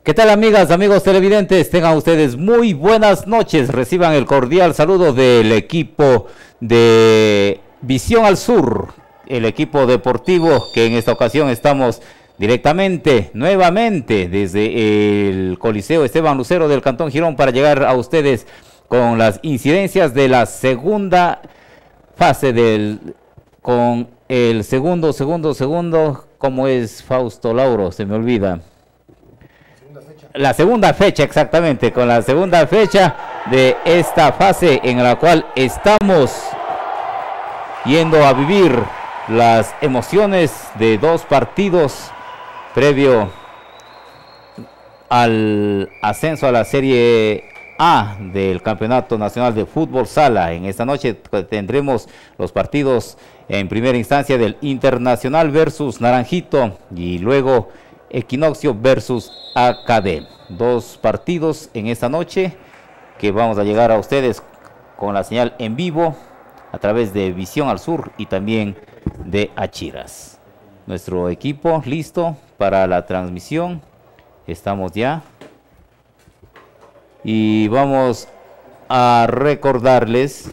¿Qué tal, amigas, amigos televidentes? Tengan ustedes muy buenas noches. Reciban el cordial saludo del equipo de Visión al Sur, el equipo deportivo que en esta ocasión estamos directamente, nuevamente, desde el Coliseo Esteban Lucero del Cantón Girón para llegar a ustedes con las incidencias de la segunda fase con el segundo, ¿cómo es, Fausto Lauro? Se me olvida. La segunda fecha, exactamente, con la segunda fecha de esta fase en la cual estamos yendo a vivir las emociones de dos partidos previo al ascenso a la Serie A del Campeonato Nacional de Fútbol Sala. En esta noche tendremos los partidos en primera instancia del Internacional versus Naranjito y luego Equinoccio versus AKD. Dos partidos en esta noche que vamos a llegar a ustedes con la señal en vivo a través de Visión al Sur y también de Achiras. Nuestro equipo listo para la transmisión. Estamos ya. Y vamos a recordarles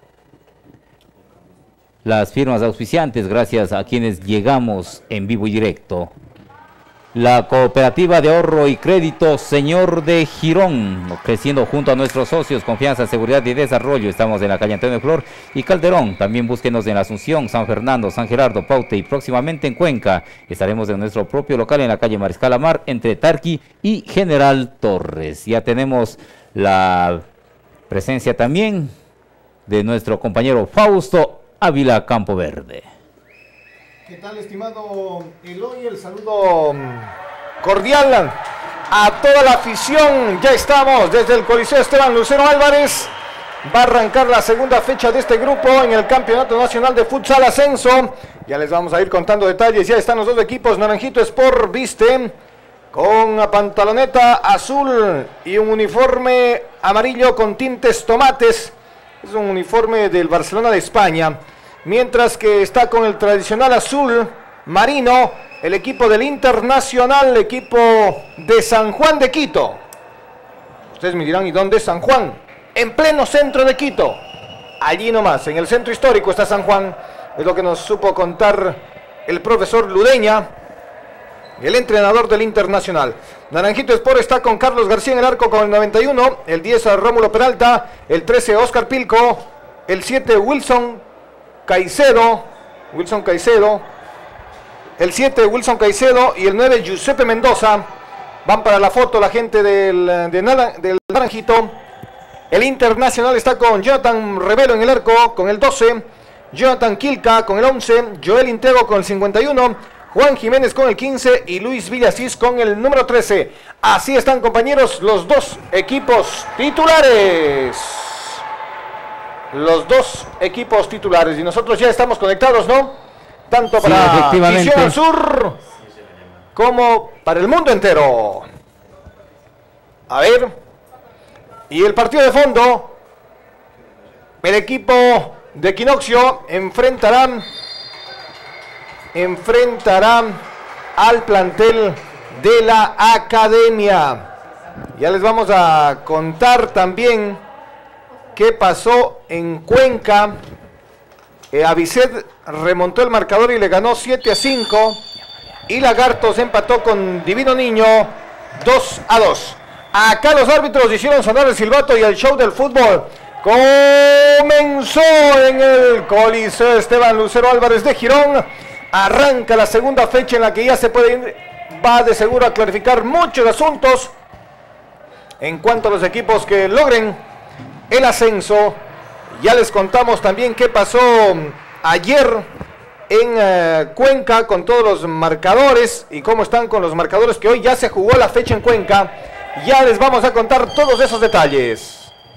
las firmas auspiciantes gracias a quienes llegamos en vivo y directo. La Cooperativa de Ahorro y Crédito Señor de Girón, creciendo junto a nuestros socios, confianza, seguridad y desarrollo. Estamos en la calle Antonio Flor y Calderón. También búsquenos en la Asunción, San Fernando, San Gerardo, Paute y próximamente en Cuenca. Estaremos en nuestro propio local en la calle Mariscal Amar, entre Tarqui y General Torres. Ya tenemos la presencia también de nuestro compañero Fausto Ávila Campoverde. ¿Qué tal, estimado Eloy? El saludo cordial a toda la afición. Ya estamos desde el Coliseo Esteban Lucero Álvarez. Va a arrancar la segunda fecha de este grupo en el Campeonato Nacional de Futsal Ascenso. Ya les vamos a ir contando detalles. Ya están los dos equipos. Naranjito Sport viste con una pantaloneta azul y un uniforme amarillo con tintes tomates. Es un uniforme del Barcelona de España. Mientras que está con el tradicional azul marino el equipo del Internacional, el equipo de San Juan de Quito. Ustedes me dirán, ¿y dónde es San Juan? En pleno centro de Quito. Allí nomás, en el centro histórico está San Juan. Es lo que nos supo contar el profesor Ludeña, el entrenador del Internacional. Naranjito Sport está con Carlos García en el arco con el 91, el 10 Rómulo Peralta, el 13 Oscar Pilco, el 7 Wilson Caicedo, el 7 Wilson Caicedo y el 9 Giuseppe Mendoza. Van para la foto la gente del Naranjito. El Internacional está con Jonathan Revelo en el arco con el 12, Jonathan Quilca con el 11, Joel Intego con el 51, Juan Jiménez con el 15 y Luis Villasís con el número 13. Así están, compañeros, los dos equipos titulares. Los dos equipos titulares y nosotros ya estamos conectados, ¿no? Tanto para Visión al Sur como para el mundo entero. A ver, y el partido de fondo, el equipo de Equinoccio enfrentará al plantel de la Academia. Ya les vamos a contar también qué pasó en Cuenca. Avicet remontó el marcador y le ganó 7-5. Y Lagartos empató con Divino Niño 2-2. Acá los árbitros hicieron sonar el silbato y el show del fútbol comenzó en el Coliseo Esteban Lucero Álvarez de Girón. Arranca la segunda fecha en la que ya se puede ir, va de seguro a clarificar muchos asuntos en cuanto a los equipos que logren el ascenso. Ya les contamos también qué pasó ayer en Cuenca con todos los marcadores y cómo están con los marcadores, que hoy ya se jugó la fecha en Cuenca. Ya les vamos a contar todos esos detalles.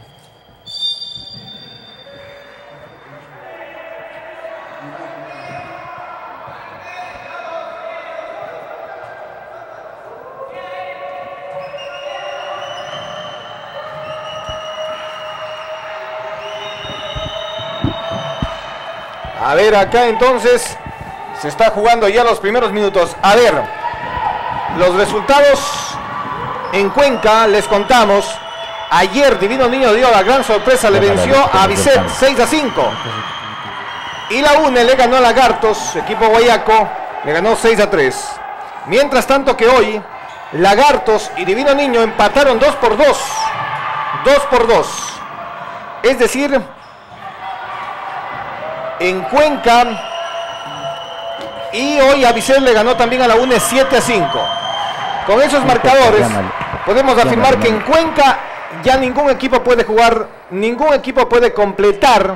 A ver, acá entonces se está jugando ya los primeros minutos. A ver, los resultados En Cuenca, les contamos, ayer Divino Niño dio la gran sorpresa, le venció a Vicet 6-5. Y la UNE le ganó a Lagartos, equipo guayaco, le ganó 6-3. Mientras tanto que hoy, Lagartos y Divino Niño empataron 2-2. 2-2. Es decir, en Cuenca, y hoy a Vicet le ganó también a la UNE 7-5. Con esos marcadores podemos afirmar que en Cuenca ya ningún equipo puede jugar, ningún equipo puede completar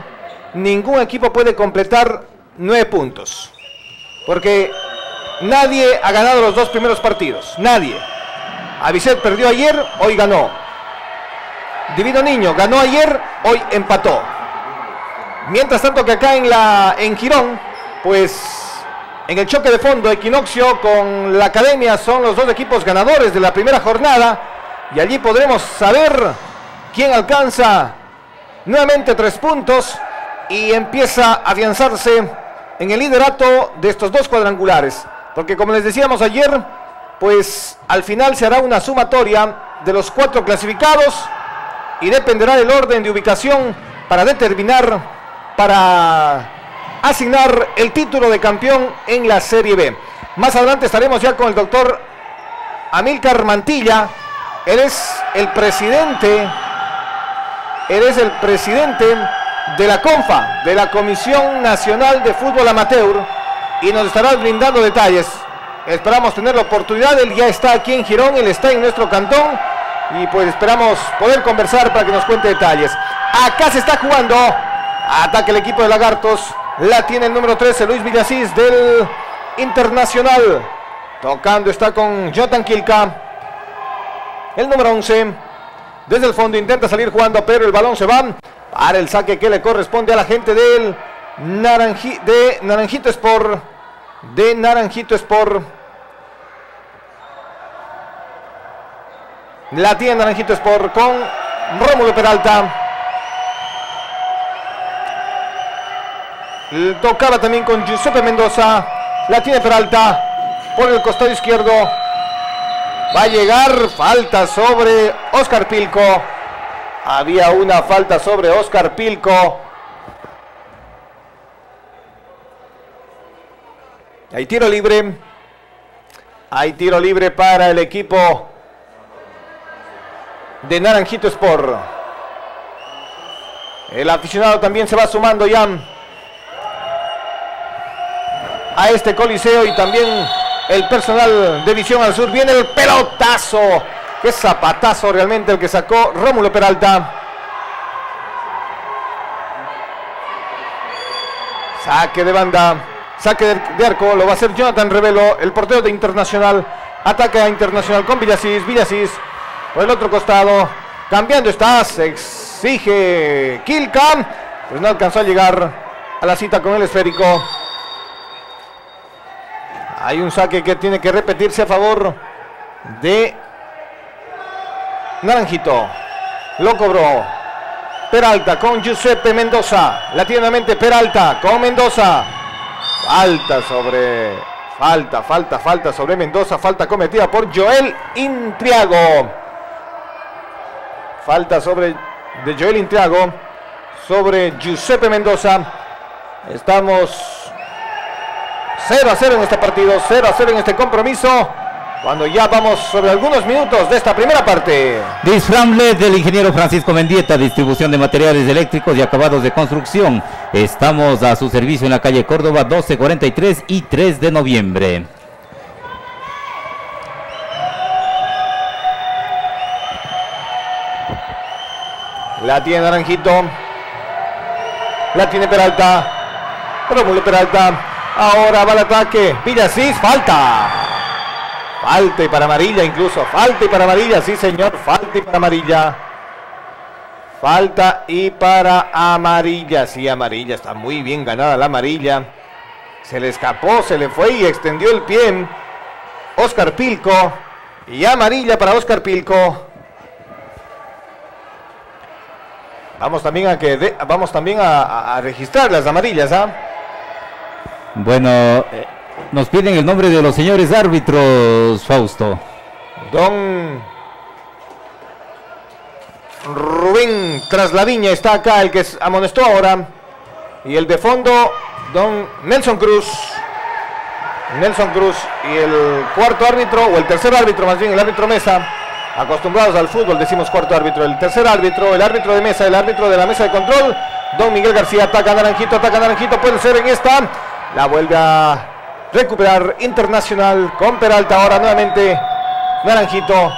9 puntos. Porque nadie ha ganado los 2 primeros partidos, nadie. Avicet perdió ayer, hoy ganó. Divino Niño ganó ayer, hoy empató. Mientras tanto que acá en Girón, pues en el choque de fondo, Equinoccio con la Academia son los 2 equipos ganadores de la primera jornada. Y allí podremos saber quién alcanza nuevamente 3 puntos y empieza a afianzarse en el liderato de estos 2 cuadrangulares. Porque como les decíamos ayer, pues al final se hará una sumatoria de los 4 clasificados y dependerá del orden de ubicación para determinar, para asignar el título de campeón en la Serie B. Más adelante estaremos ya con el doctor Amílcar Mantilla. Él es el presidente de la CONFA, de la Comisión Nacional de Fútbol Amateur, y nos estará brindando detalles. Esperamos tener la oportunidad. Él ya está aquí en Girón, él está en nuestro cantón, y pues esperamos poder conversar para que nos cuente detalles. Acá se está jugando, ataca el equipo de Lagartos, la tiene el número 13, Luis Villasís del Internacional. Tocando está con Jonathan Quilca. El número 11, desde el fondo intenta salir jugando, pero el balón se va para el saque que le corresponde a la gente del Naranjito Sport. La tiene Naranjito Sport con Rómulo Peralta. Tocaba también con Giuseppe Mendoza. La tiene Peralta por el costado izquierdo. Va a llegar, falta sobre Oscar Pilco. Había una falta sobre Oscar Pilco. Hay tiro libre. Hay tiro libre para el equipo de Naranjito Sport. El aficionado también se va sumando ya a este coliseo, y también el personal de Visión al Sur. Viene el pelotazo, qué zapatazo realmente el que sacó Rómulo Peralta. Saque de banda, saque de arco, lo va a hacer Jonathan Revelo, el portero de Internacional. Ataca a Internacional con Villasís, Villasís por el otro costado, cambiando está, se exige Quilca, pues no alcanzó a llegar a la cita con el esférico. Hay un saque que tiene que repetirse a favor de Naranjito. Lo cobró Peralta con Giuseppe Mendoza. La tiene nuevamente Peralta con Mendoza. Falta sobre Mendoza. Falta cometida por Joel Intriago. Falta de Joel Intriago sobre Giuseppe Mendoza. Estamos 0-0 en este partido, 0-0 en este compromiso, cuando ya vamos sobre algunos minutos de esta primera parte. Disframle del ingeniero Francisco Mendieta, distribución de materiales eléctricos y acabados de construcción. Estamos a su servicio en la calle Córdoba 1243 y 3 de noviembre. La tiene Naranjito, la tiene Peralta, Rómulo Peralta. Ahora va el ataque, Villasís, falta y para amarilla incluso, falta y para amarilla, sí señor, falta y para amarilla. Falta y para amarilla, sí, amarilla, está muy bien ganada la amarilla. Se le escapó, se le fue y extendió el pie Oscar Pilco, y amarilla para Oscar Pilco. Vamos también a registrar las amarillas, ¿ah? Bueno, nos piden el nombre de los señores árbitros, Fausto. Don en Trasladiña está acá el que amonestó ahora. Y el de fondo, don Nelson Cruz. Nelson Cruz y el cuarto árbitro, o el tercer árbitro más bien, el árbitro Mesa. Acostumbrados al fútbol decimos cuarto árbitro. El tercer árbitro, el árbitro de mesa, el árbitro de la mesa de control, don Miguel García. Ataca Naranjito, puede ser en esta. La vuelve a recuperar Internacional con Peralta. Ahora nuevamente Naranjito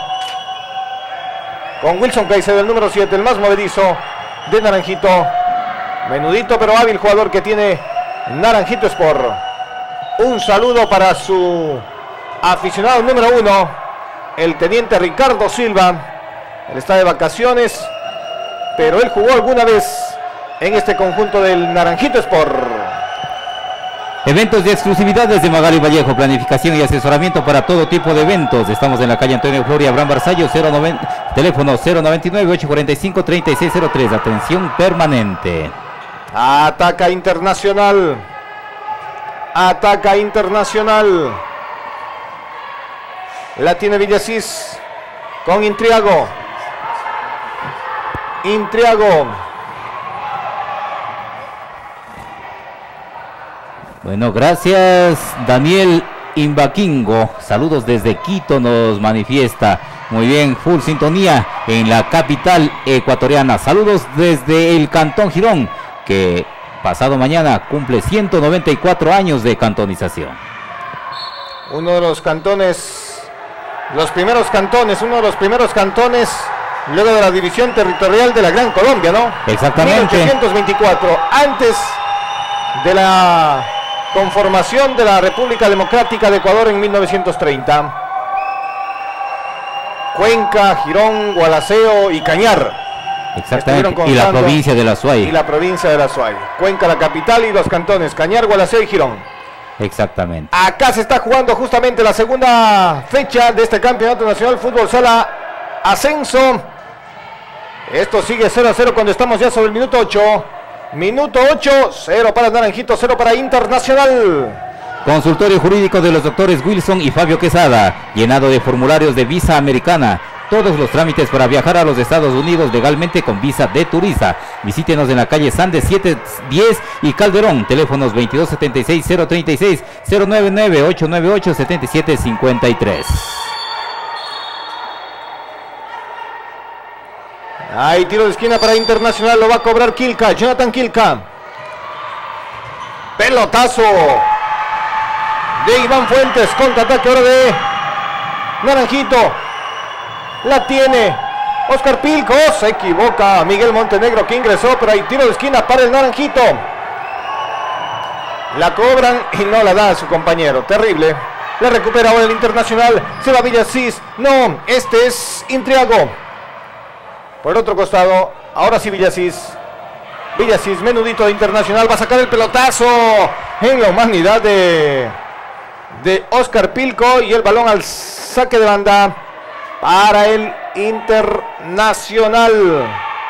con Wilson Caicedo, el número 7, el más movedizo de Naranjito. Menudito pero hábil jugador que tiene Naranjito Sport. Un saludo para su aficionado número 1, el teniente Ricardo Silva. Él está de vacaciones, pero él jugó alguna vez en este conjunto del Naranjito Sport. Eventos de exclusividad desde Magali Vallejo, planificación y asesoramiento para todo tipo de eventos. Estamos en la calle Antonio Floria, Abraham Barzallo, teléfono 099-845-3603. Atención permanente. Ataca Internacional. Ataca Internacional. La tiene Villasís con Intriago. Bueno, gracias Daniel Imbaquingo. Saludos desde Quito, nos manifiesta. Muy bien, full sintonía en la capital ecuatoriana. Saludos desde el Cantón Girón, que pasado mañana cumple 194 años de cantonización. Uno de los cantones, uno de los primeros cantones luego de la división territorial de la Gran Colombia, ¿no? Exactamente. 1824, antes de la conformación de la República Democrática de Ecuador en 1930. Cuenca, Girón, Gualaceo y Cañar. Exactamente, y la provincia de la Suay. Cuenca, la capital, y los cantones Cañar, Gualaceo y Girón. Exactamente. Acá se está jugando justamente la segunda fecha de este Campeonato Nacional Fútbol Sala Ascenso. Esto sigue 0-0 cuando estamos ya sobre el minuto 8. Minuto 8, 0 para Naranjito, 0 para Internacional. Consultorio jurídico de los doctores Wilson y Fabio Quesada, llenado de formularios de visa americana. Todos los trámites para viajar a los Estados Unidos legalmente con visa de turista. Visítenos en la calle Sandes 710 y Calderón. Teléfonos 2276-036, 099-898-7753. Hay tiro de esquina para Internacional, lo va a cobrar Quilca, Jonathan Quilca. Pelotazo de Iván Fuentes, contraataque ahora de Naranjito. La tiene Oscar Pilco, se equivoca Miguel Montenegro que ingresó, pero hay tiro de esquina para el Naranjito. La cobran y no la da a su compañero, terrible. La recupera ahora el Internacional, se va Villasís, no, este es Intriago. Por otro costado, ahora sí Villasís, menudito de Internacional, va a sacar el pelotazo en la humanidad de Oscar Pilco y el balón al saque de banda para el Internacional.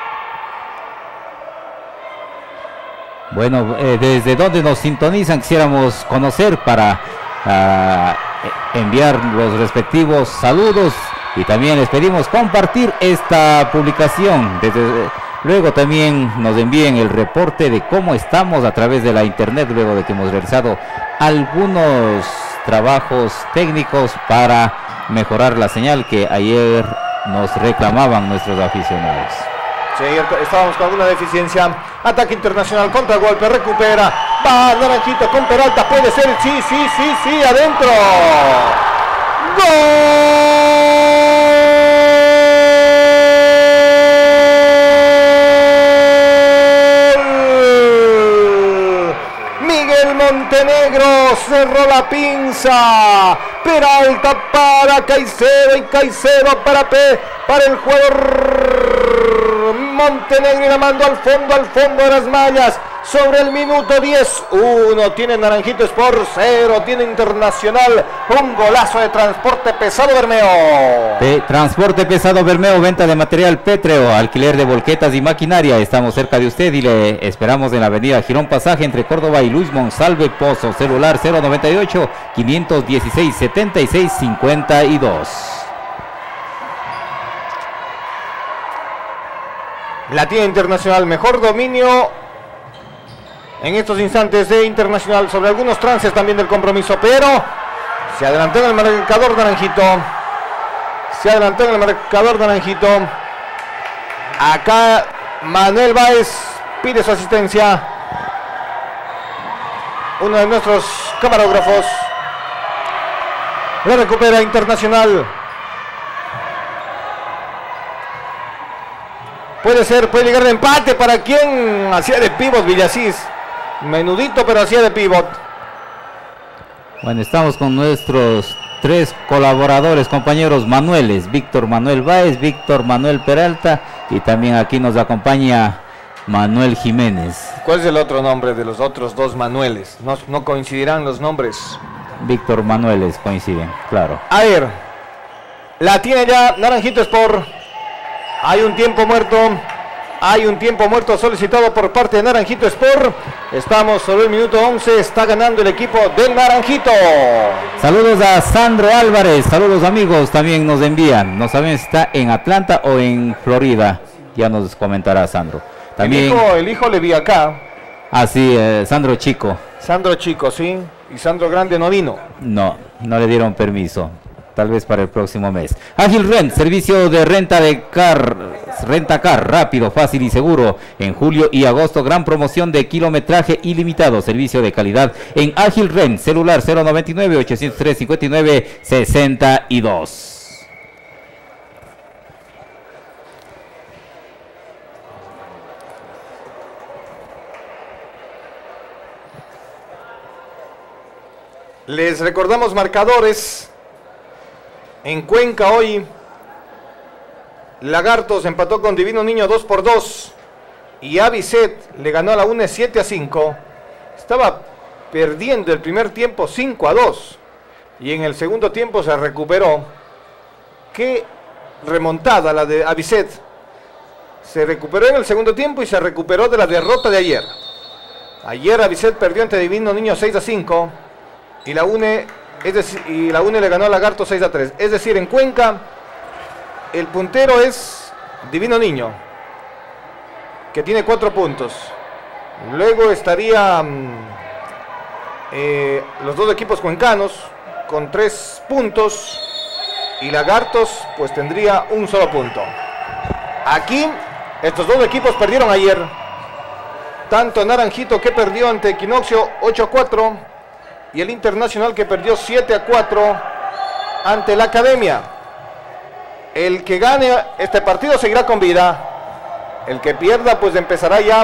Bueno, desde donde nos sintonizan quisiéramos conocer para enviar los respectivos saludos, y también les pedimos compartir esta publicación. Luego también nos envíen el reporte de cómo estamos a través de la internet, luego de que hemos realizado algunos trabajos técnicos para mejorar la señal que ayer nos reclamaban nuestros aficionados. Sí, estábamos con alguna deficiencia. Ataque Internacional, contragolpe, recupera, va Naranjito con Peralta, puede ser, sí, adentro. ¡Gol! Miguel Montenegro cerró la pinza. Peralta para Caicedo y Caicedo para el jugador Montenegro y la mandó al fondo de las mallas. Sobre el minuto 10, 1 tiene Naranjito Sport, 0 tiene Internacional. Un golazo de Transporte Pesado Bermeo. Transporte Pesado Bermeo, venta de material pétreo, alquiler de volquetas y maquinaria. Estamos cerca de usted y le esperamos en la avenida Girón Pasaje entre Córdoba y Luis Monsalve Pozo. Celular 098-516-7652. La tiene Internacional. Mejor dominio en estos instantes de Internacional sobre algunos trances también del compromiso, pero se adelantó en el marcador Naranjito. Se adelantó en el marcador Naranjito. Acá Manuel Báez pide su asistencia. Uno de nuestros camarógrafos. La recupera Internacional. Puede ser, puede llegar de empate. ¿Para quien hacía de pivot Villasís? Menudito, pero hacía de pivot. Bueno, estamos con nuestros 3 colaboradores, compañeros Manueles: Víctor Manuel Báez, Víctor Manuel Peralta, y también aquí nos acompaña Manuel Jiménez. ¿Cuál es el otro nombre de los otros 2 Manueles? No coincidirán los nombres. Víctor Manueles coinciden, claro. A ver, la tiene ya Naranjito Sport. Hay un tiempo muerto. Hay un tiempo muerto solicitado por parte de Naranjito Sport. Estamos sobre el minuto 11. Está ganando el equipo del Naranjito. Saludos a Sandro Álvarez. Saludos, amigos. También nos envían. No sabemos si está en Atlanta o en Florida. Ya nos comentará Sandro. También el hijo le vi acá. Ah, sí, Sandro Chico. Sandro Chico, sí. Y Sandro Grande no vino. No le dieron permiso. Tal vez para el próximo mes. Ágil Rent, servicio de renta car rápido, fácil y seguro. En julio y agosto, gran promoción de kilometraje ilimitado. Servicio de calidad en Ágil Rent. Celular 099-803-59-62. Les recordamos marcadores. En Cuenca hoy, Lagartos empató con Divino Niño 2-2. Y Avicet le ganó a la UNE 7-5. Estaba perdiendo el primer tiempo 5-2. Y en el segundo tiempo se recuperó. Qué remontada la de Avicet. Se recuperó en el segundo tiempo y se recuperó de la derrota de ayer. Ayer Avicet perdió ante Divino Niño 6-5. Y la UNE le ganó a Lagarto 6-3. Es decir, en Cuenca el puntero es Divino Niño, que tiene 4 puntos. Luego estaría los 2 equipos cuencanos con 3 puntos. Y Lagartos pues tendría un solo punto. Aquí estos 2 equipos perdieron ayer. Tanto Naranjito, que perdió ante Equinoccio 8-4. Y el Internacional, que perdió 7-4 ante la Academia. El que gane este partido seguirá con vida. El que pierda pues empezará ya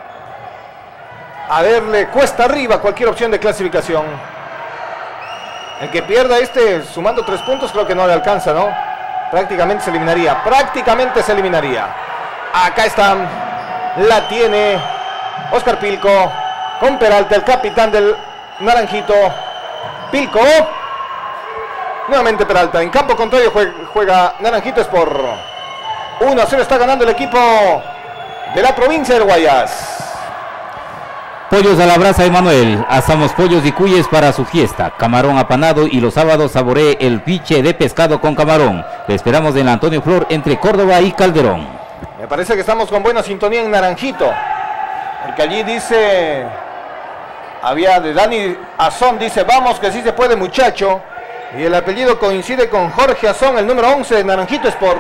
a verle cuesta arriba cualquier opción de clasificación. El que pierda sumando 3 puntos, creo que no le alcanza, ¿no? Prácticamente se eliminaría. Acá está. La tiene Oscar Pilco con Peralta, el capitán del Naranjito. Pilco. Nuevamente Peralta. En campo contrario juega Naranjito Sport. 1-0 está ganando el equipo de la provincia del Guayas. Pollos a la brasa, Emanuel. Asamos pollos y cuyes para su fiesta. Camarón apanado, y los sábados saboree el piche de pescado con camarón. Le esperamos en la Antonio Flor entre Córdoba y Calderón. Me parece que estamos con buena sintonía en Naranjito. El que allí dice... Había de Dani Azón, dice: vamos que sí se puede, muchacho. Y el apellido coincide con Jorge Azón, el número 11 de Naranjito Sport.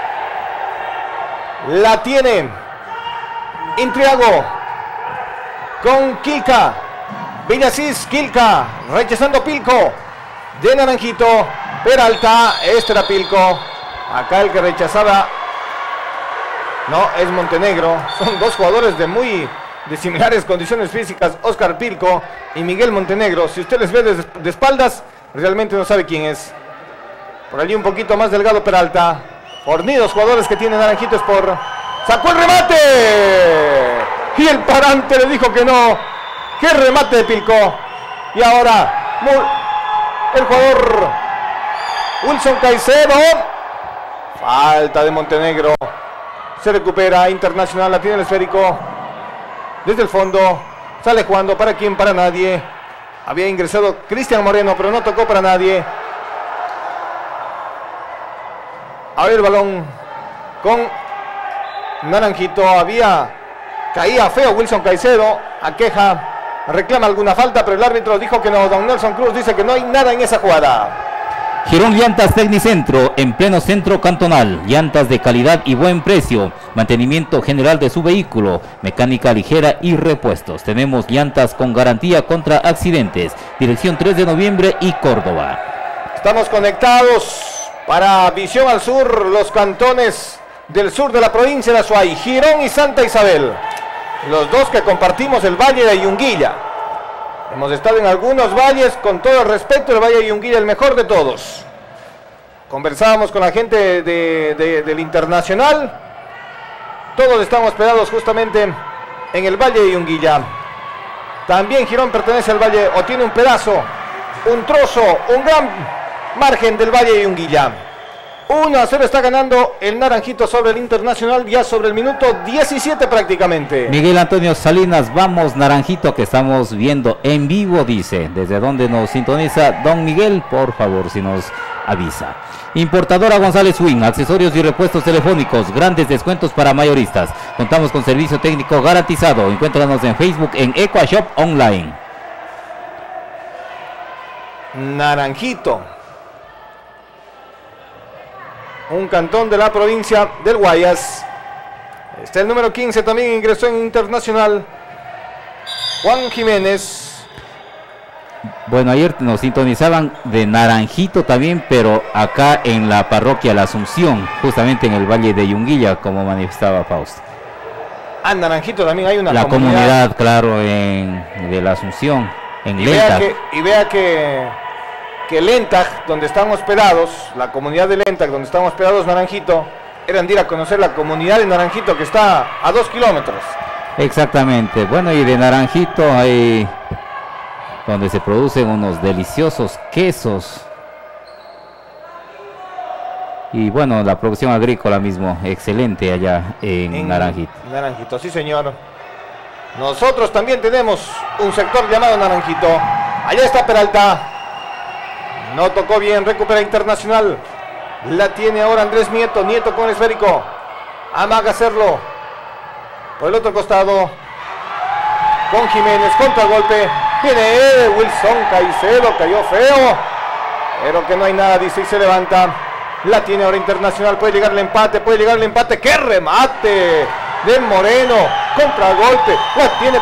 La tiene Intriago con Quilca. Villasís, Quilca, rechazando Pilco de Naranjito. Peralta, era Pilco. Acá el que rechazaba, no, es Montenegro. Son 2 jugadores de similares condiciones físicas, Oscar Pilco y Miguel Montenegro. Si usted les ve de espaldas, realmente no sabe quién es. Por allí un poquito más delgado Peralta. Fornidos jugadores que tiene Naranjito Sport. ¡Sacó el remate! Y el parante le dijo que no. ¡Qué remate de Pilco! Y ahora el jugador Wilson Caicedo. Falta de Montenegro. Se recupera Internacional, la tiene el esférico. Desde el fondo, sale jugando. ¿Para quién? Para nadie. Había ingresado Cristian Moreno, pero no tocó para nadie. A ver el balón con Naranjito. Caía feo Wilson Caicedo. Aqueja, reclama alguna falta, pero el árbitro dijo que no. Don Nelson Cruz dice que no hay nada en esa jugada. Girón Llantas Tecnicentro, en pleno centro cantonal. Llantas de calidad y buen precio. Mantenimiento general de su vehículo. Mecánica ligera y repuestos. Tenemos llantas con garantía contra accidentes. Dirección 3 de noviembre y Córdoba. Estamos conectados para Visión al Sur, los cantones del sur de la provincia de Azuay, Girón y Santa Isabel. Los dos que compartimos el Valle de Yunguilla. Hemos estado en algunos valles, con todo el respeto, el Valle de Yunguilla el mejor de todos. Conversábamos con la gente del Internacional. Todos estamos hospedados justamente en el Valle de Yunguilla. También Girón pertenece al Valle, o tiene un pedazo, un trozo, un gran margen del Valle de Yunguilla. 1-0 está ganando el Naranjito sobre el Internacional, ya sobre el minuto 17 prácticamente. Miguel Antonio Salinas, vamos Naranjito, que estamos viendo en vivo, dice. ¿Desde dónde nos sintoniza don Miguel? Por favor, si nos avisa. Importadora González Win, accesorios y repuestos telefónicos, grandes descuentos para mayoristas. Contamos con servicio técnico garantizado. Encuéntranos en Facebook en EquaShop Online. Naranjito, un cantón de la provincia del Guayas. El número 15 también ingresó en Internacional, Juan Jiménez. Bueno, ayer nos sintonizaban de Naranjito también, pero acá en la parroquia La Asunción, justamente en el Valle de Yunguilla, como manifestaba Fausto. Naranjito también hay una comunidad, claro, de La Asunción, en Lenta. Y vea que Lentag, donde están hospedados, la comunidad de Lentag, donde están hospedados Naranjito, eran de ir a conocer la comunidad de Naranjito, que está a 2 kilómetros. Exactamente. Bueno, y de Naranjito hay donde se producen unos deliciosos quesos. Y bueno, la producción agrícola mismo, excelente allá en Naranjito. Naranjito, sí señor. Nosotros también tenemos un sector llamado Naranjito. Allá está Peralta. No tocó bien, recupera Internacional. La tiene ahora Andrés Nieto. Nieto con el esférico. Amaga hacerlo. Por el otro costado. Con Jiménez, contragolpe. Viene Wilson Caicedo, cayó feo. Pero que no hay nada, dice, y se levanta. La tiene ahora Internacional, puede llegar el empate, ¡qué remate! De Moreno, contragolpe, la tiene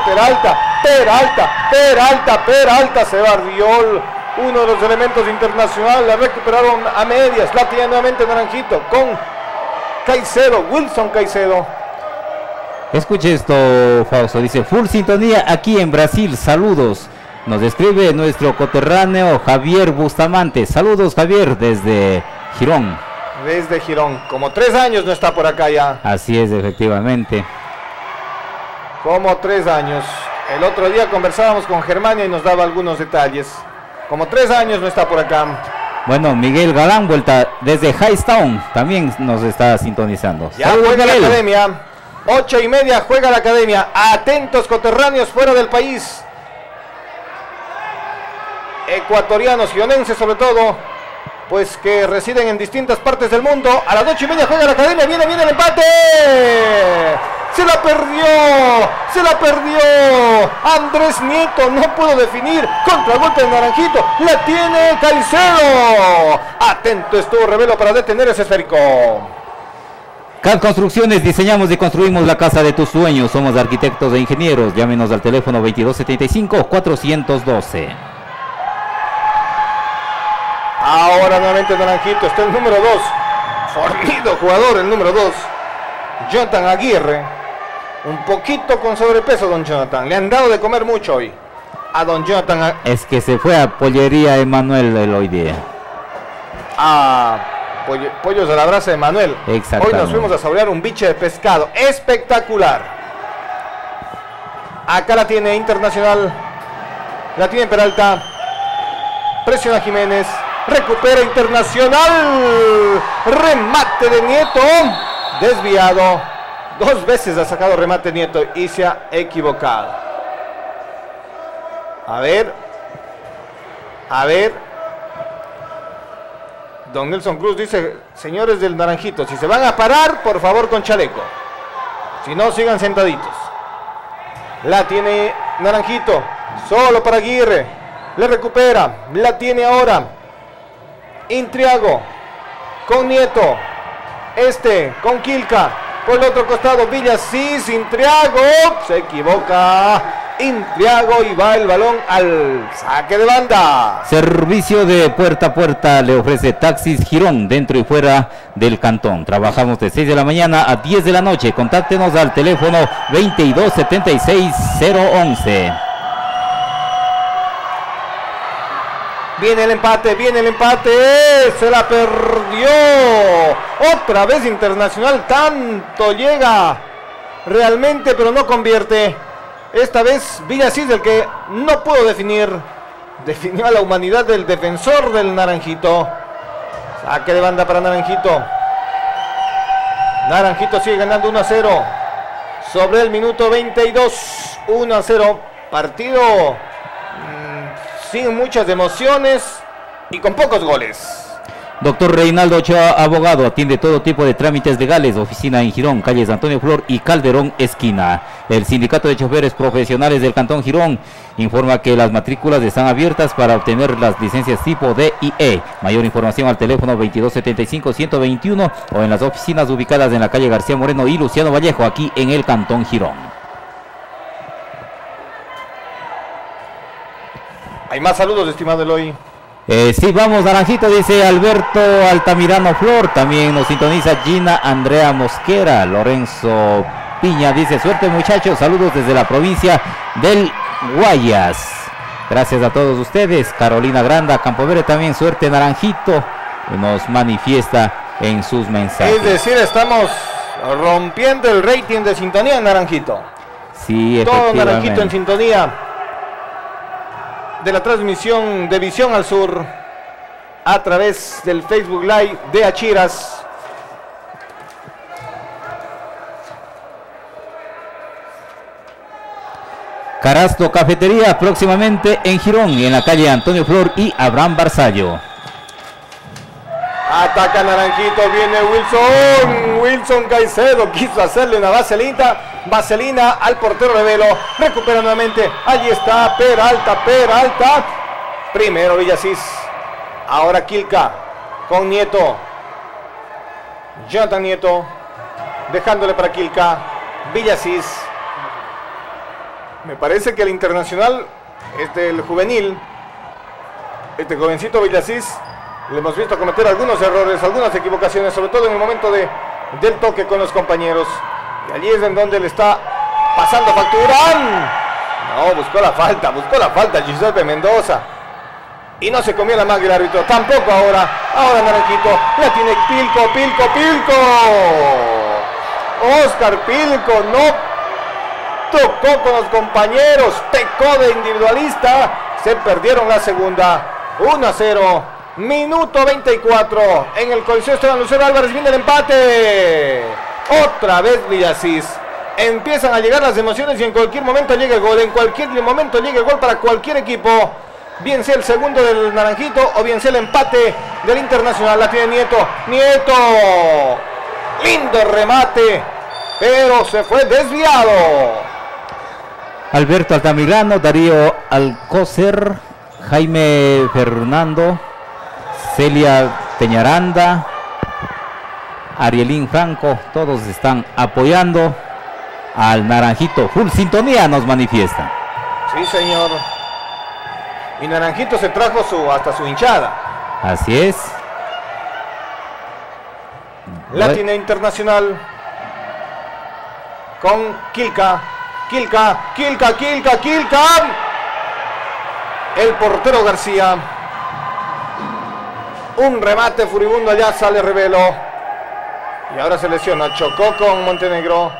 Peralta, se barrió uno de los elementos de Internacional, la recuperaron a medias, la tiene nuevamente Naranjito con Caicedo, Wilson Caicedo. Escuche esto, Fausto, dice, full sintonía aquí en Brasil, saludos. Nos escribe nuestro coterráneo Javier Bustamante. Saludos, Javier, desde Girón. Desde Girón, como 3 años no está por acá ya. Así es, efectivamente. Como 3 años. El otro día conversábamos con Germania y nos daba algunos detalles. Como 3 años no está por acá. Bueno, Miguel Galán, vuelta desde Hightown, también nos está sintonizando. Ya juega la academia. 8:30 juega la academia. Atentos coterráneos fuera del país. Ecuatorianos, gionenses sobre todo, pues que residen en distintas partes del mundo. A las 8:30 juega la academia, viene el empate. Se la perdió Andrés Nieto, no pudo definir, contragolpe de Naranjito, la tiene Caicedo. Atento estuvo Revelo para detener ese esférico. CAD Construcciones, diseñamos y construimos la casa de tus sueños, somos arquitectos e ingenieros, llámenos al teléfono 2275-412. Ahora nuevamente Naranjito, está el número 2, fornido jugador, el número 2, Jonathan Aguirre, un poquito con sobrepeso don Jonathan, le han dado de comer mucho hoy a don Jonathan. Es que se fue a Pollería Emanuel el hoy día. Pollos a la brasa de Manuel. Hoy nos fuimos a saborear un biche de pescado, espectacular. Acá la tiene Internacional, la tiene Peralta, presiona Jiménez. Recupera Internacional. Remate de Nieto. Desviado. 2 veces ha sacado remate Nieto y se ha equivocado. A ver. Don Nelson Cruz dice, señores del Naranjito, si se van a parar, por favor con chaleco. Si no, sigan sentaditos. La tiene Naranjito. Solo para Aguirre. Le recupera. La tiene ahora Intriago. Con Nieto. Con Quilca. Por el otro costado, Villasís. Intriago. Se equivoca Intriago y va el balón al saque de banda. Servicio de puerta a puerta le ofrece Taxis Girón dentro y fuera del cantón. Trabajamos de 6 de la mañana a 10 de la noche. Contáctenos al teléfono 2276-011. Viene el empate, se la perdió. Otra vez Internacional, tanto llega realmente, pero no convierte. Esta vez Villasís, el que no pudo definir, definió a la humanidad del defensor del Naranjito. Saque de banda para Naranjito. Naranjito sigue ganando 1-0 sobre el minuto 22. 1-0, partido sin muchas emociones y con pocos goles. Doctor Reinaldo Ochoa, abogado, atiende todo tipo de trámites legales, oficina en Girón, calles Antonio Flor y Calderón esquina. El Sindicato de Choferes Profesionales del Cantón Girón informa que las matrículas están abiertas para obtener las licencias tipo D y E. Mayor información al teléfono 2275-121 o en las oficinas ubicadas en la calle García Moreno y Luciano Vallejo, aquí en el Cantón Girón. Hay más saludos, estimado Eloy. Sí, vamos, Naranjito, dice Alberto Altamirano Flor. También nos sintoniza Gina Andrea Mosquera. Lorenzo Piña dice: suerte, muchachos, saludos desde la provincia del Guayas. Gracias a todos ustedes. Carolina Granda Campoverde también: suerte, Naranjito, nos manifiesta en sus mensajes. Es decir, estamos rompiendo el rating de sintonía en Naranjito. Sí, todo Naranjito en sintonía de la transmisión de Visión al Sur a través del Facebook Live de Achiras. Carasto Cafetería, próximamente en Girón, en la calle Antonio Flor y Abraham Barzallo. Ataca Naranjito, viene Wilson Caicedo, quiso hacerle una vaselina al portero Revelo, recupera nuevamente, allí está Peralta, primero Villasís, ahora Quilca, con Nieto, Jonathan Nieto, dejándole para Quilca, Villasís, me parece que el Internacional, el juvenil, este jovencito Villasís, le hemos visto cometer algunos errores, algunas equivocaciones, sobre todo en el momento del toque con los compañeros. Y allí es en donde le está pasando factura. No, buscó la falta Giuseppe Mendoza. Y no se comió la magia el árbitro, tampoco ahora. Ahora Naranjito, la tiene Pilco. Oscar Pilco no tocó con los compañeros, pecó de individualista. Se perdieron la segunda, 1-0. Minuto 24 en el Coliseo Esteban Lucero Álvarez. Viene el empate. Otra vez Villasís. Empiezan a llegar las emociones y en cualquier momento llega el gol. En cualquier momento llega el gol para cualquier equipo. Bien sea el segundo del Naranjito o bien sea el empate del Internacional. La tiene Nieto. Lindo remate, pero se fue desviado. Alberto Altamirano, Darío Alcócer, Jaime Fernando, Celia Peñaranda, Arielín Franco, todos están apoyando al Naranjito. Full sintonía nos manifiesta. Sí, señor. Y Naranjito se trajo hasta su hinchada. Así es. La tiene Internacional con Quilca. El portero García. Un remate furibundo, allá sale Revelo. Y ahora se lesiona, chocó con Montenegro.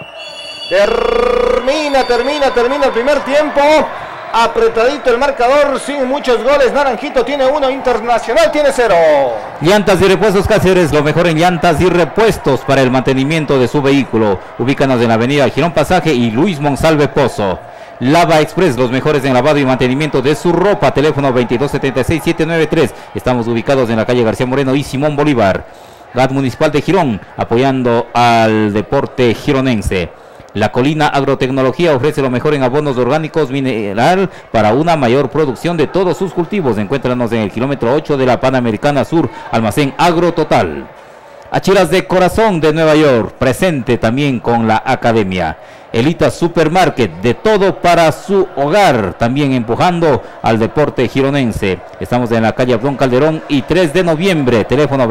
Termina el primer tiempo. Apretadito el marcador, sin muchos goles. Naranjito tiene 1, Internacional tiene 0. Llantas y repuestos Cáceres, lo mejor en llantas y repuestos para el mantenimiento de su vehículo. Ubícanos en la avenida Girón Pasaje y Luis Monsalve Pozo. Lava Express, los mejores en lavado y mantenimiento de su ropa. Teléfono 2276-793. Estamos ubicados en la calle García Moreno y Simón Bolívar. GAT Municipal de Girón, apoyando al deporte gironense. La Colina Agrotecnología ofrece lo mejor en abonos orgánicos mineral para una mayor producción de todos sus cultivos. Encuéntranos en el kilómetro 8 de la Panamericana Sur, Almacén Agro Total. Achiras de Corazón de Nueva York, presente también con la Academia. Elita Supermarket, de todo para su hogar, también empujando al deporte gironense. Estamos en la calle Abdón Calderón y 3 de noviembre, teléfono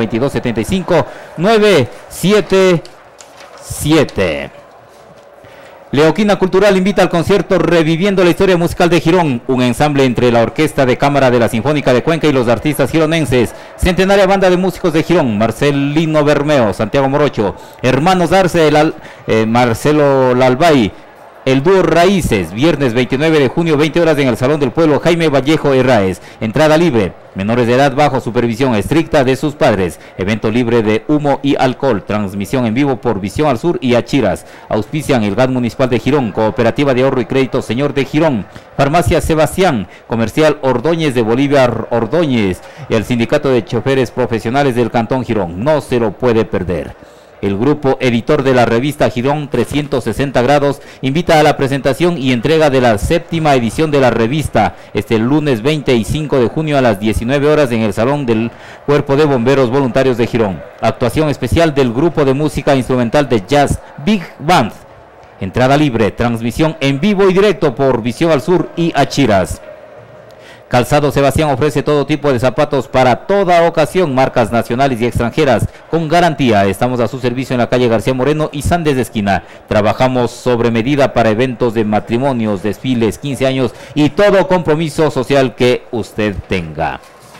2275-977. Leoquina Cultural invita al concierto Reviviendo la Historia Musical de Girón, un ensamble entre la Orquesta de Cámara de la Sinfónica de Cuenca y los artistas gironenses. Centenaria Banda de Músicos de Girón, Marcelino Bermeo, Santiago Morocho, Hermanos Arce, Marcelo Lalbay, el dúo Raíces, viernes 29 de junio, 20 horas en el Salón del Pueblo Jaime Vallejo Herráez. Entrada libre, menores de edad bajo supervisión estricta de sus padres. Evento libre de humo y alcohol. Transmisión en vivo por Visión al Sur y Achiras. Auspician el GAT Municipal de Girón, Cooperativa de Ahorro y Crédito Señor de Girón, Farmacia Sebastián, Comercial Ordóñez de Bolivia Ordóñez y el Sindicato de Choferes Profesionales del Cantón Girón. No se lo puede perder. El grupo editor de la revista Girón 360 grados invita a la presentación y entrega de la 7ª edición de la revista este lunes 25 de junio a las 19 horas en el Salón del Cuerpo de Bomberos Voluntarios de Girón. Actuación especial del grupo de música instrumental de jazz Big Band. Entrada libre, transmisión en vivo y directo por Visión al Sur y Achiras. Calzado Sebastián ofrece todo tipo de zapatos para toda ocasión, marcas nacionales y extranjeras, con garantía. Estamos a su servicio en la calle García Moreno y Sandes de Esquina. Trabajamos sobre medida para eventos de matrimonios, desfiles, 15 años y todo compromiso social que usted tenga.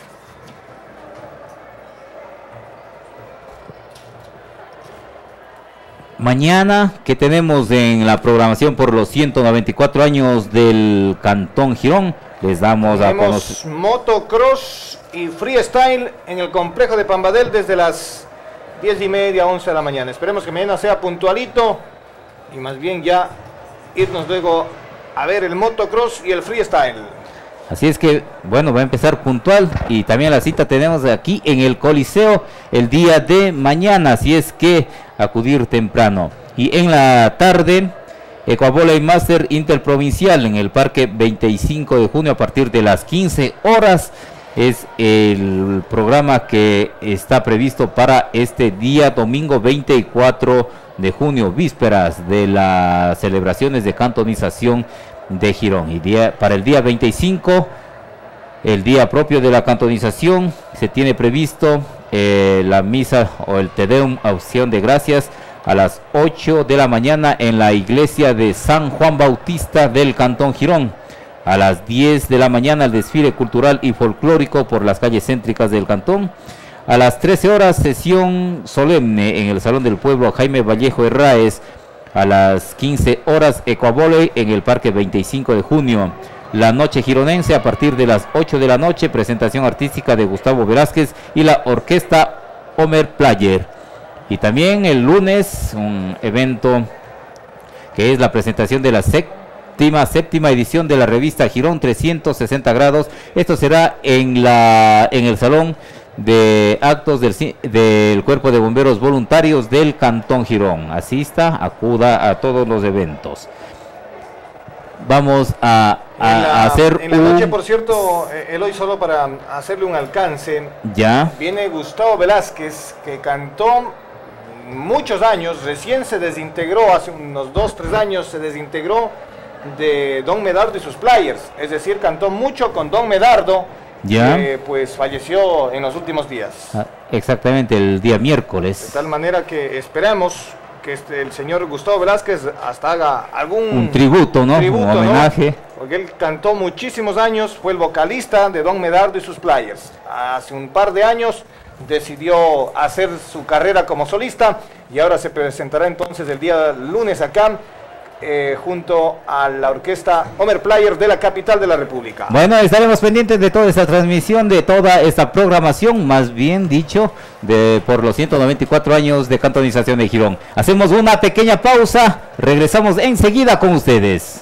Mañana, ¿qué tenemos en la programación por los 194 años del Cantón Girón? Les damos a conocer motocross y freestyle en el complejo de Pambadel desde las 10:30, 11 de la mañana. Esperemos que mañana sea puntualito y más bien ya irnos luego a ver el motocross y el freestyle. Así es que, bueno, va a empezar puntual y también la cita tenemos aquí en el Coliseo el día de mañana, así es que acudir temprano. Y en la tarde, Ecuavolley Master Interprovincial en el Parque 25 de junio a partir de las 15 horas. Es el programa que está previsto para este día domingo 24 de junio, vísperas de las celebraciones de cantonización de Girón. Y para el día 25, el día propio de la cantonización, se tiene previsto la misa o el Te Deum, acción de gracias, a las 8 de la mañana en la iglesia de San Juan Bautista del Cantón Girón. A las 10 de la mañana el desfile cultural y folclórico por las calles céntricas del cantón. A las 13 horas sesión solemne en el Salón del Pueblo Jaime Vallejo Herráez. A las 15 horas Ecuavolley en el Parque 25 de junio. La noche gironense a partir de las 8 de la noche, presentación artística de Gustavo Velázquez y la orquesta Homer Player. Y también el lunes un evento que es la presentación de la séptima edición de la revista Girón 360 grados. Esto será en el Salón de Actos del Cuerpo de Bomberos Voluntarios del Cantón Girón. Asista, acuda a todos los eventos. Vamos a hacer en la noche, por cierto, Eloy, solo para hacerle un alcance, ya viene Gustavo Velázquez, que cantó muchos años, recién se desintegró, hace unos 2-3 años se desintegró de Don Medardo y sus Players, es decir, cantó mucho con Don Medardo, que pues falleció en los últimos días. Exactamente, el día miércoles. De tal manera que esperamos que el señor Gustavo Velázquez hasta haga un tributo, ¿no? Un homenaje. ¿No? Porque él cantó muchísimos años, fue el vocalista de Don Medardo y sus Players. Hace un par de años decidió hacer su carrera como solista y ahora se presentará entonces el día lunes acá junto a la orquesta Homer Player de la capital de la República. Bueno, estaremos pendientes de toda esta transmisión, de toda esta programación, más bien dicho, por los 194 años de cantonización de Girón. Hacemos una pequeña pausa, regresamos enseguida con ustedes.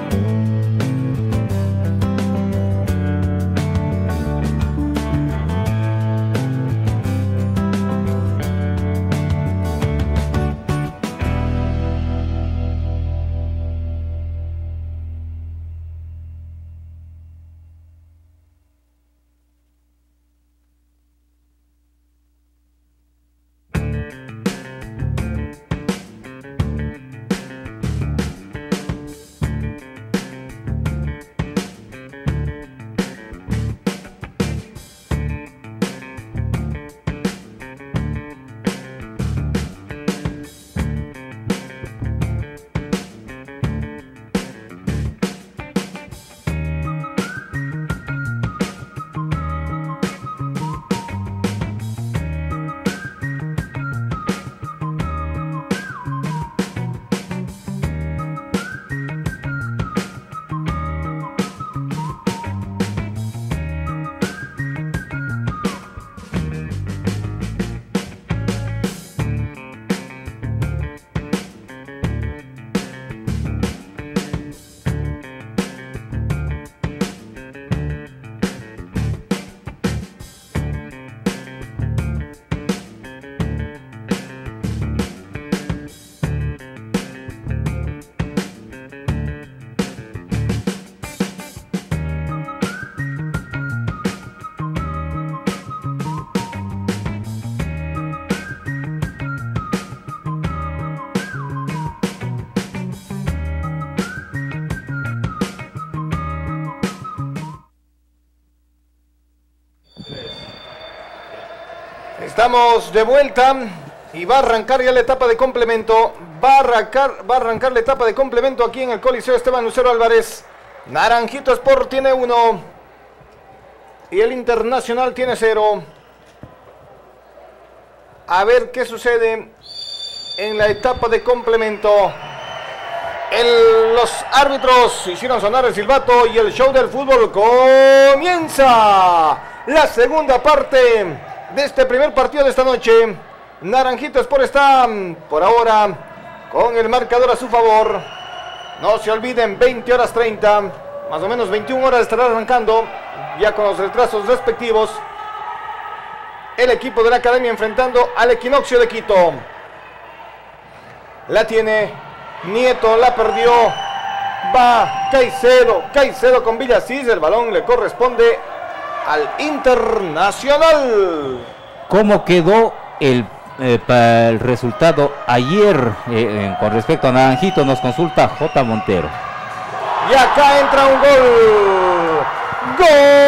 Estamos de vuelta y va a arrancar ya la etapa de complemento. Va a arrancar la etapa de complemento aquí en el Coliseo Esteban Lucero Álvarez. Naranjito Sport tiene 1 y el Internacional tiene 0. A ver qué sucede en la etapa de complemento. Los árbitros hicieron sonar el silbato y el show del fútbol comienza. La segunda parte de este primer partido de esta noche. Naranjito Sport está por ahora con el marcador a su favor. No se olviden, 20 horas 30, más o menos 21 horas estará arrancando, ya con los retrasos respectivos, el equipo de la academia enfrentando al Equinoccio de Quito. La tiene Nieto, la perdió, va Caicedo con Villasís, el balón le corresponde al Internacional. ¿Cómo quedó el resultado ayer con respecto a Naranjito? Nos consulta J. Montero. Y acá entra un gol. ¡Gol!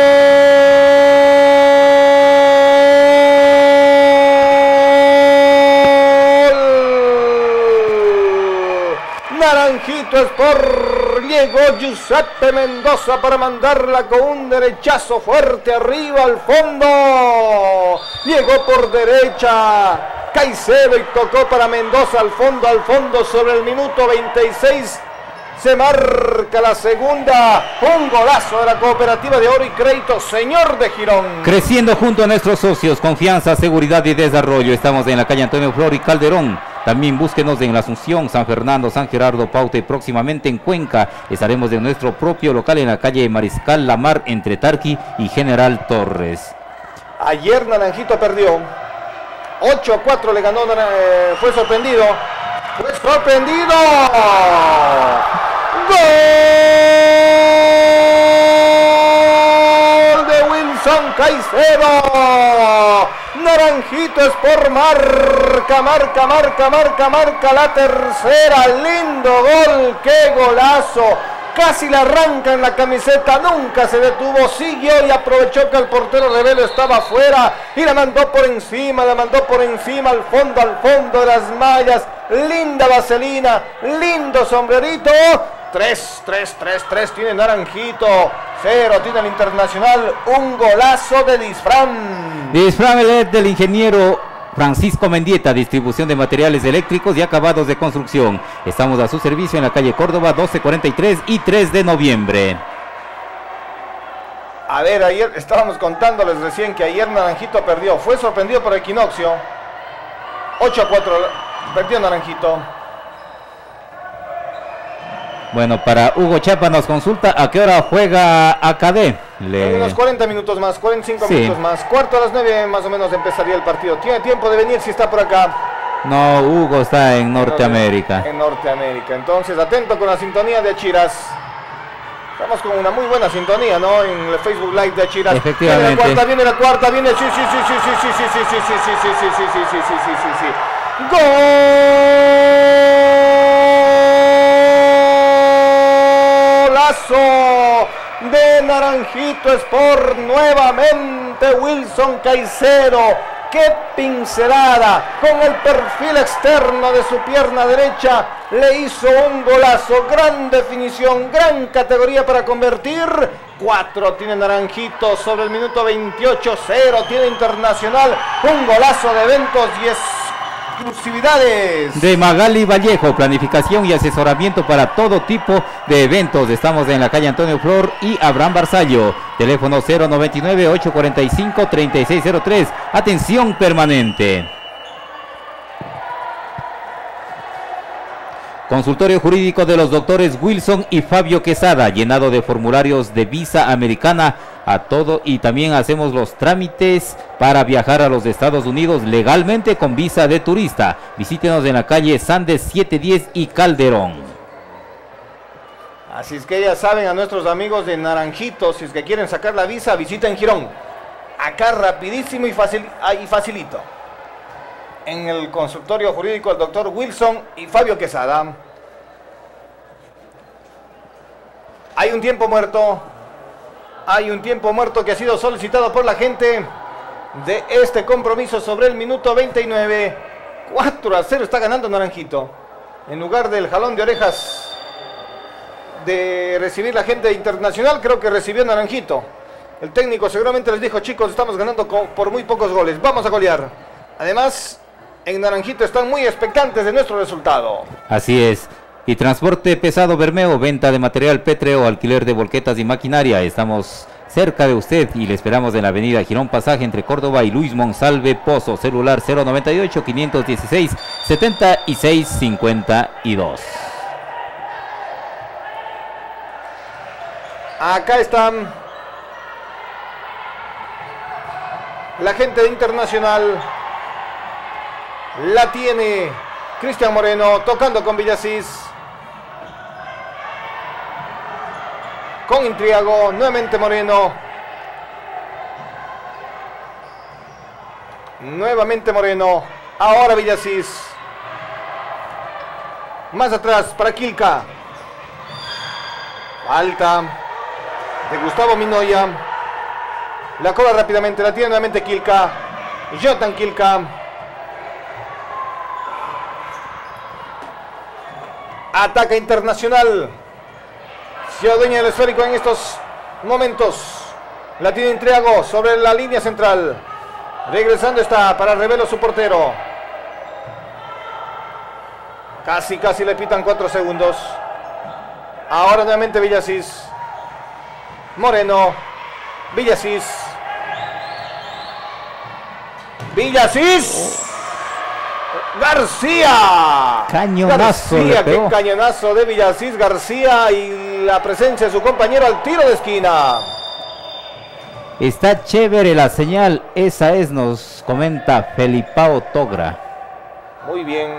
Naranjito Sport. Llegó Giuseppe Mendoza para mandarla con un derechazo fuerte arriba al fondo. Llegó por derecha Caicedo y tocó para Mendoza al fondo sobre el minuto 26. Se marca la segunda. Un golazo de la Cooperativa de Oro y Crédito Señor de Girón. Creciendo junto a nuestros socios, confianza, seguridad y desarrollo. Estamos en la calle Antonio Flor y Calderón. También búsquenos en La Asunción, San Fernando, San Gerardo, Pauta y próximamente en Cuenca. Estaremos en nuestro propio local en la calle Mariscal Lamar entre Tarqui y General Torres. Ayer Naranjito perdió. 8-4 le ganó, fue sorprendido. ¡Gol de Wilson Caicedo! Naranjito Sport marca la tercera. Lindo gol, qué golazo. Casi la arranca en la camiseta, nunca se detuvo, siguió y aprovechó que el portero Revelo estaba afuera y la mandó por encima, al fondo de las mallas. Linda vaselina, lindo sombrerito. 3 tiene Naranjito, 0 tiene el Internacional. Un golazo de Disfran. Disfran del ingeniero Francisco Mendieta, distribución de materiales eléctricos y acabados de construcción. Estamos a su servicio en la calle Córdoba 1243 y 3 de noviembre. A ver, ayer estábamos contándoles recién que ayer Naranjito perdió. Fue sorprendido por Equinoccio. 8-4 perdió Naranjito. Bueno, para Hugo Chapa nos consulta a qué hora juega AKD. Unos 40 minutos más, 45 minutos más. Cuarto a las 9 más o menos empezaría el partido. Tiene tiempo de venir si está por acá. No, Hugo está en Norteamérica. En Norteamérica. Entonces, atento con la sintonía de Achiras. Estamos con una muy buena sintonía, ¿no? En el Facebook Live de Achiras. Efectivamente. Viene la cuarta, viene. Sí. ¡Golazo de Naranjito Sport! Nuevamente Wilson Caicedo. ¡Qué pincelada! Con el perfil externo de su pierna derecha le hizo un golazo. Gran definición, gran categoría para convertir. 4 tiene Naranjito sobre el minuto 28. 0 tiene Internacional. Un golazo de eventos y exclusividades. De Magali Vallejo, planificación y asesoramiento para todo tipo de eventos. Estamos en la calle Antonio Flor y Abraham Barzallo. Teléfono 099-845-3603. Atención permanente. Consultorio jurídico de los doctores Wilson y Fabio Quesada, llenado de formularios de visa americana a todo, y también hacemos los trámites para viajar a los Estados Unidos legalmente con visa de turista. Visítenos en la calle Sandes 710 y Calderón. Así es que ya saben, a nuestros amigos de Naranjito, si es que quieren sacar la visa, visiten Girón. Acá rapidísimo y facilito. En el consultorio jurídico del doctor Wilson y Fabio Quesada. Hay un tiempo muerto. Hay un tiempo muerto que ha sido solicitado por la gente de este compromiso sobre el minuto 29. 4-0 está ganando Naranjito. En lugar del jalón de orejas de recibir la gente internacional, creo que recibió Naranjito. El técnico seguramente les dijo: chicos, estamos ganando por muy pocos goles, vamos a golear. Además, en Naranjito están muy expectantes de nuestro resultado. Así es. Y transporte pesado Bermeo, venta de material pétreo, alquiler de volquetas y maquinaria. Estamos cerca de usted y le esperamos en la avenida Girón Pasaje entre Córdoba y Luis Monsalve Pozo. Celular 098-516-7652. Acá están la gente de Internacional. La tiene Cristian Moreno tocando con Villasís. Con Intriago, nuevamente Moreno. Nuevamente Moreno. Ahora Villasís. Más atrás para Quilca. Falta de Gustavo Minoya. La cobra rápidamente, la tiene nuevamente Quilca. Jotan Quilca. Ataca Internacional. Se adueña el esférico en estos momentos. La tiene Intriago sobre la línea central. Regresando está para Revelo, su portero. Casi le pitan 4 segundos. Ahora nuevamente Villasís. Moreno. Villasís. Villasís. García. Cañonazo. García, qué cañonazo de Villasís García, y la presencia de su compañero al tiro de esquina. Está chévere la señal, esa es, nos comenta Felipao Togra. Muy bien.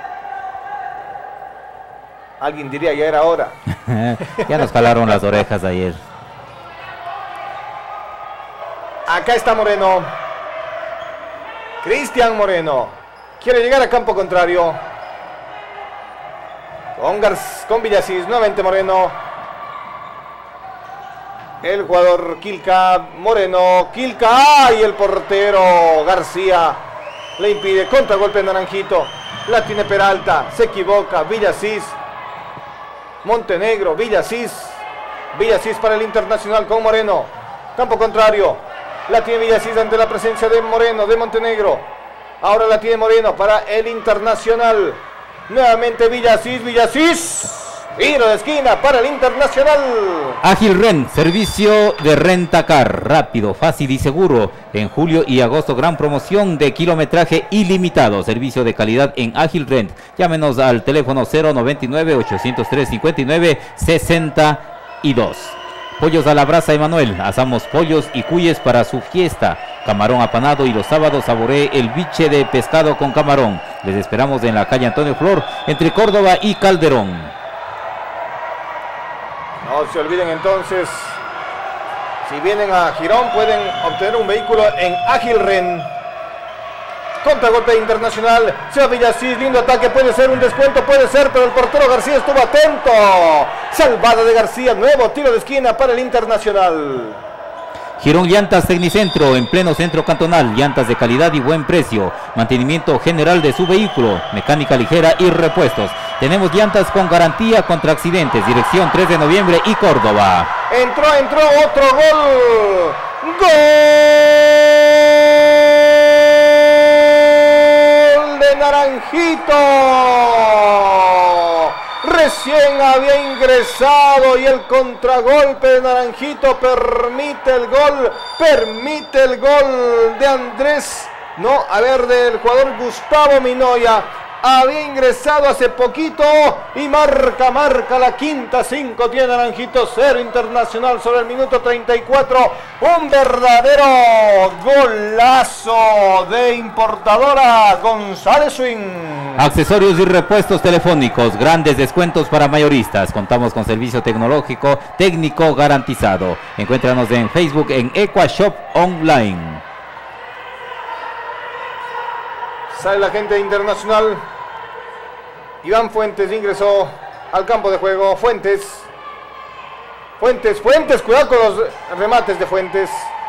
Alguien diría ya era hora. Ya nos jalaron las orejas ayer. Acá está Moreno. Cristian Moreno. Quiere llegar a campo contrario. Con Villasís, nuevamente Moreno. El jugador Quilca, Moreno, Quilca, y el portero García le impide. Contragolpe de Naranjito. La tiene Peralta, se equivoca. Villasís. Montenegro, Villasís. Villasís para el Internacional con Moreno. Campo contrario. La tiene Villasís ante la presencia de Moreno, de Montenegro. Ahora la tiene Moreno para el Internacional. Nuevamente Villasís. Tiro de esquina para el Internacional. Ágil Rent, servicio de rentacar, rápido, fácil y seguro. En julio y agosto, gran promoción de kilometraje ilimitado. Servicio de calidad en Ágil Rent. Llámenos al teléfono 099-803-59-62. Pollos a la brasa Emanuel. Asamos pollos y cuyes para su fiesta. Camarón apanado y los sábados saboree el biche de pescado con camarón. Les esperamos en la calle Antonio Flor, entre Córdoba y Calderón. No se olviden entonces, si vienen a Girón pueden obtener un vehículo en Ágil Rent. Contragolpe Internacional, se va Villasís, lindo ataque, puede ser un descuento, puede ser, pero el portero García estuvo atento. Salvada de García, nuevo tiro de esquina para el Internacional. Girón Llantas Tecnicentro, en pleno centro cantonal, llantas de calidad y buen precio, mantenimiento general de su vehículo, mecánica ligera y repuestos. Tenemos llantas con garantía contra accidentes, dirección 3 de noviembre y Córdoba. Entró otro gol. ¡Gol de Naranjito! Recién había ingresado y el contragolpe de Naranjito permite el gol de Andrés, del jugador Gustavo Minoya. Había ingresado hace poquito y marca la quinta, 5 tiene Naranjito, 0 Internacional sobre el minuto 34. Un verdadero golazo de importadora González Swing. Accesorios y repuestos telefónicos, grandes descuentos para mayoristas. Contamos con servicio tecnológico, técnico garantizado. Encuéntranos en Facebook en EquaShop Online. Sale la gente de Internacional. Iván Fuentes ingresó al campo de juego. Fuentes, cuidado con los remates de Fuentes.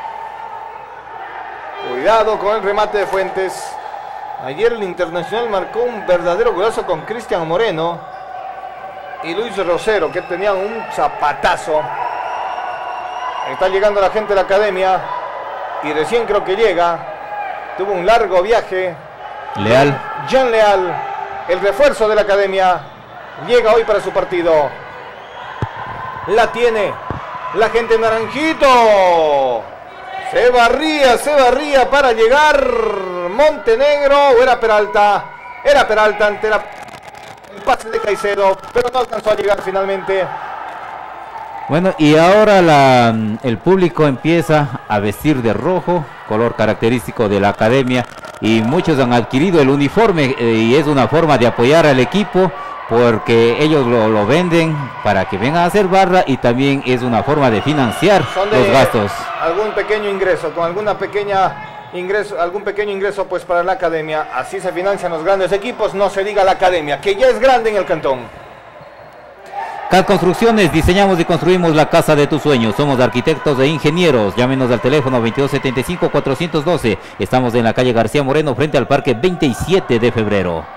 Cuidado con el remate de Fuentes. Ayer el Internacional marcó un verdadero golazo con Cristian Moreno y Luis Rosero, que tenían un zapatazo. Está llegando la gente de la academia y recién creo que llega. Tuvo un largo viaje. Leal. Jean Leal, el refuerzo de la academia, llega hoy para su partido. La tiene la gente Naranjito. Se barría para llegar Montenegro, o era Peralta ante el pase de Caicedo, pero no alcanzó a llegar finalmente. Bueno, y ahora el público empieza a vestir de rojo, color característico de la academia, y muchos han adquirido el uniforme y es una forma de apoyar al equipo porque ellos lo venden para que vengan a hacer barra y también es una forma de financiar los gastos. Algún pequeño ingreso, con algún pequeño ingreso pues para la academia. Así se financian los grandes equipos, no se diga la academia, que ya es grande en el cantón. CAD Construcciones, diseñamos y construimos la casa de tus sueños. Somos arquitectos e ingenieros. Llámenos al teléfono 2275-412. Estamos en la calle García Moreno, frente al Parque 27 de febrero.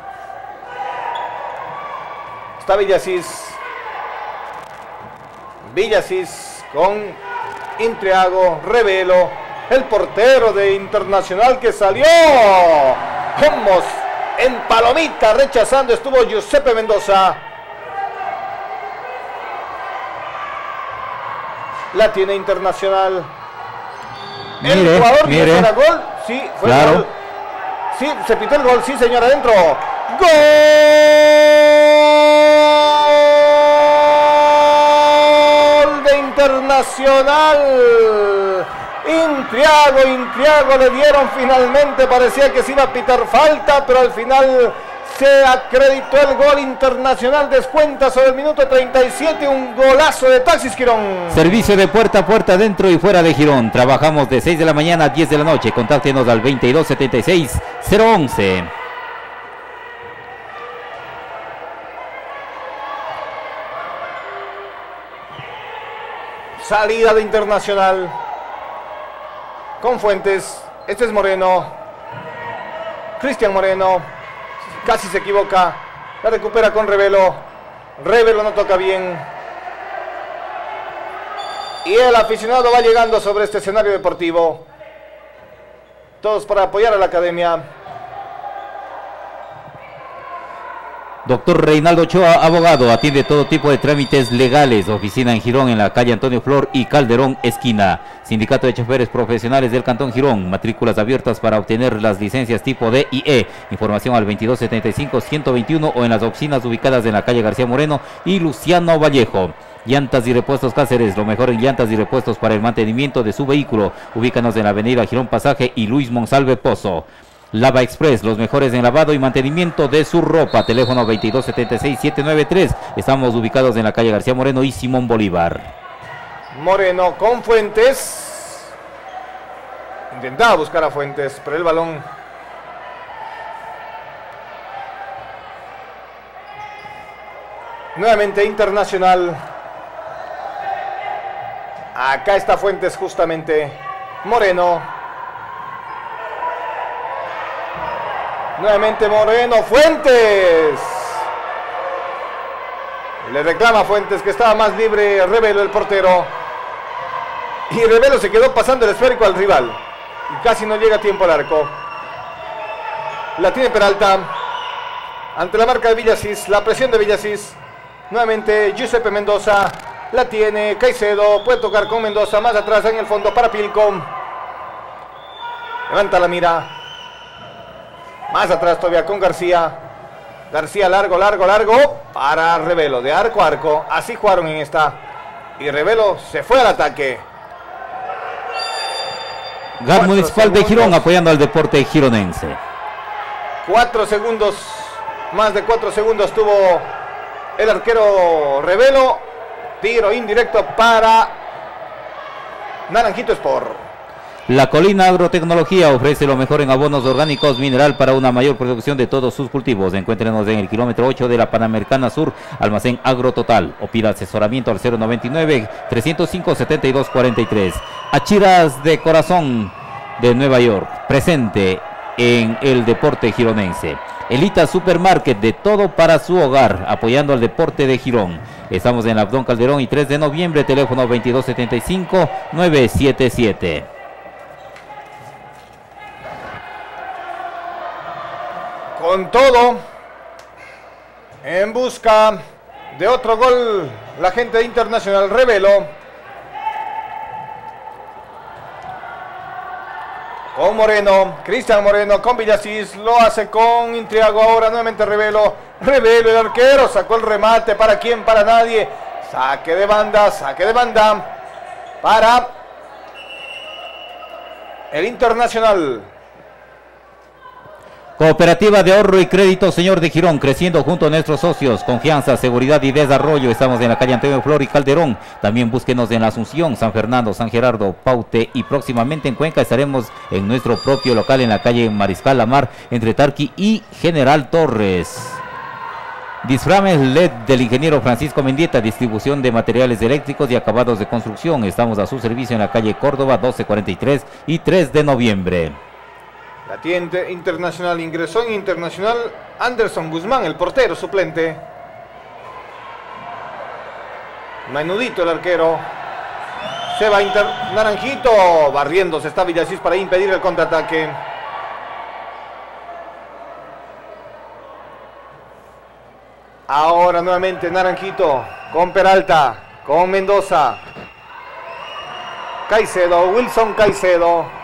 Está Villasís con Intriago, Revelo, el portero de Internacional que salió. Vamos, en palomita, rechazando estuvo Giuseppe Mendoza. La tiene Internacional. El jugador que era gol. Sí, fue claro. Gol. Sí, se pitó el gol. Sí, señor, adentro. ¡Gol de Internacional! Intriago le dieron finalmente. Parecía que se iba a pitar falta, pero al final se acreditó el gol. Internacional descuenta sobre el minuto 37, un golazo de Taxis Girón. Servicio de puerta a puerta dentro y fuera de Girón. Trabajamos de 6 de la mañana a 10 de la noche. Contáctenos al 2276-011. Salida de Internacional con Fuentes. Este es Moreno. Cristian Moreno. Casi se equivoca. La recupera con Revelo. Revelo no toca bien. Y el aficionado va llegando sobre este escenario deportivo. Todos para apoyar a la academia. Doctor Reinaldo Ochoa, abogado, atiende todo tipo de trámites legales. Oficina en Girón, en la calle Antonio Flor y Calderón, esquina. Sindicato de Choferes Profesionales del Cantón Girón. Matrículas abiertas para obtener las licencias tipo D y E. Información al 2275-121 o en las oficinas ubicadas en la calle García Moreno y Luciano Vallejo. Llantas y Repuestos Cáceres, lo mejor en llantas y repuestos para el mantenimiento de su vehículo. Ubícanos en la avenida Girón Pasaje y Luis Monsalve Pozo. Lava Express, los mejores en lavado y mantenimiento de su ropa. Teléfono 2276-793. Estamos ubicados en la calle García Moreno y Simón Bolívar. Moreno con Fuentes. Intentaba buscar a Fuentes, pero el balón nuevamente Internacional. Acá está Fuentes justamente. Moreno. Nuevamente Moreno, Fuentes. Le reclama Fuentes que estaba más libre Revelo, el portero. Y Revelo se quedó pasando el esférico al rival. Y casi no llega a tiempo al arco. La tiene Peralta. Ante la marca de Villasís, la presión de Villasís. Nuevamente Giuseppe Mendoza. La tiene Caicedo. Puede tocar con Mendoza. Más atrás en el fondo para Pilcom. Levanta la mira. Más atrás todavía con García. García largo, largo, largo. Para Revelo, de arco a arco. Así jugaron en esta. Y Revelo se fue al ataque. GAD Municipal de Girón apoyando al deporte gironense. 4 segundos. Más de 4 segundos tuvo el arquero Revelo. Tiro indirecto para Naranjito Sport. La Colina Agrotecnología ofrece lo mejor en abonos orgánicos mineral para una mayor producción de todos sus cultivos. Encuéntrenos en el kilómetro 8 de la Panamericana Sur, Almacén Agrototal, o pida asesoramiento al 099-305-7243. Achiras de Corazón de Nueva York, presente en el deporte gironense. Elita Supermarket, de todo para su hogar, apoyando al deporte de Girón. Estamos en Abdón Calderón y 3 de noviembre, teléfono 2275-977. Con todo, en busca de otro gol, la gente de Internacional. Revelo con Moreno, Cristian Moreno con Villasís, lo hace con Intriago. Ahora nuevamente Revelo, el arquero sacó el remate. ¿Para quién? Para nadie. Saque de banda para el Internacional. Cooperativa de Ahorro y Crédito Señor de Girón, creciendo junto a nuestros socios. Confianza, seguridad y desarrollo. Estamos en la calle Antonio Flor y Calderón. También búsquenos en la Asunción, San Fernando, San Gerardo, Paute y próximamente en Cuenca estaremos en nuestro propio local en la calle Mariscal Lamar, entre Tarqui y General Torres. Disframes LED del ingeniero Francisco Mendieta, distribución de materiales eléctricos y acabados de construcción. Estamos a su servicio en la calle Córdoba 1243 y 3 de noviembre. La tienda Internacional, ingresó en Internacional Anderson Guzmán, el portero suplente. Menudito el arquero. Se va Naranjito, barriéndose está Villasís para impedir el contraataque. Ahora nuevamente Naranjito con Peralta, con Mendoza. Caicedo, Wilson Caicedo.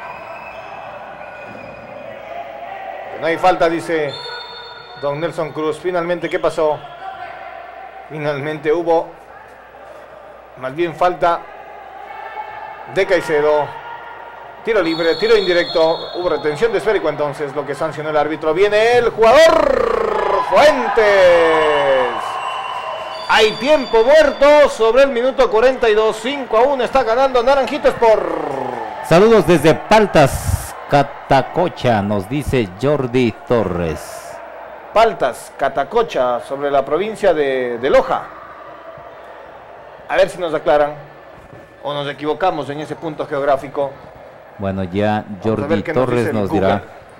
No hay falta, dice don Nelson Cruz. Finalmente, ¿qué pasó? Finalmente hubo más bien falta de Caicedo. Tiro libre, tiro indirecto. Hubo retención de esférico entonces, lo que sancionó el árbitro. Viene el jugador Fuentes. Hay tiempo muerto sobre el minuto 42. 5-1 está ganando Naranjito Sport. Saludos desde Paltas, Catacocha, nos dice Jordi Torres. Paltas, Catacocha, sobre la provincia de Loja. A ver si nos aclaran o nos equivocamos en ese punto geográfico. Bueno, ya Jordi Torres nos dirá.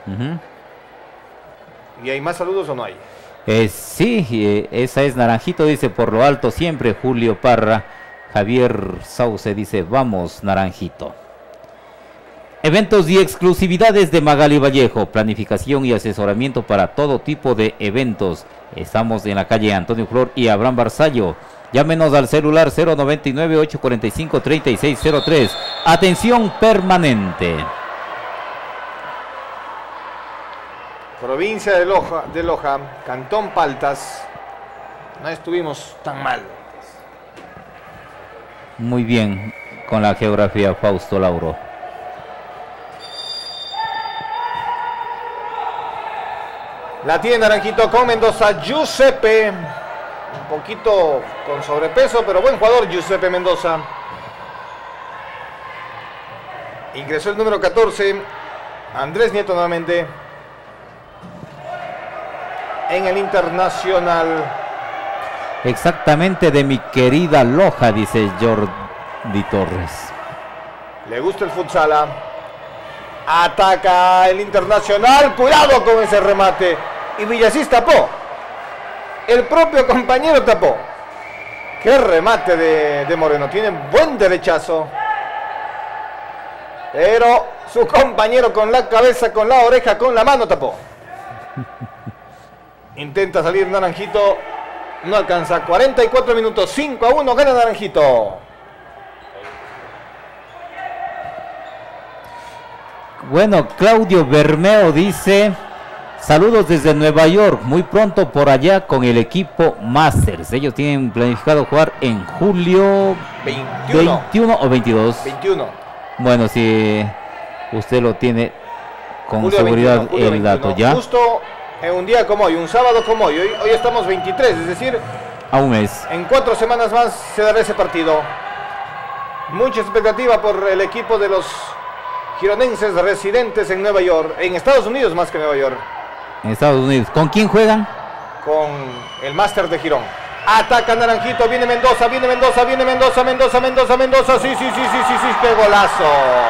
¿Y hay más saludos o no hay? Sí, esa es Naranjito, dice por lo alto siempre. Julio Parra. Javier Sauce dice vamos Naranjito. Eventos y exclusividades de Magali Vallejo, planificación y asesoramiento para todo tipo de eventos. Estamos en la calle Antonio Flor y Abraham Barzallo. Llámenos al celular 099-845-3603. Atención permanente. Provincia de Loja, Cantón Paltas. No estuvimos tan mal. Muy bien con la geografía, Fausto Lauro. La tiene Naranjito con Mendoza, Giuseppe. Un poquito con sobrepeso, pero buen jugador Giuseppe Mendoza. Ingresó el número 14, Andrés Nieto nuevamente. En el Internacional. Exactamente, de mi querida Loja, dice Jordi Torres. Le gusta el futsal. Ataca el Internacional. Cuidado con ese remate. Y Villasís tapó. El propio compañero tapó. Qué remate de Moreno. Tiene buen derechazo. Pero su compañero con la cabeza, con la oreja, con la mano tapó. Intenta salir Naranjito. No alcanza. 44 minutos. 5-1. Gana Naranjito. Bueno, Claudio Bermeo dice: saludos desde Nueva York, muy pronto por allá con el equipo Masters. Ellos tienen planificado jugar en julio 21 o 22. 21. Bueno, si usted lo tiene con Julio seguridad 21, Julio el 21. dato ya. Justo en un día como hoy, un sábado como hoy. Hoy estamos 23, es decir, a un mes. En 4 semanas más se dará ese partido. Mucha expectativa por el equipo de los gironenses residentes en Nueva York, en Estados Unidos más que Nueva York. En Estados Unidos. ¿Con quién juegan? Con el Máster de Girón. Ataca Naranjito, viene Mendoza, viene Mendoza, viene Mendoza, Mendoza, Mendoza, Mendoza. Sí, qué golazo.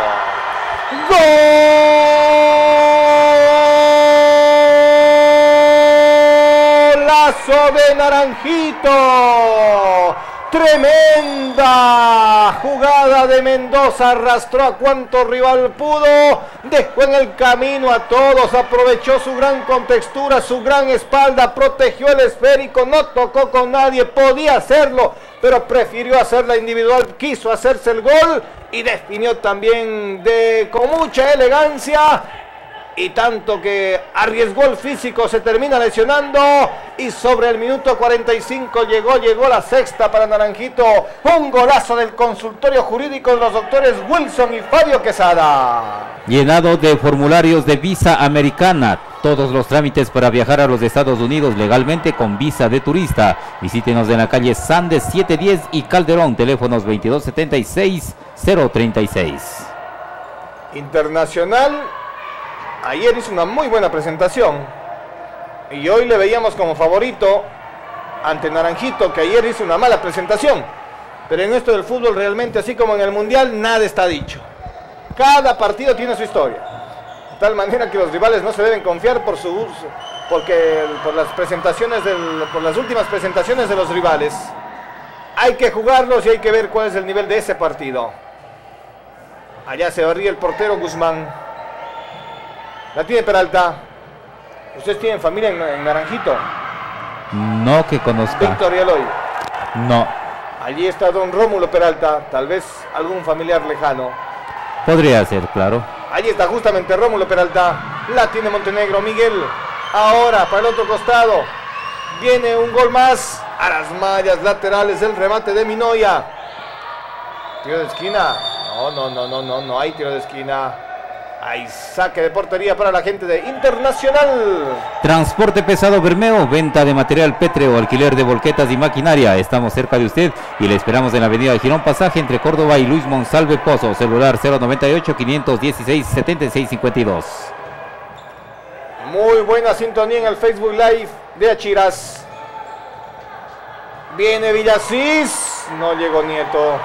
Golazo de Naranjito. Tremenda jugada de Mendoza, arrastró a cuanto rival pudo, dejó en el camino a todos, aprovechó su gran contextura, su gran espalda, protegió el esférico, no tocó con nadie, podía hacerlo, pero prefirió hacerla individual, quiso hacerse el gol y definió también con mucha elegancia. Y tanto que arriesgó el físico, se termina lesionando. Y sobre el minuto 45 llegó la sexta para Naranjito. Un golazo del consultorio jurídico de los doctores Wilson y Fabio Quesada. Llenado de formularios de visa americana. Todos los trámites para viajar a los Estados Unidos legalmente con visa de turista. Visítenos en la calle Sandes 710 y Calderón. Teléfonos 2276-036. Internacional. Ayer hizo una muy buena presentación y hoy le veíamos como favorito ante Naranjito, que ayer hizo una mala presentación. Pero en esto del fútbol realmente, así como en el Mundial, nada está dicho. Cada partido tiene su historia. De tal manera que los rivales no se deben confiar por las últimas presentaciones de los rivales. Hay que jugarlos y hay que ver cuál es el nivel de ese partido. Allá se barría el portero Guzmán. La tiene Peralta. ¿Ustedes tienen familia en Naranjito? No que conozca. Víctor y Eloy. No. Allí está don Rómulo Peralta. Tal vez algún familiar lejano. Podría ser, claro. Allí está justamente Rómulo Peralta. La tiene Montenegro. Miguel. Ahora para el otro costado. Viene un gol más. A las mallas laterales el remate de Minoya. Tiro de esquina. No hay tiro de esquina. Hay saque de portería para la gente de Internacional. Transporte pesado Bermeo, venta de material pétreo, alquiler de volquetas y maquinaria. Estamos cerca de usted y le esperamos en la avenida de Girón Pasaje entre Córdoba y Luis Monsalve Pozo. Celular 098-516-7652. Muy buena sintonía en el Facebook Live de Achiras. Viene Villasís. No llegó Nieto.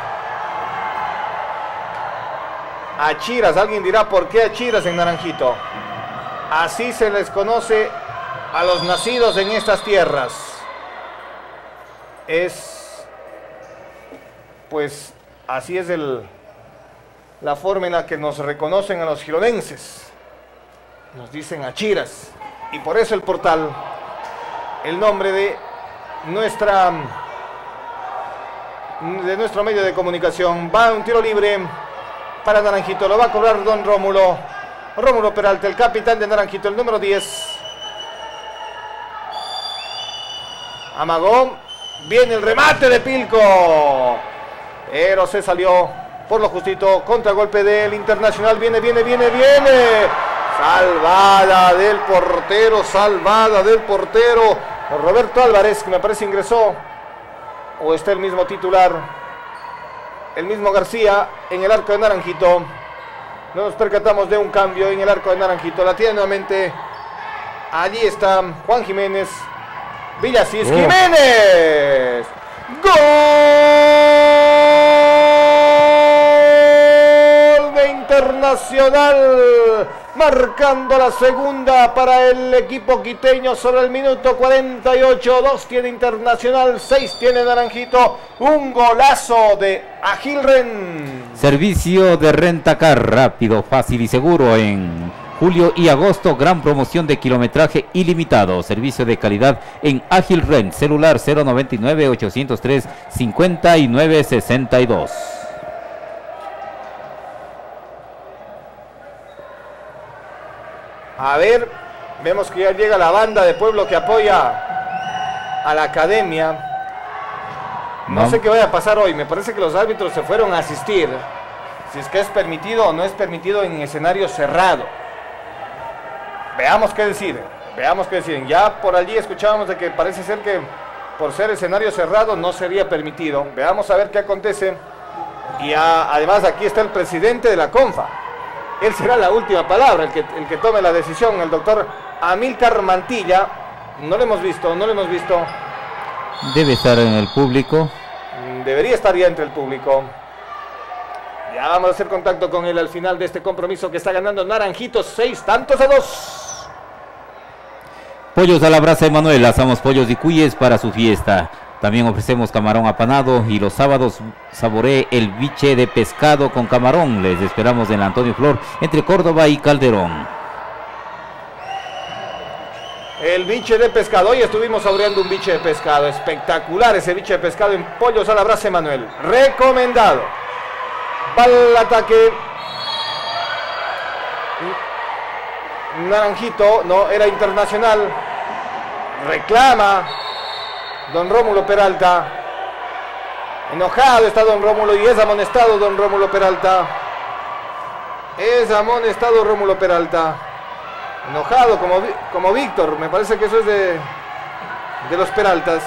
Achiras, alguien dirá por qué Achiras en Naranjito. Así se les conoce a los nacidos en estas tierras. Pues así es la forma en la que nos reconocen a los gironenses. Nos dicen achiras. Y por eso el portal, el nombre de nuestro medio de comunicación. Va un tiro libre para Naranjito. Lo va a cobrar don Rómulo. Rómulo Peralta, el capitán de Naranjito, el número 10. Amagó. Viene el remate de Pilco. Pero se salió por lo justito. Contragolpe del Internacional. Viene. Salvada del portero. Roberto Álvarez, que me parece ingresó. O está el mismo titular. El mismo García en el arco de Naranjito. No nos percatamos de un cambio en el arco de Naranjito. La tiene nuevamente. Allí está Juan Jiménez. Villasís Jiménez. ¡Gol de Internacional! Marcando la segunda para el equipo quiteño sobre el minuto 48. 2 tiene Internacional, 6 tiene Naranjito. Un golazo de Agilren. Servicio de Rentacar, rápido, fácil y seguro en julio y agosto. Gran promoción de kilometraje ilimitado. Servicio de calidad en Agilren. Celular 099-803-5962. A ver, vemos que ya llega la banda de Pueblo que apoya a la academia. No sé qué vaya a pasar hoy. Me parece que los árbitros se fueron a asistir. Si es que es permitido o no es permitido en escenario cerrado. Veamos qué deciden. Ya por allí escuchábamos de que parece ser que por ser escenario cerrado no sería permitido. Veamos a ver qué acontece. Y además aquí está el presidente de la CONFA. Él será la última palabra, el que tome la decisión, el doctor Amílcar Mantilla. No lo hemos visto. Debe estar en el público. Debería estar ya entre el público. Ya vamos a hacer contacto con él al final de este compromiso que está ganando Naranjito 6-2. Pollos a la brasa Emanuel, asamos pollos de cuyes para su fiesta. También ofrecemos camarón apanado y los sábados saboree el biche de pescado con camarón. Les esperamos en la Antonio Flor, entre Córdoba y Calderón. El biche de pescado, hoy estuvimos saboreando un biche de pescado. Espectacular ese biche de pescado en Pollos a la brasa Emanuel. Recomendado. Va al ataque. Naranjito, no, era Internacional. Reclama don Rómulo Peralta. Enojado está don Rómulo y es amonestado don Rómulo Peralta. Enojado como Víctor. Me parece que eso es de los Peraltas.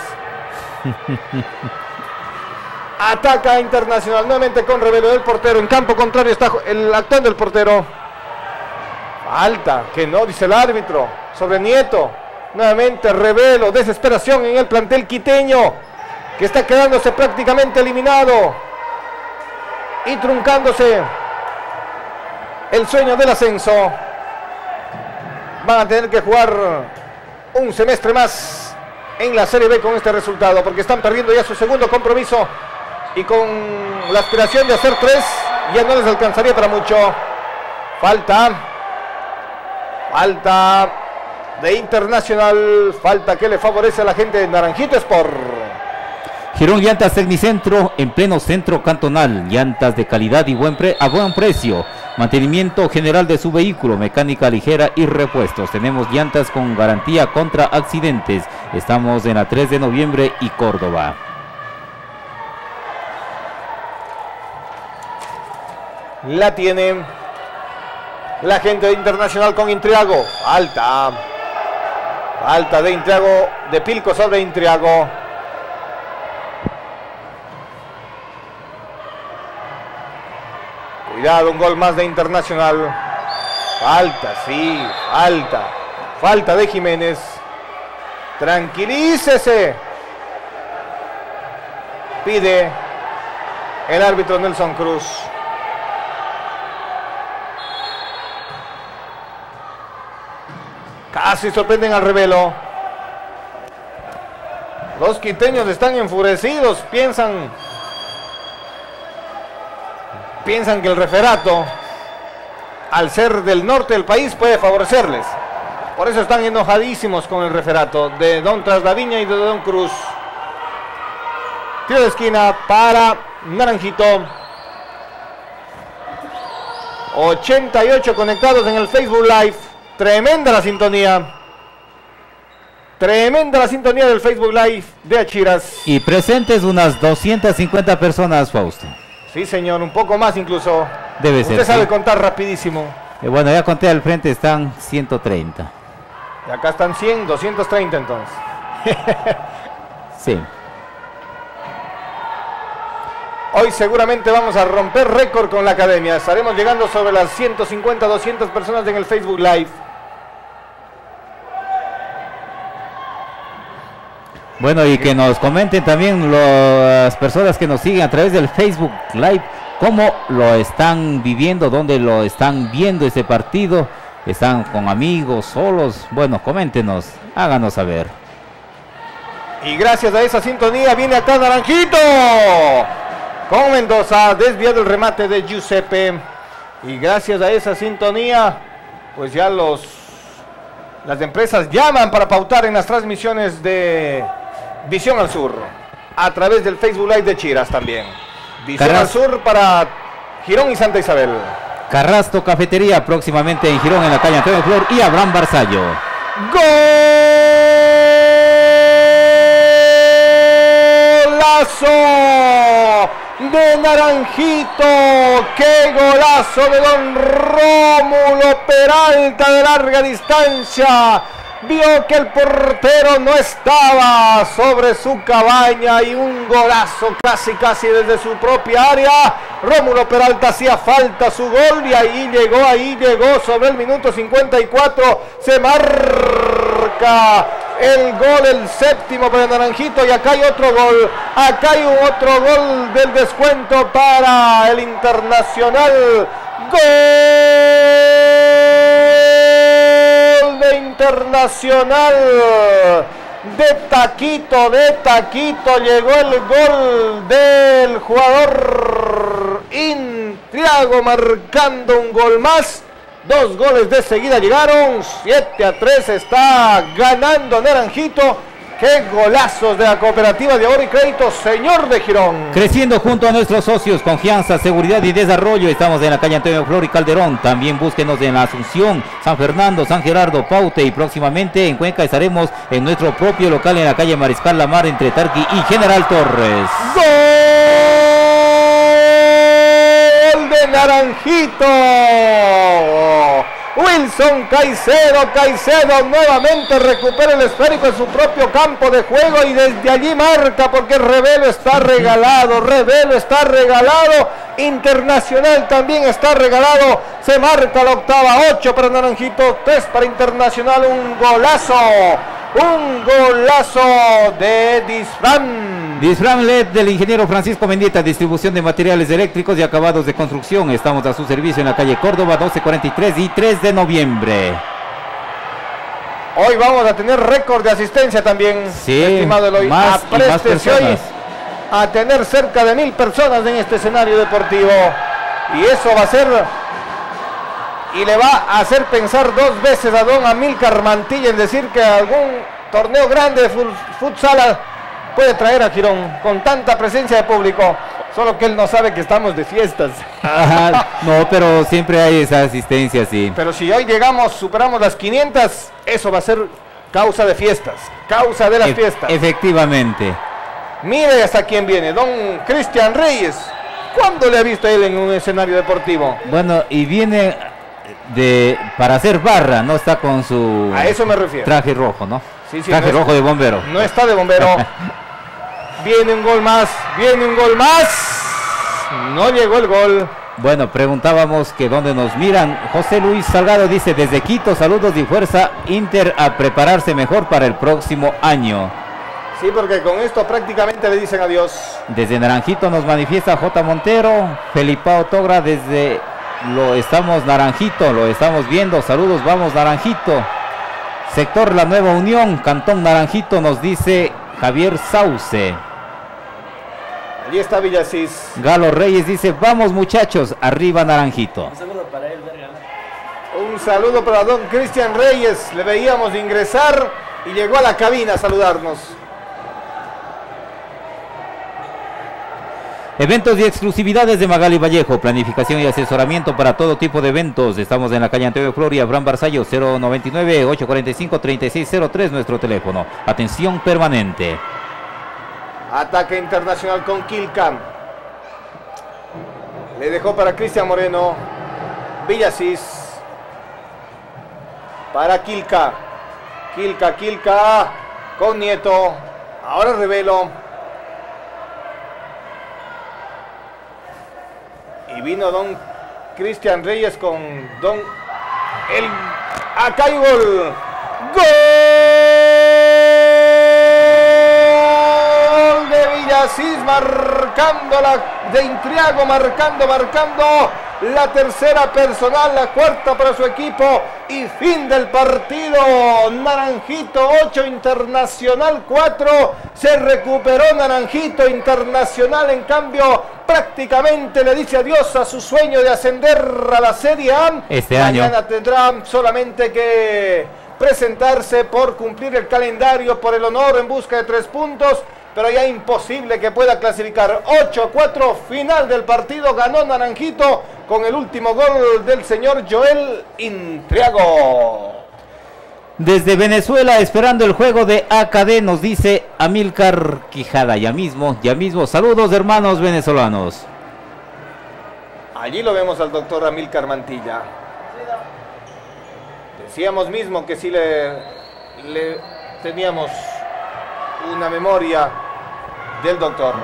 Ataca Internacional nuevamente con Revelo del portero. En campo contrario está actuando el portero. Falta, que no, dice el árbitro, sobre Nieto. Nuevamente Revelo, desesperación en el plantel quiteño, que está quedándose prácticamente eliminado y truncándose el sueño del ascenso. Van a tener que jugar un semestre más en la Serie B con este resultado, porque están perdiendo ya su segundo compromiso y con la aspiración de hacer 3 ya no les alcanzaría para mucho. Falta de Internacional, falta que le favorece a la gente de Naranjito Sport. Girón Llantas Tecnicentro, en pleno centro cantonal. Llantas de calidad y a buen precio. Mantenimiento general de su vehículo, mecánica ligera y repuestos. Tenemos llantas con garantía contra accidentes. Estamos en la 3 de noviembre y Córdoba. La tiene la gente de Internacional con Intriago. Falta de Intriago, de Pilco sobre Intriago. Cuidado, un gol más de Internacional. Falta de Jiménez. Tranquilícese, pide el árbitro Nelson Cruz. Casi sorprenden al Revelo. Los quiteños están enfurecidos, piensan piensan que el referato, al ser del norte del país, puede favorecerles. Por eso están enojadísimos con el referato de don Traslaviña y de don Cruz. Tiro de esquina para Naranjito. 88 conectados en el Facebook Live. Tremenda la sintonía. Tremenda la sintonía del Facebook Live de Achiras. Y presentes unas 250 personas, Fausto. Sí, señor, un poco más incluso. Debe ser. Usted sabe sí. contar rapidísimo. Bueno, ya conté al frente, están 130. Y acá están 100, 230 entonces. Sí. Hoy seguramente vamos a romper récord con la academia. Estaremos llegando sobre las 150, 200 personas en el Facebook Live. Bueno, y que nos comenten también las personas que nos siguen a través del Facebook Live, cómo lo están viviendo, dónde lo están viendo ese partido. ¿Están con amigos, solos? Bueno, coméntenos, háganos saber. Y gracias a esa sintonía viene acá Naranjito. Con Mendoza, desviado el remate de Giuseppe. Y gracias a esa sintonía, pues ya las empresas llaman para pautar en las transmisiones de Visión al Sur. A través del Facebook Live de Chiras también. Visión al Sur para Girón y Santa Isabel. Carrasco Cafetería, próximamente en Girón, en la calle Antonio Flor, y Abraham Barzallo. ¡Golazo de Naranjito! ¡Qué golazo de don Rómulo Peralta de larga distancia! Vio que el portero no estaba sobre su cabaña y un golazo casi desde su propia área. Rómulo Peralta hacía falta su gol y ahí llegó sobre el minuto 54. Se marca el gol, el séptimo para Naranjito, y acá hay otro gol. Acá hay otro gol del descuento para el Internacional. ¡Gol de Internacional! De taquito llegó el gol del jugador Intriago, marcando un gol más. 2 goles de seguida llegaron. 7-3 está ganando Naranjito. ¡Qué golazos de la Cooperativa de Ahorro y Crédito, señor de Girón! Creciendo junto a nuestros socios, confianza, seguridad y desarrollo. Estamos en la calle Antonio Flor y Calderón. También búsquenos en la Asunción, San Fernando, San Gerardo, Paute, y próximamente en Cuenca estaremos en nuestro propio local en la calle Mariscal Lamar, entre Tarqui y General Torres. ¡Gol de Naranjito! Wilson Caicedo nuevamente recupera el esférico en su propio campo de juego y desde allí marca, porque Revelo está regalado. Internacional también está regalado. Se marca la octava. 8 para Naranjito, 3 para Internacional. Un golazo de Disfran LED del ingeniero Francisco Mendieta, distribución de materiales eléctricos y acabados de construcción. Estamos a su servicio en la calle Córdoba 1243 y 3 de noviembre. Hoy vamos a tener récord de asistencia también, sí, estimado Eloy. más hoy a tener cerca de 1000 personas en este escenario deportivo. Y eso va a ser, y le va a hacer pensar 2 veces a don Amílcar Mantilla en decir que algún torneo grande de futsal puede traer a Girón con tanta presencia de público. Solo que él no sabe que estamos de fiestas. Ajá, no, pero siempre hay esa asistencia, sí. Pero si hoy superamos las 500, eso va a ser causa de fiestas, causa de las fiestas. Efectivamente. Mire hasta quién viene, don Cristian Reyes. ¿Cuándo le ha visto a él en un escenario deportivo? Bueno, y viene para hacer barra, no está con su... A eso me refiero. Traje rojo, ¿no? Sí, traje rojo de bombero. No está de bombero. Viene un gol más. No llegó el gol. Bueno, preguntábamos que dónde nos miran. José Luis Salgado dice: desde Quito, saludos y fuerza Inter a prepararse mejor para el próximo año. Sí, porque con esto prácticamente le dicen adiós. Desde Naranjito nos manifiesta J. Montero. Felipao Togra desde Naranjito, lo estamos viendo. Saludos, vamos Naranjito. Sector La Nueva Unión, Cantón Naranjito, nos dice Javier Sauce. Allí está Villasís. Galo Reyes dice, vamos muchachos, arriba Naranjito. Un saludo para él, verga. Un saludo para don Cristian Reyes. Le veíamos ingresar y llegó a la cabina a saludarnos. Eventos y exclusividades de Magali Vallejo, planificación y asesoramiento para todo tipo de eventos. Estamos en la calle Antonio Flor y Abraham Barzallo, 099-845-3603, nuestro teléfono. Atención permanente. Ataque internacional con Quilca. Le dejó para Cristian Moreno. Villasís. Para Quilca. Quilca con Nieto. Ahora Revelo. Y vino don Cristian Reyes con don... Acá hay gol. ¡Gol de Villasís! Marcando de Intriago, marcando la tercera personal, la cuarta para su equipo. Y fin del partido. Naranjito 8, Internacional 4. Se recuperó Naranjito. Internacional, en cambio, prácticamente le dice adiós a su sueño de ascender a la Serie A. Mañana tendrá solamente que presentarse por cumplir el calendario, por el honor, en busca de 3 puntos. Pero ya imposible que pueda clasificar. 8-4, final del partido. Ganó Naranjito con el último gol del señor Joel Intriago. Desde Venezuela, esperando el juego de AKD, nos dice Amílcar Quijada. Ya mismo. Saludos, hermanos venezolanos. Allí lo vemos al doctor Amílcar Mantilla. Decíamos mismo que sí le teníamos una memoria del doctor.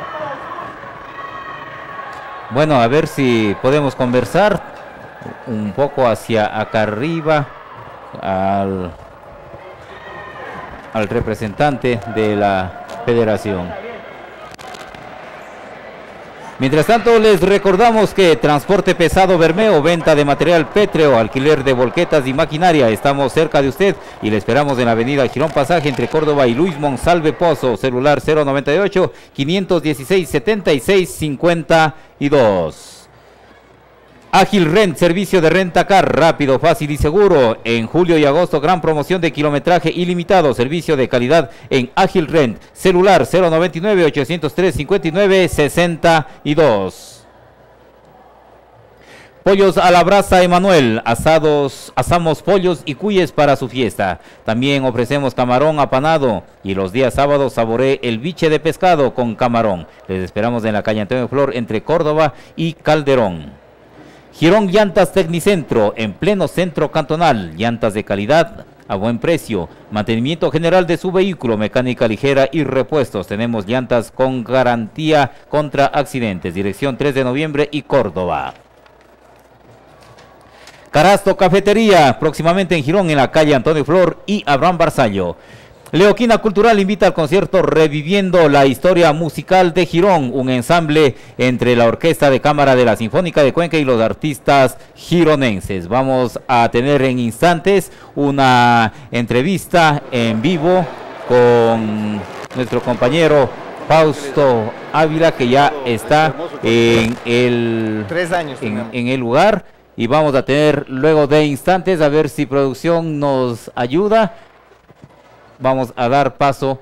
Bueno, a ver si podemos conversar un poco hacia acá arriba al representante de la federación. Mientras tanto, les recordamos que transporte pesado Bermeo, venta de material pétreo, alquiler de volquetas y maquinaria. Estamos cerca de usted y le esperamos en la avenida Girón Pasaje entre Córdoba y Luis Monsalve Pozo. Celular 098-516-7652. Ágil Rent, servicio de rentacar rápido, fácil y seguro. En julio y agosto, gran promoción de kilometraje ilimitado, servicio de calidad en Ágil Rent. Celular 099-803-5962. Pollos a la brasa Emanuel, asamos pollos y cuyes para su fiesta. También ofrecemos camarón apanado y los días sábados saboree el biche de pescado con camarón. Les esperamos en la calle Antonio Flor entre Córdoba y Calderón. Girón Llantas Tecnicentro, en pleno centro cantonal, llantas de calidad a buen precio, mantenimiento general de su vehículo, mecánica ligera y repuestos. Tenemos llantas con garantía contra accidentes. Dirección 3 de noviembre y Córdoba. Carasto Cafetería, próximamente en Girón, en la calle Antonio Flor y Abraham Barzallo. Leoquina Cultural invita al concierto Reviviendo la Historia Musical de Girón, un ensamble entre la Orquesta de Cámara de la Sinfónica de Cuenca y los artistas gironenses. Vamos a tener en instantes una entrevista en vivo con nuestro compañero Fausto Ávila, que ya está en el lugar, y vamos a tener luego de instantes, a ver si producción nos ayuda. Vamos a dar paso.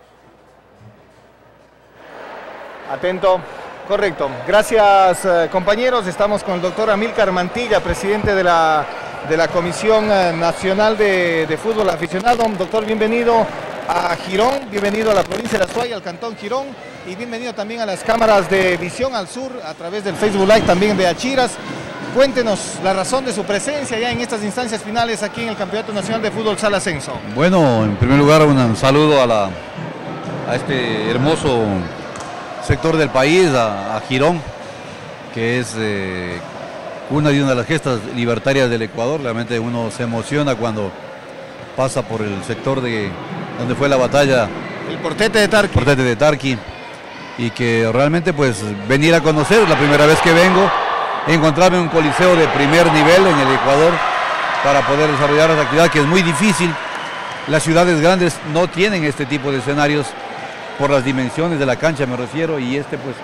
Atento, correcto. Gracias, compañeros. Estamos con el doctor Amílcar Mantilla, presidente de la Comisión Nacional de Fútbol Aficionado. Doctor, bienvenido a Girón, bienvenido a la provincia de Azuay, al cantón Girón, y bienvenido también a las cámaras de Visión al Sur a través del Facebook Live también de Achiras. Cuéntenos la razón de su presencia ya en estas instancias finales aquí en el Campeonato Nacional de Fútbol Sala Ascenso. Bueno, en primer lugar un saludo a este hermoso sector del país, a Girón, que es una de las gestas libertarias del Ecuador. Realmente uno se emociona cuando pasa por el sector donde fue la batalla. El Portete de Tarqui. Portete de Tarqui. Y que realmente pues venir a conocer, la primera vez que vengo, encontrarme en un coliseo de primer nivel en el Ecuador para poder desarrollar esa actividad, que es muy difícil. Las ciudades grandes no tienen este tipo de escenarios por las dimensiones de la cancha, me refiero, y pues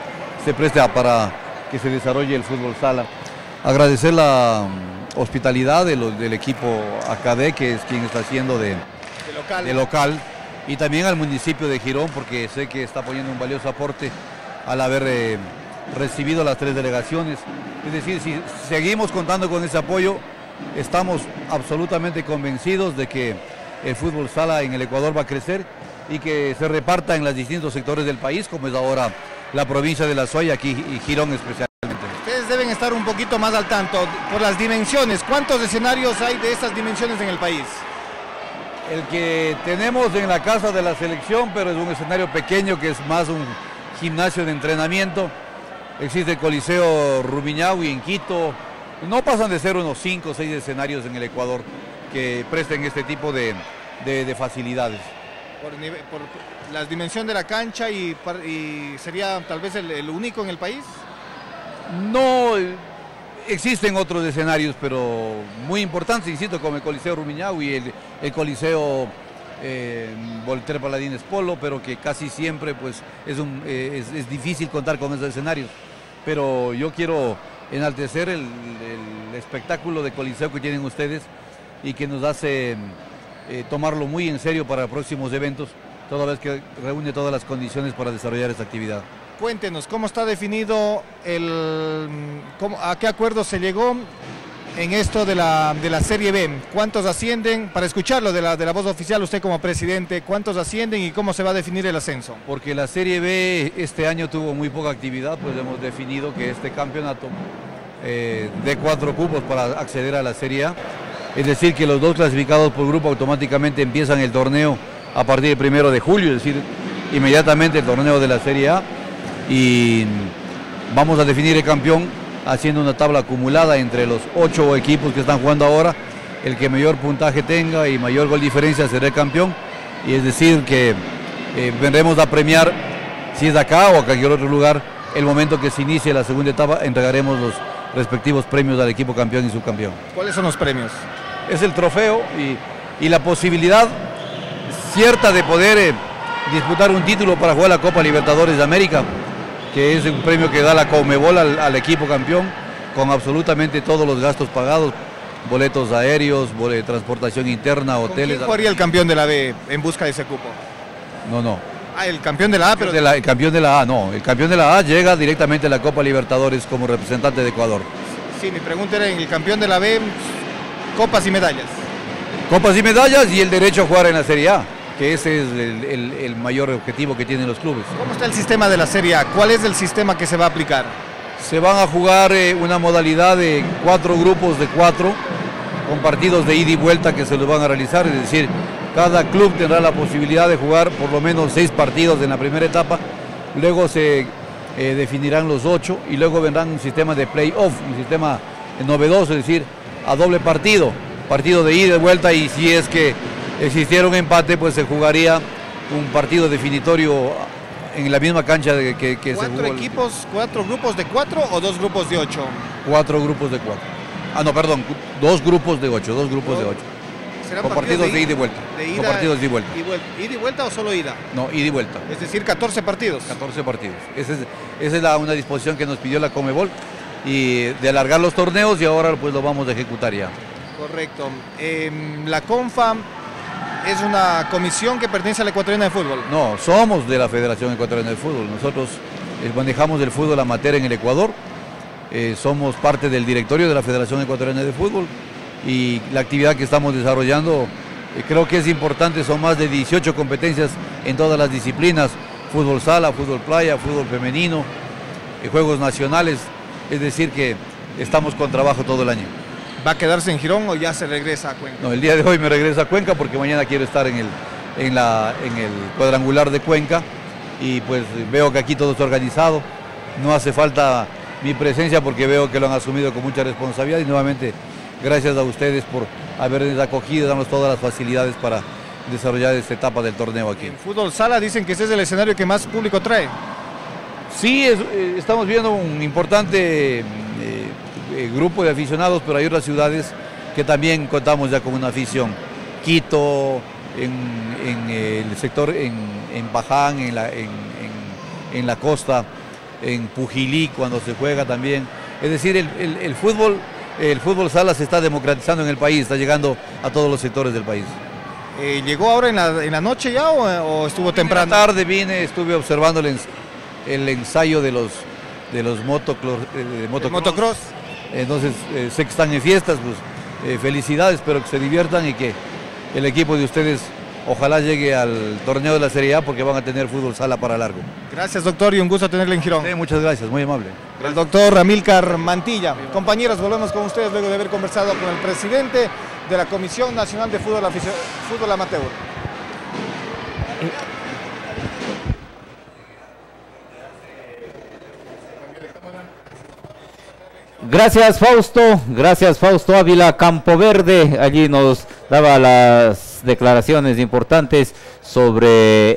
se preste para que se desarrolle el fútbol sala. Agradecer la hospitalidad del equipo ACADE, que es quien está haciendo de local, y también al municipio de Girón, porque sé que está poniendo un valioso aporte al haber recibido las 3 delegaciones. Es decir, si seguimos contando con ese apoyo, estamos absolutamente convencidos de que el fútbol sala en el Ecuador va a crecer y que se reparta en los distintos sectores del país, como es ahora la provincia de La Suaya, aquí y Girón especialmente. Ustedes deben estar un poquito más al tanto por las dimensiones. ¿Cuántos escenarios hay de estas dimensiones en el país? El que tenemos en la casa de la selección, pero es un escenario pequeño, que es más un gimnasio de entrenamiento. Existe el Coliseo Rumiñahui en Quito. No pasan de ser unos 5 o 6 escenarios en el Ecuador que presten este tipo de facilidades. Por la dimensión de la cancha y sería tal vez el único en el país. No, existen otros escenarios, pero muy importantes, insisto, como el Coliseo Rumiñahui, el Coliseo Voltaire Paladines Polo, pero que casi siempre pues, es difícil contar con esos escenarios. Pero yo quiero enaltecer el espectáculo de coliseo que tienen ustedes y que nos hace tomarlo muy en serio para próximos eventos, toda vez que reúne todas las condiciones para desarrollar esta actividad. Cuéntenos, ¿cómo está definido a qué acuerdo se llegó en esto de la Serie B? ¿Cuántos ascienden? Para escucharlo de la voz oficial, usted como presidente, ¿cuántos ascienden y cómo se va a definir el ascenso? Porque la Serie B este año tuvo muy poca actividad, pues hemos definido que este campeonato de 4 cupos para acceder a la Serie A, es decir, que los 2 clasificados por grupo automáticamente empiezan el torneo a partir del 1 de julio, es decir, inmediatamente el torneo de la Serie A, y vamos a definir el campeón haciendo una tabla acumulada entre los 8 equipos que están jugando ahora. El que mayor puntaje tenga y mayor gol diferencia será el campeón, y es decir que vendremos a premiar, si es acá o a cualquier otro lugar, el momento que se inicie la segunda etapa, entregaremos los respectivos premios al equipo campeón y subcampeón. ¿Cuáles son los premios? Es el trofeo y la posibilidad cierta de poder disputar un título para jugar la Copa Libertadores de América, que es un premio que da la Conmebol al equipo campeón, con absolutamente todos los gastos pagados, boletos aéreos, transportación interna, hoteles. ¿Quién jugaría el campeón de la B en busca de ese cupo? No. Ah, el campeón de la A, pero... El campeón de la A, no. El campeón de la A llega directamente a la Copa Libertadores como representante de Ecuador. Sí, mi pregunta era en el campeón de la B, copas y medallas. Copas y medallas y el derecho a jugar en la Serie A, que ese es el mayor objetivo que tienen los clubes. ¿Cómo está el sistema de la Serie A? ¿Cuál es el sistema que se va a aplicar? Se van a jugar una modalidad de 4 grupos de 4, con partidos de ida y vuelta que se los van a realizar, es decir, cada club tendrá la posibilidad de jugar por lo menos 6 partidos en la primera etapa, luego se definirán los 8 y luego vendrán un sistema de play-off, un sistema novedoso, es decir, a doble partido de ida y vuelta, y si es que existiera un empate, pues se jugaría un partido definitorio en la misma cancha que se jugó. ¿4 equipos, 4 grupos de 4 o 2 grupos de 8? 4 grupos de 4. Ah, no, perdón, 2 grupos de 8, 2 grupos de 8. ¿Serán con partidos de ida y vuelta? Con partidos de ida y vuelta. ¿Ida y vuelta o solo ida? No, ida y vuelta. Es decir, 14 partidos. 14 partidos. Esa es una disposición que nos pidió la Conmebol, y de alargar los torneos, y ahora pues lo vamos a ejecutar ya. Correcto. La CONFA es una comisión que pertenece a la Ecuatoriana de Fútbol. No, somos de la Federación Ecuatoriana de Fútbol. Nosotros manejamos el fútbol amateur en el Ecuador. Somos parte del directorio de la Federación Ecuatoriana de Fútbol, y la actividad que estamos desarrollando creo que es importante. Son más de 18 competencias en todas las disciplinas: fútbol sala, fútbol playa, fútbol femenino, juegos nacionales. Es decir que estamos con trabajo todo el año. ¿Va a quedarse en Girón o ya se regresa a Cuenca? No, el día de hoy me regreso a Cuenca porque mañana quiero estar en el cuadrangular de Cuenca, y pues veo que aquí todo está organizado. No hace falta mi presencia porque veo que lo han asumido con mucha responsabilidad, y nuevamente gracias a ustedes por habernos acogido y darnos todas las facilidades para desarrollar esta etapa del torneo aquí. En fútbol sala dicen que ese es el escenario que más público trae. Sí, estamos viendo un importante grupo de aficionados, pero hay otras ciudades que también contamos ya con una afición. Quito, en el sector, en Baján, en la costa, en Pujilí cuando se juega también. Es decir, el fútbol sala se está democratizando en el país, está llegando a todos los sectores del país. ¿Llegó ahora en la noche ya o estuvo temprano? En la tarde vine, estuve observando el ensayo de los motocross. Entonces sé que están en fiestas, pues felicidades, espero que se diviertan y que el equipo de ustedes ojalá llegue al torneo de la Serie A porque van a tener fútbol sala para largo. Gracias, doctor, y un gusto tenerle en Girón. Sí, muchas gracias, muy amable. El doctor Amílcar Mantilla. Compañeros, volvemos con ustedes luego de haber conversado con el presidente de la Comisión Nacional de Fútbol Amateur. Gracias Fausto Ávila Campoverde, allí nos daba las declaraciones importantes sobre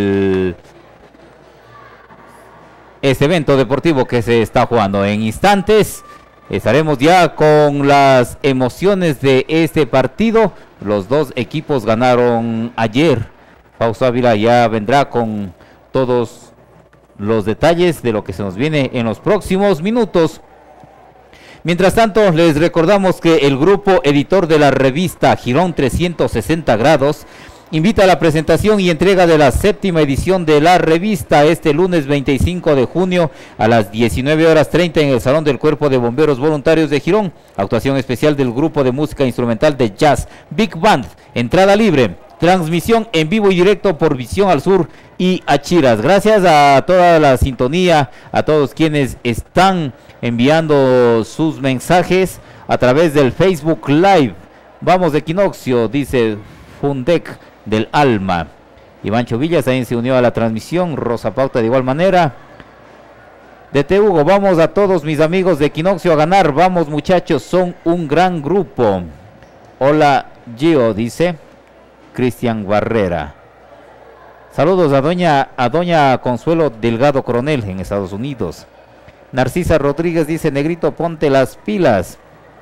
este evento deportivo que se está jugando. En instantes estaremos ya con las emociones de este partido. Los dos equipos ganaron ayer. Fausto Ávila ya vendrá con todos los detalles de lo que se nos viene en los próximos minutos. Mientras tanto, les recordamos que el grupo editor de la revista Girón 360 Grados invita a la presentación y entrega de la 7ª edición de la revista este lunes 25 de junio a las 19:30 en el Salón del Cuerpo de Bomberos Voluntarios de Girón. Actuación especial del grupo de música instrumental de jazz Big Band. Entrada libre. Transmisión en vivo y directo por Visión al Sur y Achiras. Gracias a toda la sintonía, a todos quienes están enviando sus mensajes a través del Facebook Live. Vamos de Equinoccio, dice Fundec del Alma. Iván Chovillas también se unió a la transmisión. Rosa Pauta de igual manera. De Hugo, vamos a todos mis amigos de Equinoccio a ganar. Vamos muchachos, son un gran grupo. Hola Gio, dice Cristian Barrera. Saludos a doña Consuelo Delgado Coronel en Estados Unidos. Narcisa Rodríguez dice, Negrito, ponte las pilas.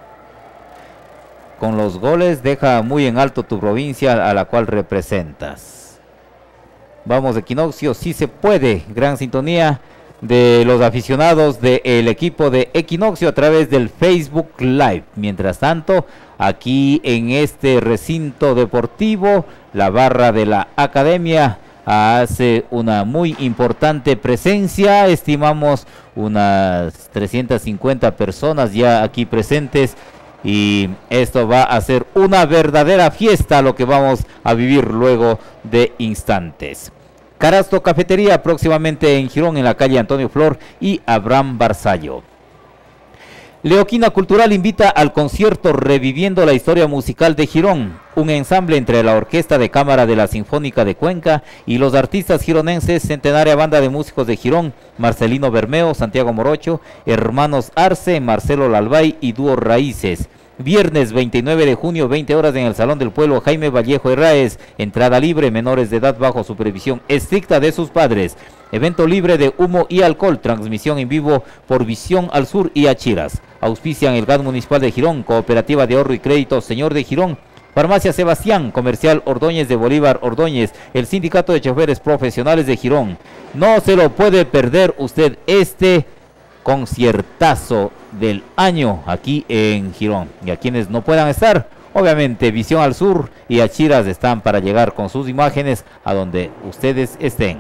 Con los goles deja muy en alto tu provincia a la cual representas. Vamos, Equinoccio, sí se puede. Gran sintonía de los aficionados del equipo de Equinoccio a través del Facebook Live. Mientras tanto, aquí en este recinto deportivo, la barra de la academia hace una muy importante presencia. Estimamos unas 350 personas ya aquí presentes y esto va a ser una verdadera fiesta lo que vamos a vivir luego de instantes. Carasto Cafetería próximamente en Girón, en la calle Antonio Flor y Abraham Barzallo. Leoquina Cultural invita al concierto Reviviendo la Historia Musical de Girón, un ensamble entre la Orquesta de Cámara de la Sinfónica de Cuenca y los artistas gironenses Centenaria Banda de Músicos de Girón, Marcelino Bermeo, Santiago Morocho, Hermanos Arce, Marcelo Lalbay y Dúo Raíces. Viernes 29 de junio, 20 horas en el Salón del Pueblo Jaime Vallejo Herráez, entrada libre, menores de edad bajo supervisión estricta de sus padres. Evento libre de humo y alcohol, transmisión en vivo por Visión al Sur y Achiras. Auspician el GAD Municipal de Girón, Cooperativa de Ahorro y Crédito Señor de Girón, Farmacia Sebastián, Comercial Ordóñez de Bolívar Ordóñez, el Sindicato de Choferes Profesionales de Girón. No se lo puede perder usted este conciertazo del año aquí en Girón. Y a quienes no puedan estar, obviamente Visión al Sur y Achiras están para llegar con sus imágenes a donde ustedes estén.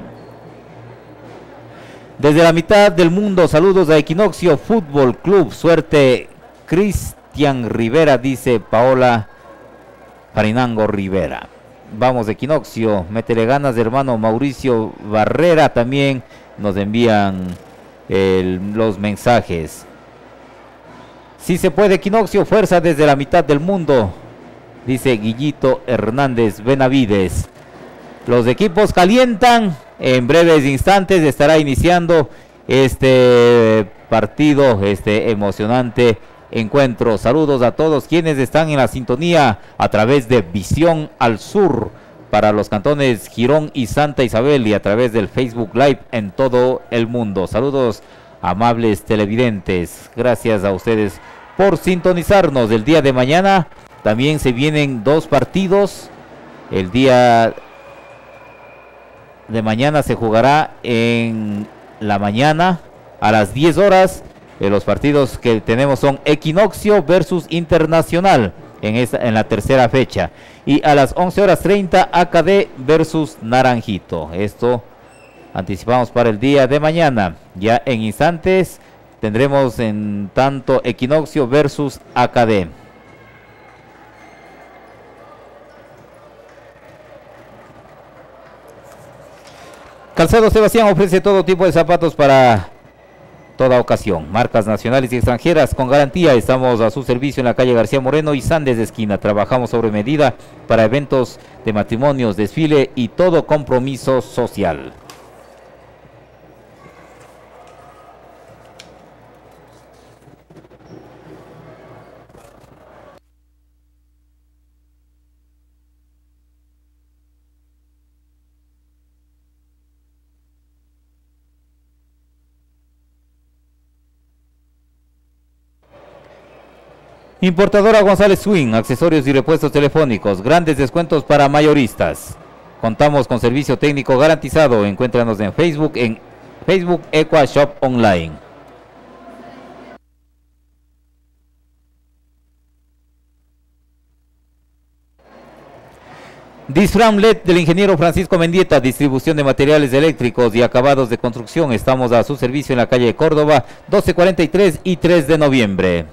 Desde la mitad del mundo, saludos a Equinoccio Fútbol Club, suerte Cristian Rivera, dice Paola Farinango Rivera. Vamos Equinoccio, métele ganas de hermano Mauricio Barrera, también nos envían los mensajes. Si se puede Equinoccio, fuerza desde la mitad del mundo, dice Guillito Hernández Benavides. Los equipos calientan, en breves instantes estará iniciando este partido, este emocionante encuentro. Saludos a todos quienes están en la sintonía a través de Visión al Sur para los cantones Girón y Santa Isabel y a través del Facebook Live en todo el mundo. Saludos amables televidentes, gracias a ustedes por sintonizarnos. El día de mañana también se vienen dos partidos. El día de mañana se jugará en la mañana A las 10 horas, los partidos que tenemos son Equinoccio versus Internacional en la tercera fecha. Y a las 11 horas 30, AKD versus Naranjito. Esto anticipamos para el día de mañana. Ya en instantes tendremos en tanto Equinoccio versus AKD. Calzado Sebastián ofrece todo tipo de zapatos para toda ocasión, marcas nacionales y extranjeras con garantía. Estamos a su servicio en la calle García Moreno y Sandes de esquina. Trabajamos sobre medida para eventos de matrimonios, desfile y todo compromiso social. Importadora González Swing, accesorios y repuestos telefónicos, grandes descuentos para mayoristas. Contamos con servicio técnico garantizado. Encuéntranos en Facebook Equa Shop Online. Disfram LED del ingeniero Francisco Mendieta, distribución de materiales eléctricos y acabados de construcción. Estamos a su servicio en la calle Córdoba, 1243 y 3 de noviembre.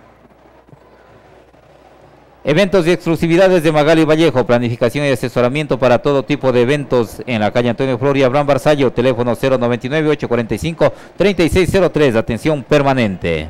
Eventos y exclusividades de Magali Vallejo, planificación y asesoramiento para todo tipo de eventos en la calle Antonio Flor y Abraham Barzallo, teléfono 099-845-3603, atención permanente.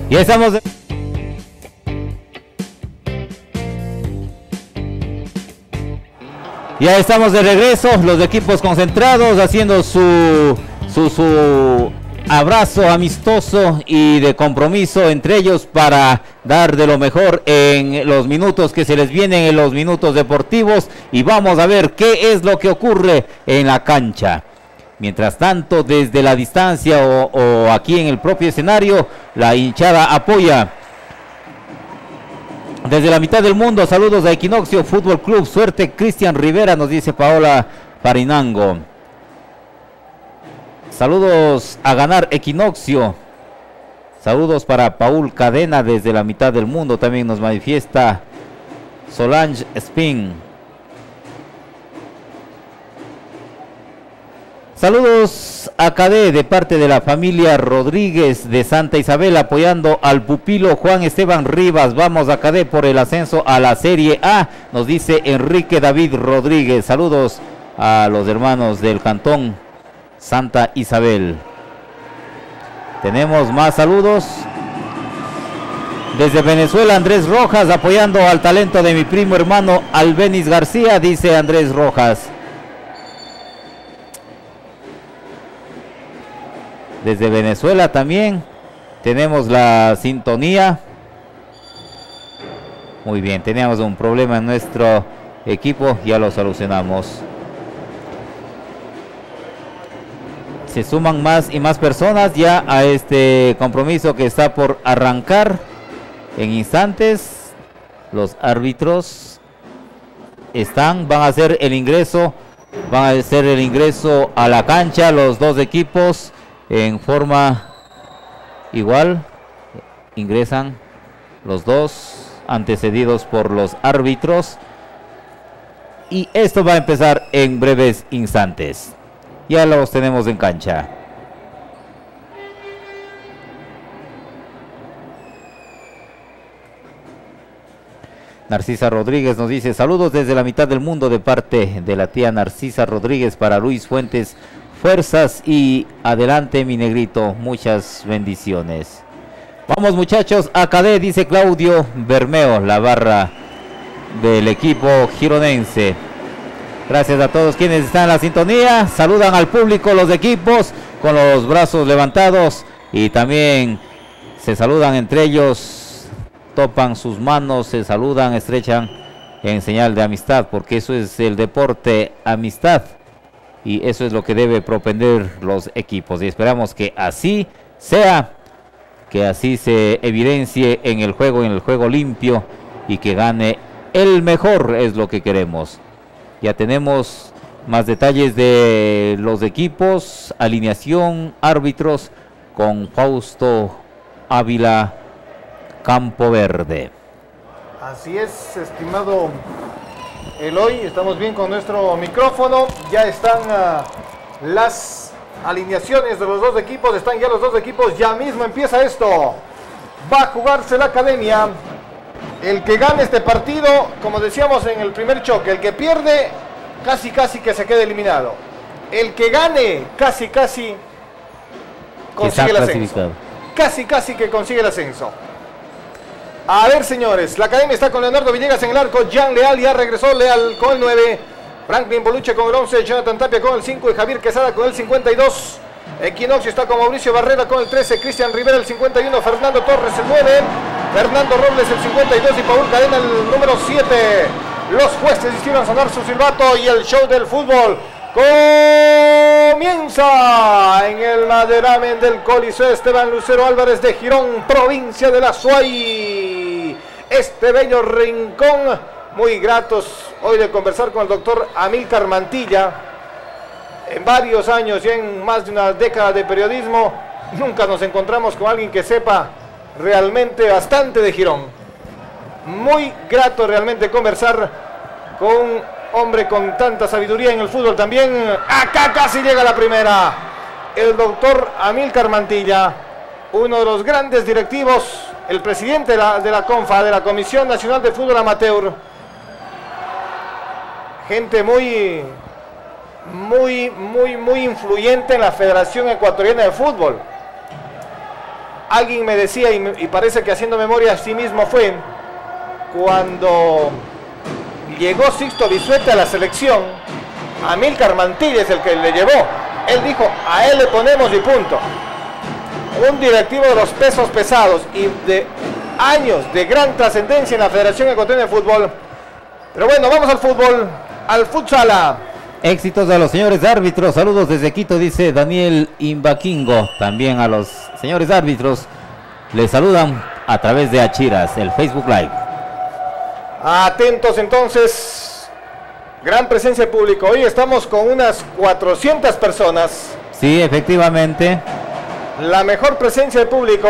Ya estamos de regreso, los equipos concentrados haciendo su abrazo amistoso y de compromiso entre ellos para dar de lo mejor en los minutos que se les vienen, en los minutos deportivos, y vamos a ver qué es lo que ocurre en la cancha. Mientras tanto, desde la distancia o aquí en el propio escenario, la hinchada apoya. Desde la mitad del mundo, saludos a Equinoccio Fútbol Club, suerte Cristian Rivera, nos dice Paola Parinango. Saludos a ganar Equinoccio. Saludos para Paul Cadena desde la mitad del mundo, también nos manifiesta Solange Spin. Saludos a KD de parte de la familia Rodríguez de Santa Isabel, apoyando al pupilo Juan Esteban Rivas. Vamos a KD por el ascenso a la Serie A, nos dice Enrique David Rodríguez. Saludos a los hermanos del cantón Santa Isabel. Tenemos más saludos. Desde Venezuela, Andrés Rojas, apoyando al talento de mi primo hermano Albeniz García, dice Andrés Rojas. Desde Venezuela también tenemos la sintonía. Muy bien, teníamos un problema en nuestro equipo, ya lo solucionamos. Se suman más y más personas ya a este compromiso que está por arrancar en instantes. Los árbitros van a hacer el ingreso a la cancha, los dos equipos. En forma igual ingresan los dos, antecedidos por los árbitros, y esto va a empezar en breves instantes. Ya los tenemos en cancha. Narcisa Rodríguez nos dice saludos desde la mitad del mundo de parte de la tía Narcisa Rodríguez para Luis Fuentes. Fuerzas y adelante mi negrito, muchas bendiciones. Vamos muchachos, AKD, dice Claudio Bermeo, la barra del equipo gironense. Gracias a todos quienes están en la sintonía, saludan al público, los equipos con los brazos levantados y también se saludan entre ellos, topan sus manos, se saludan, estrechan en señal de amistad, porque eso es el deporte, amistad. Y eso es lo que debe propender los equipos. Y esperamos que así sea, que así se evidencie en el juego limpio, y que gane el mejor, es lo que queremos. Ya tenemos más detalles de los equipos, alineación, árbitros, con Fausto Ávila, Campo Verde. Así es, estimado Eloy, estamos bien con nuestro micrófono, ya están las alineaciones de los dos equipos, están ya los dos equipos, ya mismo empieza esto, va a jugarse la academia, el que gane este partido, como decíamos en el primer choque, el que pierde casi que se quede eliminado, el que gane casi consigue el ascenso, casi que consigue el ascenso. A ver, señores, la academia está con Leonardo Villegas en el arco, Jan Leal ya regresó, Leal con el 9, Franklin Boluche con el 11, Jonathan Tapia con el 5 y Javier Quesada con el 52. Equinoccio está con Mauricio Barrera con el 13, Cristian Rivera el 51, Fernando Torres el 9, Fernando Robles el 52 y Paul Cadena el número 7. Los jueces hicieron sonar su silbato y el show del fútbol comienza en el maderamen del Coliseo Esteban Lucero Álvarez de Girón, provincia de la Suay. Este bello rincón, muy gratos hoy de conversar con el doctor Amílcar Mantilla. En varios años y en más de una década de periodismo, nunca nos encontramos con alguien que sepa realmente bastante de Girón. Muy grato realmente conversar con un hombre con tanta sabiduría en el fútbol también. Acá casi llega la primera. El doctor Amílcar Mantilla, uno de los grandes directivos, el presidente de la CONFA, de la Comisión Nacional de Fútbol Amateur. Gente muy influyente en la Federación Ecuatoriana de Fútbol. alguien me decía, y parece que haciendo memoria a sí mismo fue, cuando llegó Sixto Bisuete a la selección, Amílcar Mantilla es el que le llevó. Él dijo, a él le ponemos y punto. Un directivo de los pesos pesados y de años de gran trascendencia en la Federación Ecuatoriana de Fútbol. Pero bueno, vamos al fútbol, al futsala. Éxitos a los señores árbitros, saludos desde Quito, dice Daniel Imbaquingo. También a los señores árbitros les saludan a través de Achiras, el Facebook Live. Atentos entonces, gran presencia de público. Hoy estamos con unas 400 personas. Sí, efectivamente. La mejor presencia de público.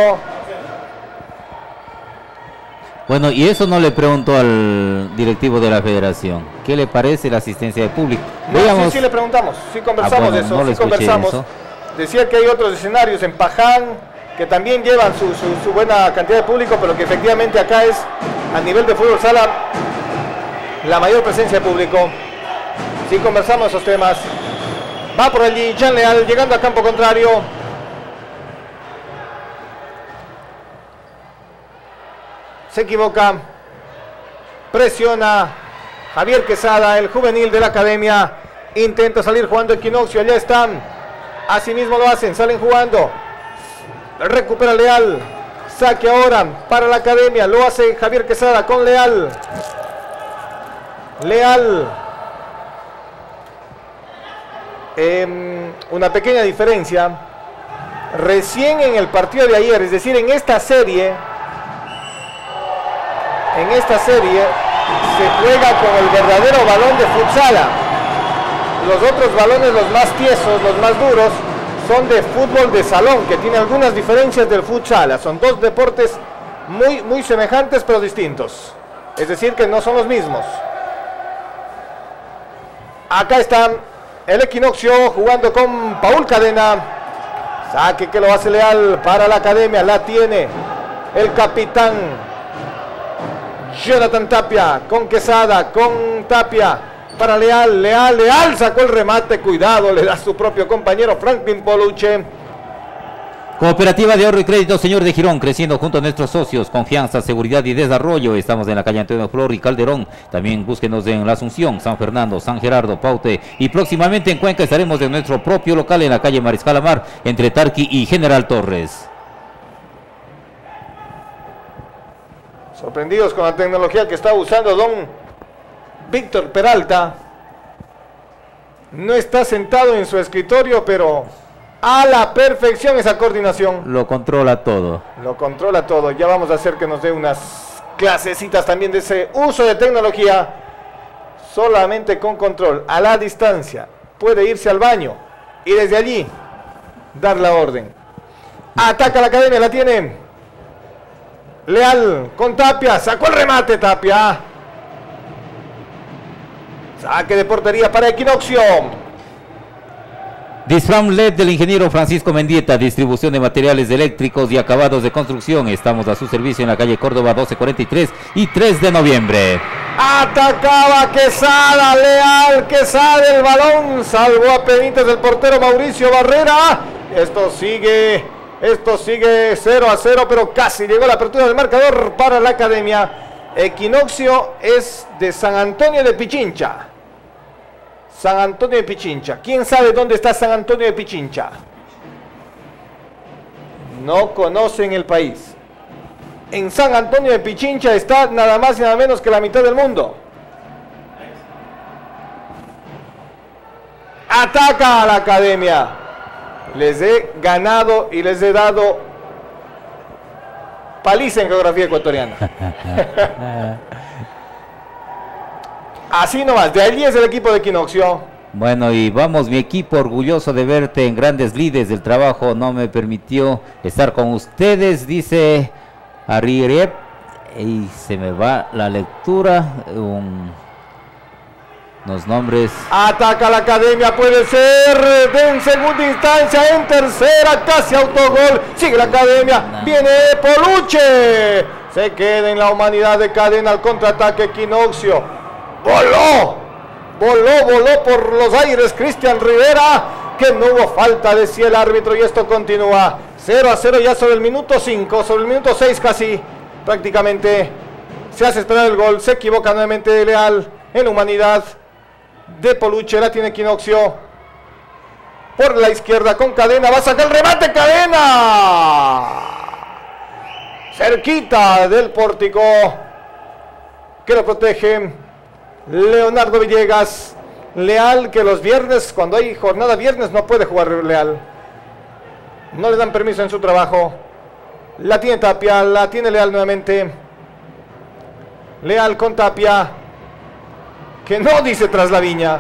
Bueno, y eso no le preguntó al directivo de la federación. ¿Qué le parece la asistencia de público? No, sí le preguntamos, sí conversamos de eso, no sí conversamos. Eso. Decía que hay otros escenarios en Paján que también llevan su buena cantidad de público, pero que efectivamente acá es, a nivel de fútbol sala, la mayor presencia de público. Sí conversamos esos temas. Va por allí Jean Leal, llegando a campo contrario. Se equivoca, presiona Javier Quesada, el juvenil de la academia, intenta salir jugando Equinoccio, allá están, así mismo lo hacen, salen jugando, recupera Leal, saque ahora para la academia, lo hace Javier Quesada con Leal, una pequeña diferencia, recién en el partido de ayer, es decir, en esta serie se juega con el verdadero balón de futsala. Los otros balones, los más tiesos, los más duros, son de fútbol de salón, que tiene algunas diferencias del futsala. Son dos deportes muy semejantes pero distintos. Es decir, que no son los mismos. Acá está el Equinoccio jugando con Paul Cadena. Saque que lo hace Leal para la academia. La tiene el capitán Jonathan Tapia con Quesada, con Tapia para Leal sacó el remate, cuidado, le da su propio compañero Franklin Poluche. Cooperativa de Ahorro y Crédito Señor de Girón, creciendo junto a nuestros socios, confianza, seguridad y desarrollo. Estamos en la calle Antonio Flor y Calderón. También búsquenos en La Asunción, San Fernando, San Gerardo, Paute, y próximamente en Cuenca estaremos en nuestro propio local en la calle Mariscal Amar, entre Tarqui y General Torres. Sorprendidos con la tecnología que está usando don Víctor Peralta. No está sentado en su escritorio, pero a la perfección esa coordinación. Lo controla todo. Lo controla todo. Ya vamos a hacer que nos dé unas clasecitas también de ese uso de tecnología. Solamente con control, a la distancia. Puede irse al baño y desde allí dar la orden. Ataca la academia, la tiene Leal con Tapia, sacó el remate Tapia. Saque de portería para Equinoccio. Disfram LED del ingeniero Francisco Mendieta, distribución de materiales eléctricos y acabados de construcción. Estamos a su servicio en la calle Córdoba 1243 y 3 de noviembre. Atacaba Quesada, Leal, Quesada el balón, salvó a penitas del portero Mauricio Barrera. Esto sigue 0-0, pero casi llegó la apertura del marcador para la academia. Equinoccio es de San Antonio de Pichincha. San Antonio de Pichincha. ¿Quién sabe dónde está San Antonio de Pichincha? No conocen el país. En San Antonio de Pichincha está nada más y nada menos que la mitad del mundo. Ataca a la academia. Les he ganado y les he dado paliza en geografía ecuatoriana. Así nomás, de allí es el equipo de Equinoccio. Bueno, y vamos, mi equipo, orgulloso de verte en grandes lides. El trabajo no me permitió estar con ustedes, dice Ariep. Y se me va la lectura. Los nombres. Ataca la academia, puede ser en segunda instancia, en tercera, casi autogol. Sigue la academia, viene Poluche. Se queda en la humanidad de Cadena al contraataque Equinoccio. Voló por los aires Cristian Rivera, que no hubo falta, decía el árbitro, y esto continúa. 0-0 ya sobre el minuto 5, sobre el minuto 6 casi, prácticamente. Se hace esperar el gol, se equivoca nuevamente Leal en humanidad de Poluche, la tiene Equinoccio. Por la izquierda con Cadena, va a sacar el remate Cadena. Cerquita del pórtico que lo protege Leonardo Villegas. Leal, que los viernes, cuando hay jornada viernes, no puede jugar Leal. No le dan permiso en su trabajo. La tiene Tapia, la tiene Leal nuevamente. Leal con Tapia, que no dice Traslaviña.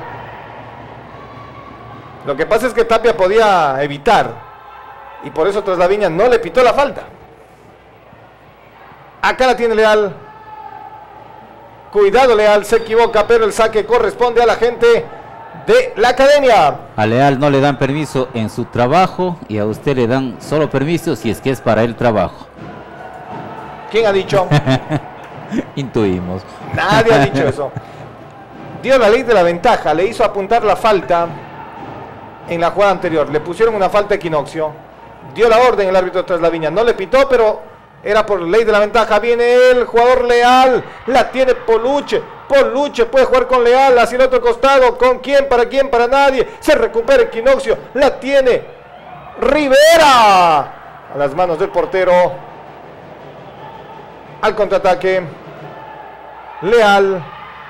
Lo que pasa es que Tapia podía evitar, y por eso Traslaviña no le pitó la falta. Acá la tiene Leal. Cuidado Leal, se equivoca, pero el saque corresponde a la gente de la Academia. A Leal no le dan permiso en su trabajo y a usted le dan solo permiso si es que es para el trabajo. ¿Quién ha dicho? Intuimos. Nadie ha dicho eso. Dio la ley de la ventaja, le hizo apuntar la falta en la jugada anterior. Le pusieron una falta a Equinoccio. Dio la orden el árbitro Traslaviña. No le pitó, pero era por ley de la ventaja. Viene el jugador Leal. La tiene Poluche. Poluche puede jugar con Leal hacia el otro costado. ¿Con quién? ¿Para quién? Para nadie. Se recupera Equinoccio. La tiene Rivera. A las manos del portero. Al contraataque. Leal.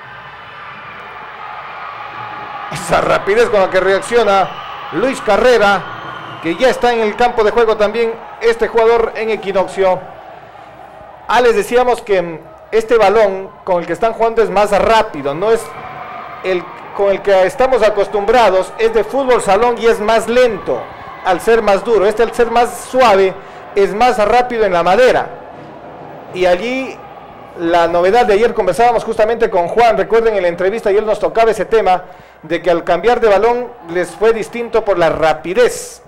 Esa rapidez con la que reacciona Luis Carrera, que ya está en el campo de juego también este jugador en Equinoccio. Les decíamos que este balón con el que están jugando es más rápido, no es el con el que estamos acostumbrados, es de fútbol salón y es más lento al ser más duro. Este, al ser más suave, es más rápido en la madera. Y allí la novedad de ayer, conversábamos justamente con Juan, recuerden en la entrevista, y él nos tocaba ese tema de que al cambiar de balón les fue distinto por la rapidez.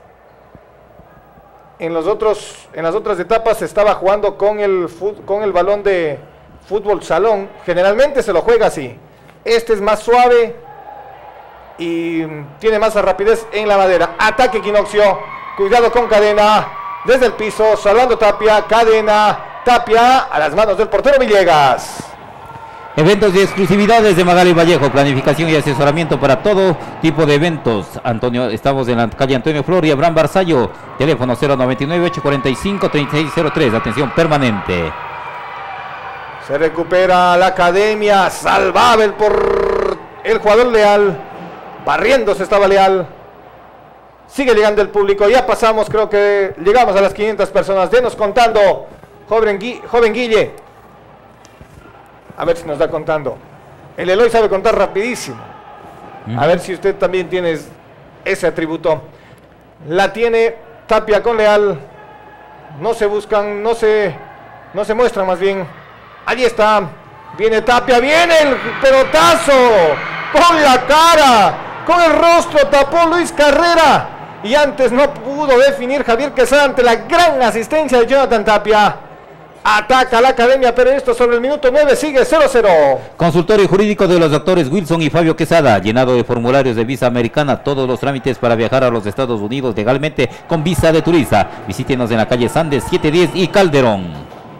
En las otras etapas se estaba jugando con el balón de fútbol salón. Generalmente se lo juega así. Este es más suave y tiene más rapidez en la madera. Ataque Equinoccio. Cuidado con Cadena. Desde el piso, salvando Tapia. Cadena. Tapia a las manos del portero Villegas. Eventos y exclusividades de Magali Vallejo, planificación y asesoramiento para todo tipo de eventos. Antonio, estamos en la calle Antonio Flor y Abraham Barzallo, teléfono 099-845-3603, atención permanente. Se recupera la Academia, salvable por el jugador Leal, barriéndose estaba Leal. Sigue llegando el público, ya pasamos, creo que llegamos a las 500 personas. Denos contando, joven Guille. A ver si nos da contando. El Eloy sabe contar rapidísimo. A ver si usted también tiene ese atributo. La tiene Tapia con Leal. No se buscan, no se muestran más bien. Allí está. Viene Tapia, viene el pelotazo. Con la cara, con el rostro, tapó Luis Carrera. Y antes no pudo definir Javier Quesada ante la gran asistencia de Jonathan Tapia. Ataca la Academia, pero esto sobre el minuto 9 sigue 0-0. Consultorio jurídico de los doctores Wilson y Fabio Quesada, llenado de formularios de visa americana, todos los trámites para viajar a los Estados Unidos legalmente con visa de turista. Visítenos en la calle Sandes 710 y Calderón.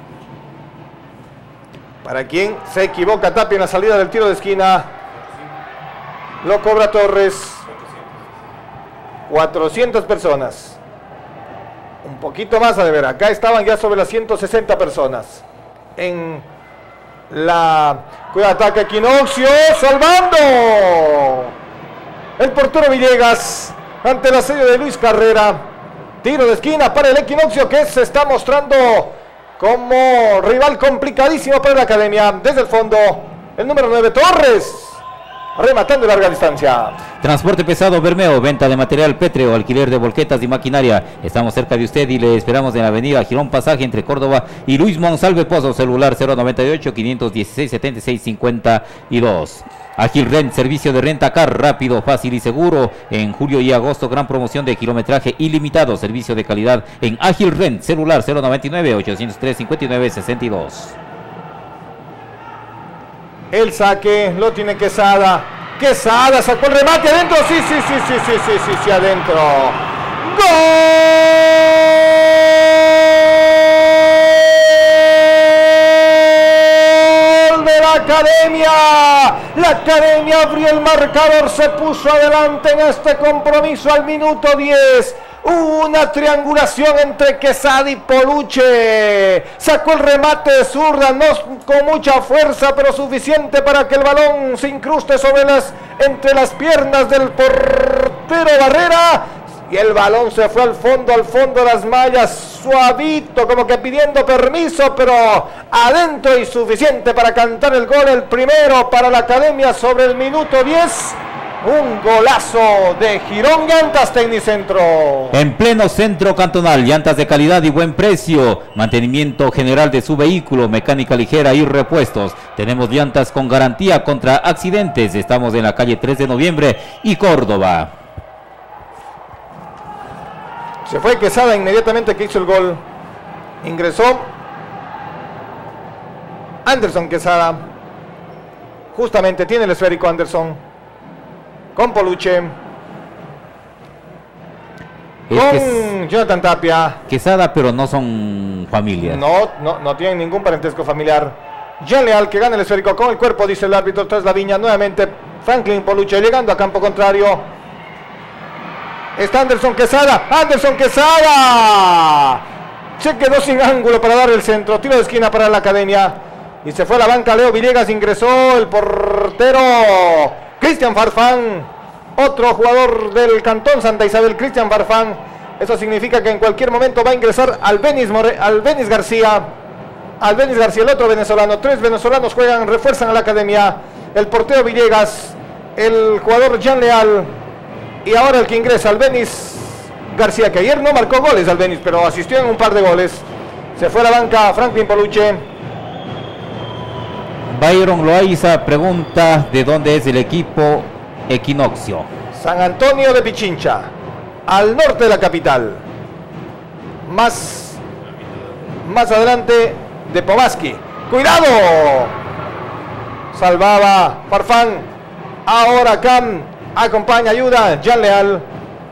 Para quien se equivoca Tapia en la salida del tiro de esquina, lo cobra Torres. 400 personas. Un poquito más a deber. Acá estaban ya sobre las 160 personas. En la... Cuidado, ataque Equinoccio. Salvando. El portero Villegas. Ante el asedio de Luis Carrera. Tiro de esquina para el Equinoccio, que se está mostrando como rival complicadísimo para la Academia. Desde el fondo, el número 9, Torres. Rematando de larga distancia. Transporte pesado Bermeo, venta de material pétreo, alquiler de volquetas y maquinaria. Estamos cerca de usted y le esperamos en la avenida Girón Pasaje entre Córdoba y Luis Monsalve Pozo, celular 098-516-7652. Agil Rent, servicio de renta car rápido, fácil y seguro. En julio y agosto, gran promoción de kilometraje ilimitado, servicio de calidad en Agil Rent, celular 099-803-5962. El saque lo tiene Quesada. Quesada sacó el remate adentro. Sí, adentro. ¡Gol! Academia. La Academia abrió el marcador, se puso adelante en este compromiso al minuto 10. Una triangulación entre Quesada y Poluche. Sacó el remate de zurda, no con mucha fuerza, pero suficiente para que el balón se incruste entre las piernas del portero Barrera. Y el balón se fue al fondo de las mallas, suavito, como que pidiendo permiso, pero adentro y suficiente para cantar el gol, el primero para la Academia sobre el minuto 10. Un golazo de Girón Llantas Tecnicentro. En pleno centro cantonal, llantas de calidad y buen precio, mantenimiento general de su vehículo, mecánica ligera y repuestos. Tenemos llantas con garantía contra accidentes. Estamos en la calle 3 de noviembre y Córdoba. Se fue Quesada inmediatamente que hizo el gol. Ingresó Anderson Quesada. Justamente tiene el esférico Anderson. Con Poluche. Con Jonathan Tapia. Quesada, pero no son familia. No tienen ningún parentesco familiar. Jean Leal que gana el esférico con el cuerpo, dice el árbitro tras la viña. Nuevamente Franklin Poluche llegando a campo contrario. Está Anderson Quesada. ¡Anderson Quesada! Se quedó sin ángulo para dar el centro. Tiro de esquina para la Academia. Y se fue a la banca Leo Villegas. Ingresó el portero Cristian Farfán. Otro jugador del Cantón Santa Isabel, Cristian Farfán. Eso significa que en cualquier momento va a ingresar Albeniz García. Albeniz García, el otro venezolano. 3 venezolanos refuerzan a la Academia. El portero Villegas. El jugador Jean Leal. Y ahora el que ingresa, Albeniz García, que ayer no marcó goles Albeniz, pero asistió en un par de goles. Se fue a la banca Franklin Poluche. Byron Loaiza pregunta de dónde es el equipo Equinoccio. San Antonio de Pichincha, al norte de la capital. Más adelante de Pomaski. ¡Cuidado! Salvaba Farfán. Ahora Cam acompaña, ayuda Jean Leal.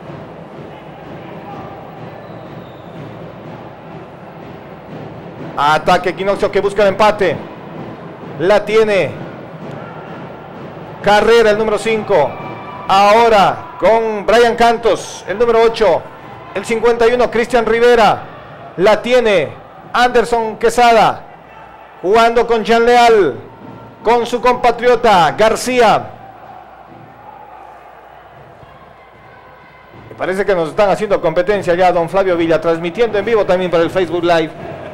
Ataque Equinoccio que busca el empate. La tiene Carrera, el número 5. Ahora con Brian Cantos, el número 8. El 51, Cristian Rivera. La tiene Anderson Quesada. Jugando con Jean Leal. Con su compatriota García. Parece que nos están haciendo competencia ya, don Flavio Villa, transmitiendo en vivo también para el Facebook Live.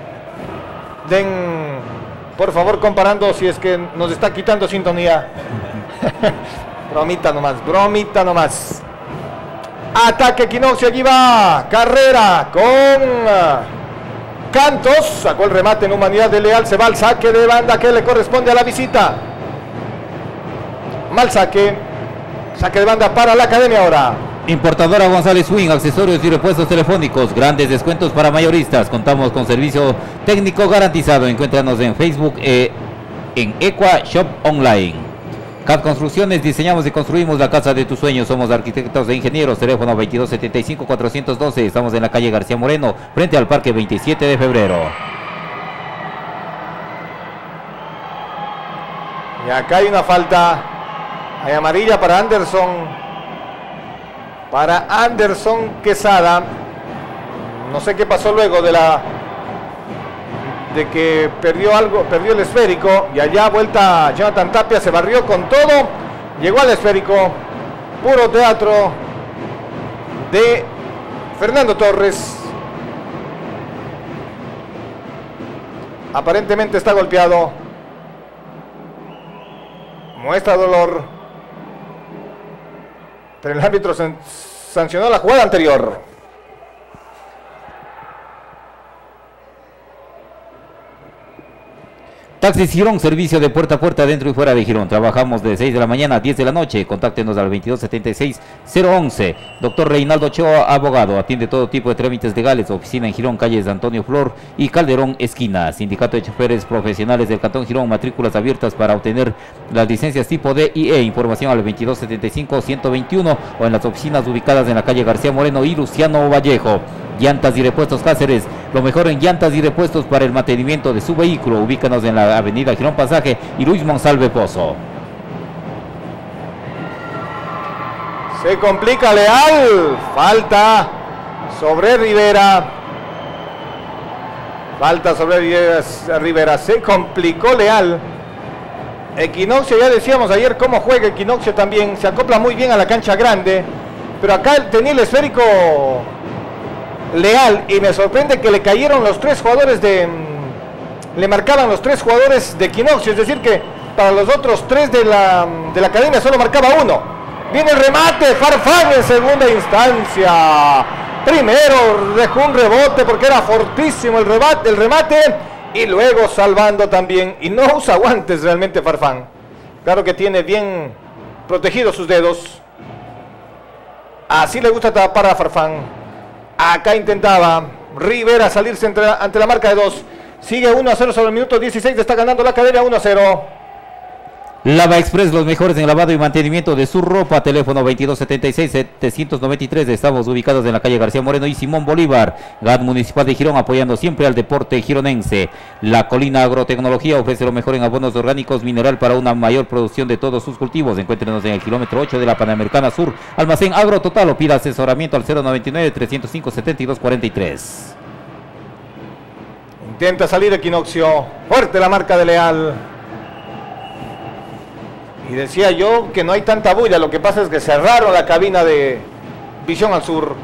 Den, por favor, comparando si es que nos está quitando sintonía. Bromita nomás. Ataque Equinoccio, allí va Carrera con Cantos. Sacó el remate en humanidad de Leal, se va al saque de banda que le corresponde a la visita. Mal saque. Saque de banda para la Academia ahora. Importadora González Swing, accesorios y repuestos telefónicos, grandes descuentos para mayoristas. Contamos con servicio técnico garantizado. Encuéntranos en Facebook en Equa Shop Online. CAD Construcciones, diseñamos y construimos la casa de tus sueños. Somos arquitectos e ingenieros. Teléfono 2275-412. Estamos en la calle García Moreno, frente al Parque 27 de febrero. Y acá hay una falta. Hay amarilla para Anderson. Para Anderson Quesada. No sé qué pasó luego de que perdió el esférico. Y allá vuelta Jonathan Tapia, se barrió con todo. Llegó al esférico. Puro teatro de Fernando Torres. Aparentemente está golpeado. Muestra dolor. Pero el árbitro sancionó la jugada anterior. Taxis Girón, servicio de puerta a puerta dentro y fuera de Girón. Trabajamos de 6 de la mañana a 10 de la noche. Contáctenos al 2276-011. Doctor Reinaldo Ochoa, abogado. Atiende todo tipo de trámites legales. Oficina en Girón, calles de Antonio Flor y Calderón, esquina. Sindicato de Choferes Profesionales del Cantón Girón. Matrículas abiertas para obtener las licencias tipo D y E. Información al 2275-121 o en las oficinas ubicadas en la calle García Moreno y Luciano Vallejo. Llantas y Repuestos Cáceres, lo mejor en llantas y repuestos para el mantenimiento de su vehículo. Ubícanos en la avenida Girón Pasaje y Luis Monsalve Pozo. Se complica Leal. Falta sobre Rivera. Falta sobre Rivera. Se complicó Leal. Equinoccio, ya decíamos ayer cómo juega Equinoccio también. Se acopla muy bien a la cancha grande. Pero acá tenía el esférico Leal. Y me sorprende que le cayeron los 3 jugadores de... Le marcaban los 3 jugadores de Equinoccio. Es decir que para los otros 3 de la academia solo marcaba 1. Viene el remate, Farfán en segunda instancia. Primero dejó un rebote porque era fortísimo el remate. Y luego salvando también. Y no usa guantes realmente Farfán. Claro que tiene bien protegidos sus dedos. Así le gusta tapar a Farfán. Acá intentaba Rivera salirse ante la marca de 2. Sigue 1-0 sobre el minuto 16. Está ganando la academia 1-0. Lava Express, los mejores en lavado y mantenimiento de su ropa. Teléfono 2276-793. Estamos ubicados en la calle García Moreno y Simón Bolívar. GAD Municipal de Girón, apoyando siempre al deporte gironense. La Colina Agrotecnología ofrece lo mejor en abonos orgánicos mineral para una mayor producción de todos sus cultivos. Encuéntrenos en el kilómetro 8 de la Panamericana Sur. Almacén Agro Total o pida asesoramiento al 099-305-7243. Intenta salir Equinoccio. Fuerte la marca de Leal. Y decía yo que no hay tanta bulla, lo que pasa es que cerraron la cabina de Visión al Sur.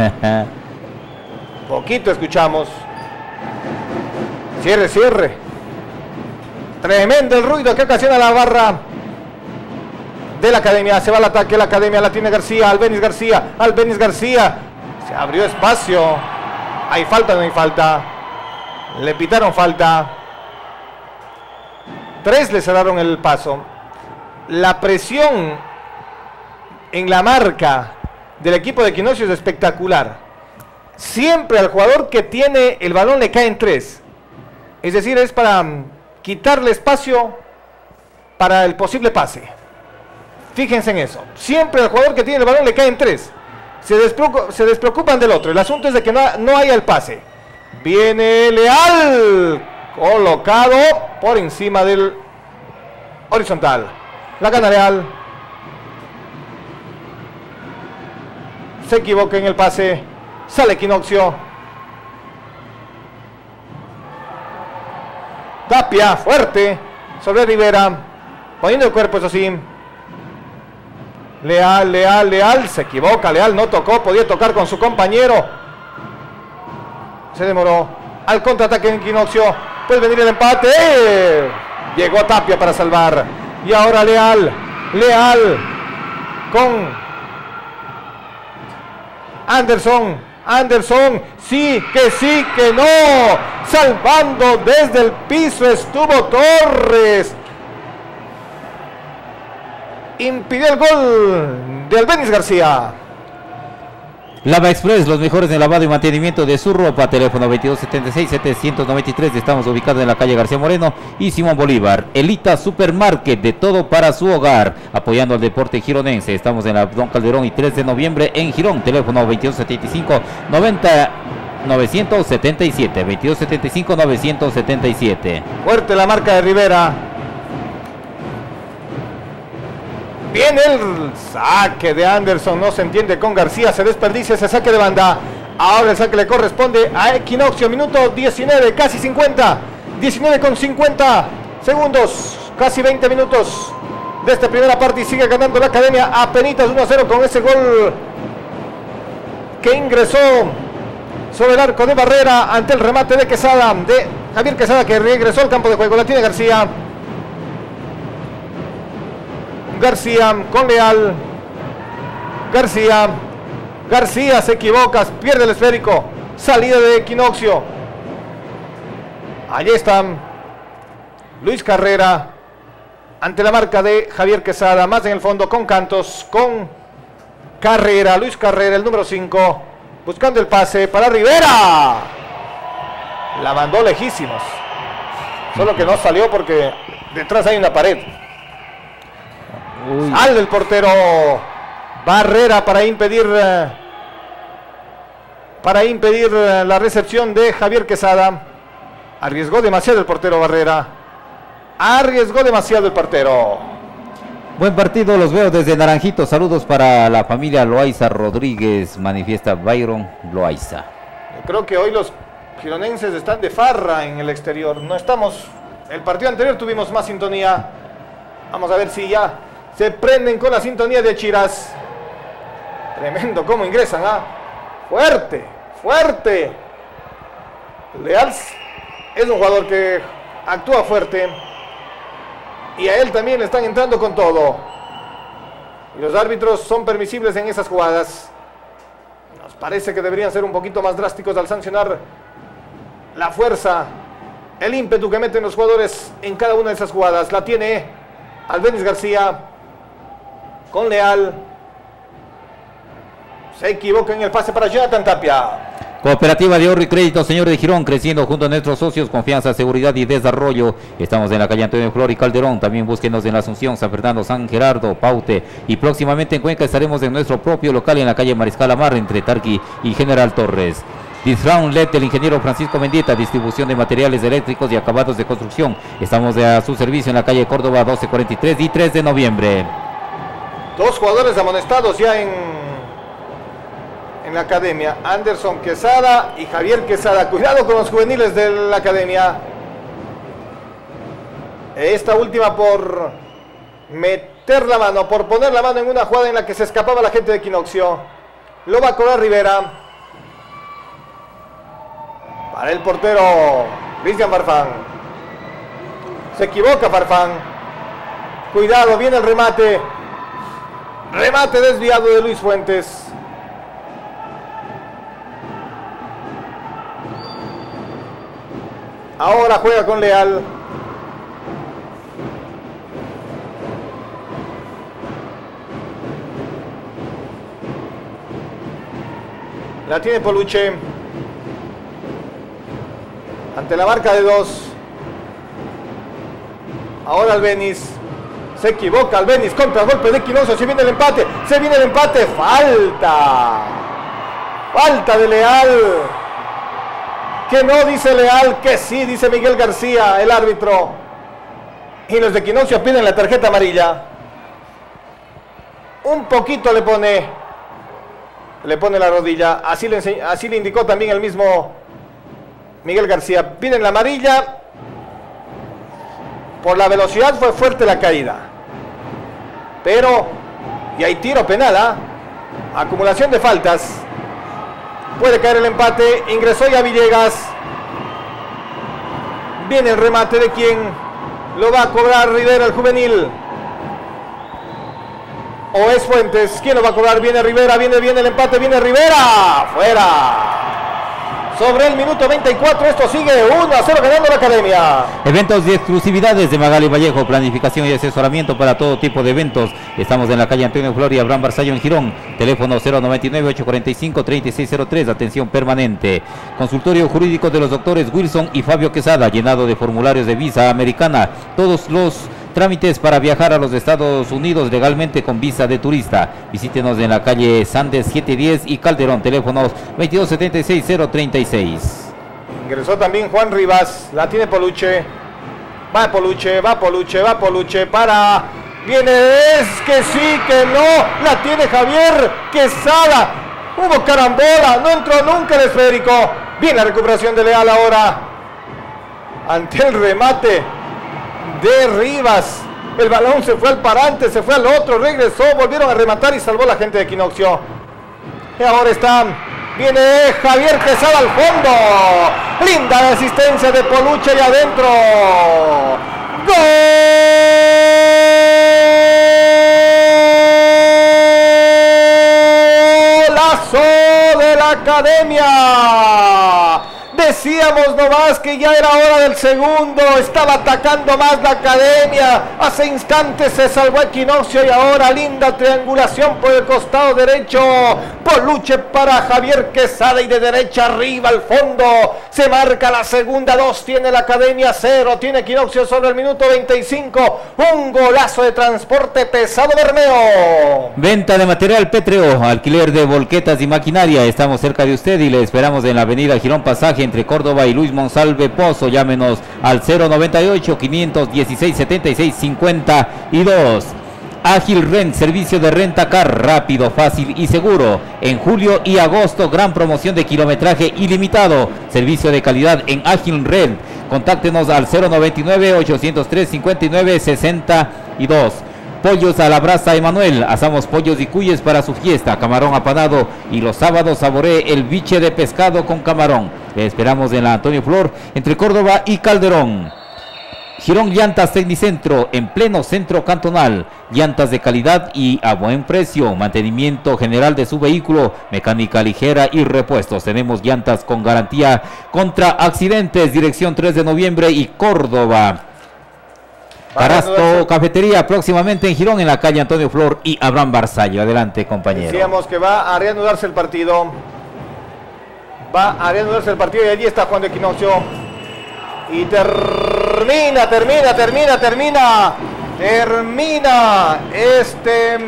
Poquito escuchamos. Cierre. Tremendo el ruido que ocasiona la barra de la academia. Se va al ataque, la academia la tiene García, Albeniz García. Se abrió espacio. ¿Hay falta o no hay falta? Le pitaron falta. 3 le cerraron el paso. La presión en la marca del equipo de Equinoccio es espectacular. Siempre al jugador que tiene el balón le caen 3. Es decir, es para quitarle espacio para el posible pase. Fíjense en eso. Siempre al jugador que tiene el balón le caen 3. Se despreocupan del otro. El asunto es de que no haya el pase. Viene Leal. Colocado por encima del horizontal. La gana Leal. Se equivoca en el pase. Sale Equinoccio. Tapia, fuerte. Sobre Rivera. Poniendo el cuerpo, eso sí. Leal. Se equivoca. Leal no tocó. Podía tocar con su compañero. Se demoró. Al contraataque en Equinoccio. Puede venir el empate. Llegó Tapia para salvar. Y ahora Leal con Anderson, sí, que no, salvando desde el piso estuvo Torres, impidió el gol de Albeniz García. Lava Express, los mejores en lavado y mantenimiento de su ropa. Teléfono 2276-793. Estamos ubicados en la calle García Moreno y Simón Bolívar. Elita Supermarket, de todo para su hogar, apoyando al deporte gironense. Estamos en la Don Calderón y 3 de noviembre en Girón. Teléfono 2275-977. 2275-977. Fuerte la marca de Rivera. Viene el saque de Anderson, no se entiende con García, se desperdicia ese saque de banda. Ahora el saque le corresponde a Equinoccio, minuto 19, casi 50, 19 con 50 segundos, casi 20 minutos de esta primera parte y sigue ganando la academia a penitas 1-0 con ese gol que ingresó sobre el arco de barrera ante el remate de Quesada, de Javier Quesada, que regresó al campo de juego. La tiene García con Leal. García se equivoca, pierde el esférico. Salida de Equinoccio. Allí están Luis Carrera ante la marca de Javier Quesada, más en el fondo con Cantos, con Carrera, Luis Carrera, el número 5, buscando el pase para Rivera. La mandó lejísimos, solo que no salió porque detrás hay una pared. Sale el portero. Barrera para impedir para impedir la recepción de Javier Quesada. Arriesgó demasiado el portero Barrera. Arriesgó demasiado el portero. Buen partido, los veo desde Naranjito. Saludos para la familia Loaiza Rodríguez, manifiesta Byron Loaiza. Creo que hoy los gironenses están de farra en el exterior. No estamos... El partido anterior tuvimos más sintonía. Vamos a ver si ya se prenden con la sintonía de Chiras. Tremendo cómo ingresan, ¿ah? Fuerte, fuerte. Leal es un jugador que actúa fuerte. Y a él también le están entrando con todo. Y los árbitros son permisibles en esas jugadas. Nos parece que deberían ser un poquito más drásticos al sancionar la fuerza, el ímpetu que meten los jugadores en cada una de esas jugadas. La tiene Albéniz García con Leal. Se equivoca en el pase para Jonathan Tapia. Cooperativa de Ahorro y Crédito, señor de Girón, creciendo junto a nuestros socios, confianza, seguridad y desarrollo. Estamos en la calle Antonio Flor y Calderón. También búsquenos en la Asunción, San Fernando, San Gerardo, Paute. Y próximamente en Cuenca estaremos en nuestro propio local en la calle Mariscal Amar, entre Tarqui y General Torres. Disround LED del ingeniero Francisco Mendieta, distribución de materiales eléctricos y acabados de construcción. Estamos a su servicio en la calle Córdoba 1243 y 3 de noviembre. Dos jugadores amonestados ya en la academia, Anderson Quesada y Javier Quesada. Cuidado con los juveniles de la academia. Esta última por meter la mano, por poner la mano en una jugada en la que se escapaba la gente de Equinoccio. Lo va a cobrar Rivera. Para el portero Cristian Farfán. Se equivoca Farfán. Cuidado, viene el remate. Remate desviado de Luis Fuentes. Ahora juega con Leal. La tiene Poluche. Ante la marca de 2. Ahora Albéniz. Se equivoca Albéniz. Contra golpe de Equinoccio. Se viene el empate. Se viene el empate. Falta. Falta de Leal. Que no dice Leal, que sí, dice Miguel García, el árbitro. Y los de Equinoccio piden la tarjeta amarilla. Un poquito le pone la rodilla. Así le indicó también el mismo Miguel García. Piden la amarilla. Por la velocidad fue fuerte la caída. Pero, y hay tiro penal, ¿ah? Acumulación de faltas. Puede caer el empate. Ingresó ya Villegas. Viene el remate de quien lo va a cobrar. Rivera, el juvenil. O es Fuentes. ¿Quién lo va a cobrar? Viene Rivera. Viene el empate. Viene Rivera. Fuera. Sobre el minuto 24, esto sigue 1-0 ganando la academia. Eventos y exclusividades de Magali Vallejo, planificación y asesoramiento para todo tipo de eventos. Estamos en la calle Antonio Flor y Abraham Barzallo en Girón. Teléfono 099-845-3603, atención permanente. Consultorio jurídico de los doctores Wilson y Fabio Quesada, llenado de formularios de visa americana. Todos los trámites para viajar a los Estados Unidos legalmente con visa de turista. Visítenos en la calle Sandes 710 y Calderón, teléfonos 2276-036. Ingresó también Juan Rivas, la tiene Poluche. Va Poluche, para... Viene, es que sí, que no, la tiene Javier Quesada. Hubo carambola, no entró nunca el esférico. Viene la recuperación de Leal ahora. Ante el remate de Rivas, el balón se fue al parante, se fue al otro, regresó, volvieron a rematar y salvó la gente de Equinoccio. Y ahora viene Javier Quesada al fondo. Linda la asistencia de Poluche y adentro. ¡Golazo de la academia! Decíamos nomás que ya era hora del segundo, estaba atacando más la Academia, hace instantes se salvó Equinoccio y ahora linda triangulación por el costado derecho, Poluche para Javier Quesada y de derecha arriba al fondo, se marca la segunda, 2 tiene la Academia, 0 tiene Equinoccio sobre el minuto 25, un golazo de Transporte Pesado Bermeo. Venta de material pétreo, alquiler de volquetas y maquinaria, estamos cerca de usted y le esperamos en la avenida Girón Pasaje entre Córdoba y Luis Monsalve Pozo. Llámenos al 098-516-76-52. Ágil Rent, servicio de renta car rápido, fácil y seguro. En julio y agosto, gran promoción de kilometraje ilimitado. Servicio de calidad en Ágil Rent. Contáctenos al 099-803-59-62. Pollos a la brasa Emanuel, asamos pollos y cuyes para su fiesta, camarón apanado y los sábados saboree el biche de pescado con camarón. Le esperamos en la Antonio Flor, entre Córdoba y Calderón. Girón Llantas Tecnicentro, en pleno centro cantonal, llantas de calidad y a buen precio, mantenimiento general de su vehículo, mecánica ligera y repuestos. Tenemos llantas con garantía contra accidentes, dirección 3 de noviembre y Córdoba. Carasto Cafetería, próximamente en Girón, en la calle Antonio Flor y Abraham Barzallo. Adelante, compañero. Decíamos que va a reanudarse el partido. Va a reanudarse el partido y allí está Juan de Equinoccio. Y termina este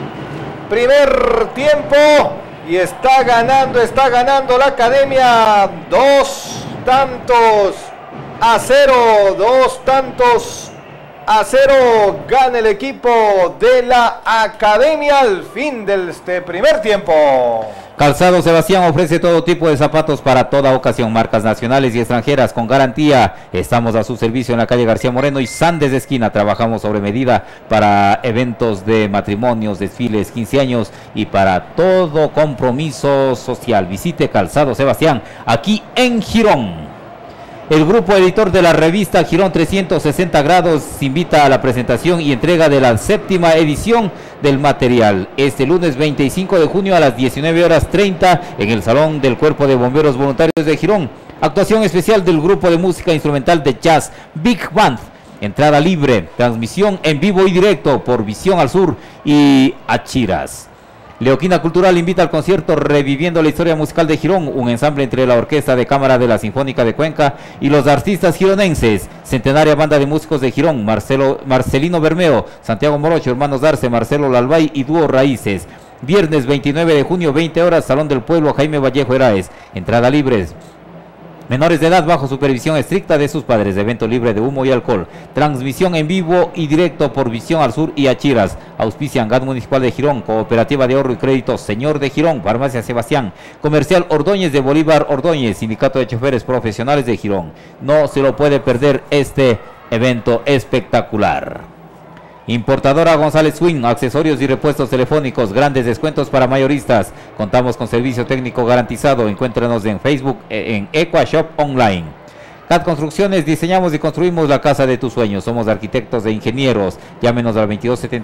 primer tiempo. Y está ganando la Academia 2 tantos a 0. 2 tantos a 0 gana el equipo de la Academia al fin de este primer tiempo. Calzado Sebastián ofrece todo tipo de zapatos para toda ocasión, marcas nacionales y extranjeras con garantía. Estamos a su servicio en la calle García Moreno y Sandes de esquina. Trabajamos sobre medida para eventos de matrimonios, desfiles, 15 años y para todo compromiso social. Visite Calzado Sebastián aquí en Girón. El grupo editor de la revista Girón 360 grados invita a la presentación y entrega de la 7ª edición del material. Este lunes 25 de junio a las 19:30 en el Salón del Cuerpo de Bomberos Voluntarios de Girón. Actuación especial del grupo de música instrumental de jazz Big Band. Entrada libre, transmisión en vivo y directo por Visión al Sur y Achiras. Leoquina Cultural invita al concierto Reviviendo la Historia Musical de Girón, un ensamble entre la Orquesta de Cámara de la Sinfónica de Cuenca y los artistas gironenses. Centenaria Banda de Músicos de Girón, Marcelino Bermeo, Santiago Morocho, Hermanos Darce, Marcelo Lalbay y Dúo Raíces. Viernes 29 de junio, 20 horas, Salón del Pueblo, Jaime Vallejo Heraes. Entrada libre. Menores de edad bajo supervisión estricta de sus padres. Evento libre de humo y alcohol. Transmisión en vivo y directo por Visión al Sur y Achiras. Auspician GAD Municipal de Girón, Cooperativa de Ahorro y Crédito Señor de Girón, Farmacia Sebastián, Comercial Ordóñez de Bolívar Ordóñez, Sindicato de Choferes Profesionales de Girón. No se lo puede perder este evento espectacular. Importadora González Swing, accesorios y repuestos telefónicos, grandes descuentos para mayoristas. Contamos con servicio técnico garantizado. Encuéntranos en Facebook en EquaShop Online. CAD Construcciones, diseñamos y construimos la casa de tus sueños. Somos arquitectos e ingenieros. Llámenos al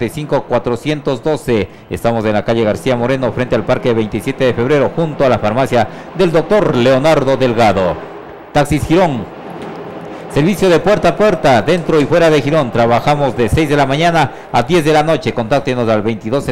2275-412. Estamos en la calle García Moreno, frente al Parque 27 de Febrero, junto a la farmacia del doctor Leonardo Delgado. Taxis Girón. Servicio de puerta a puerta, dentro y fuera de Girón. Trabajamos de 6 de la mañana a 10 de la noche. Contáctenos al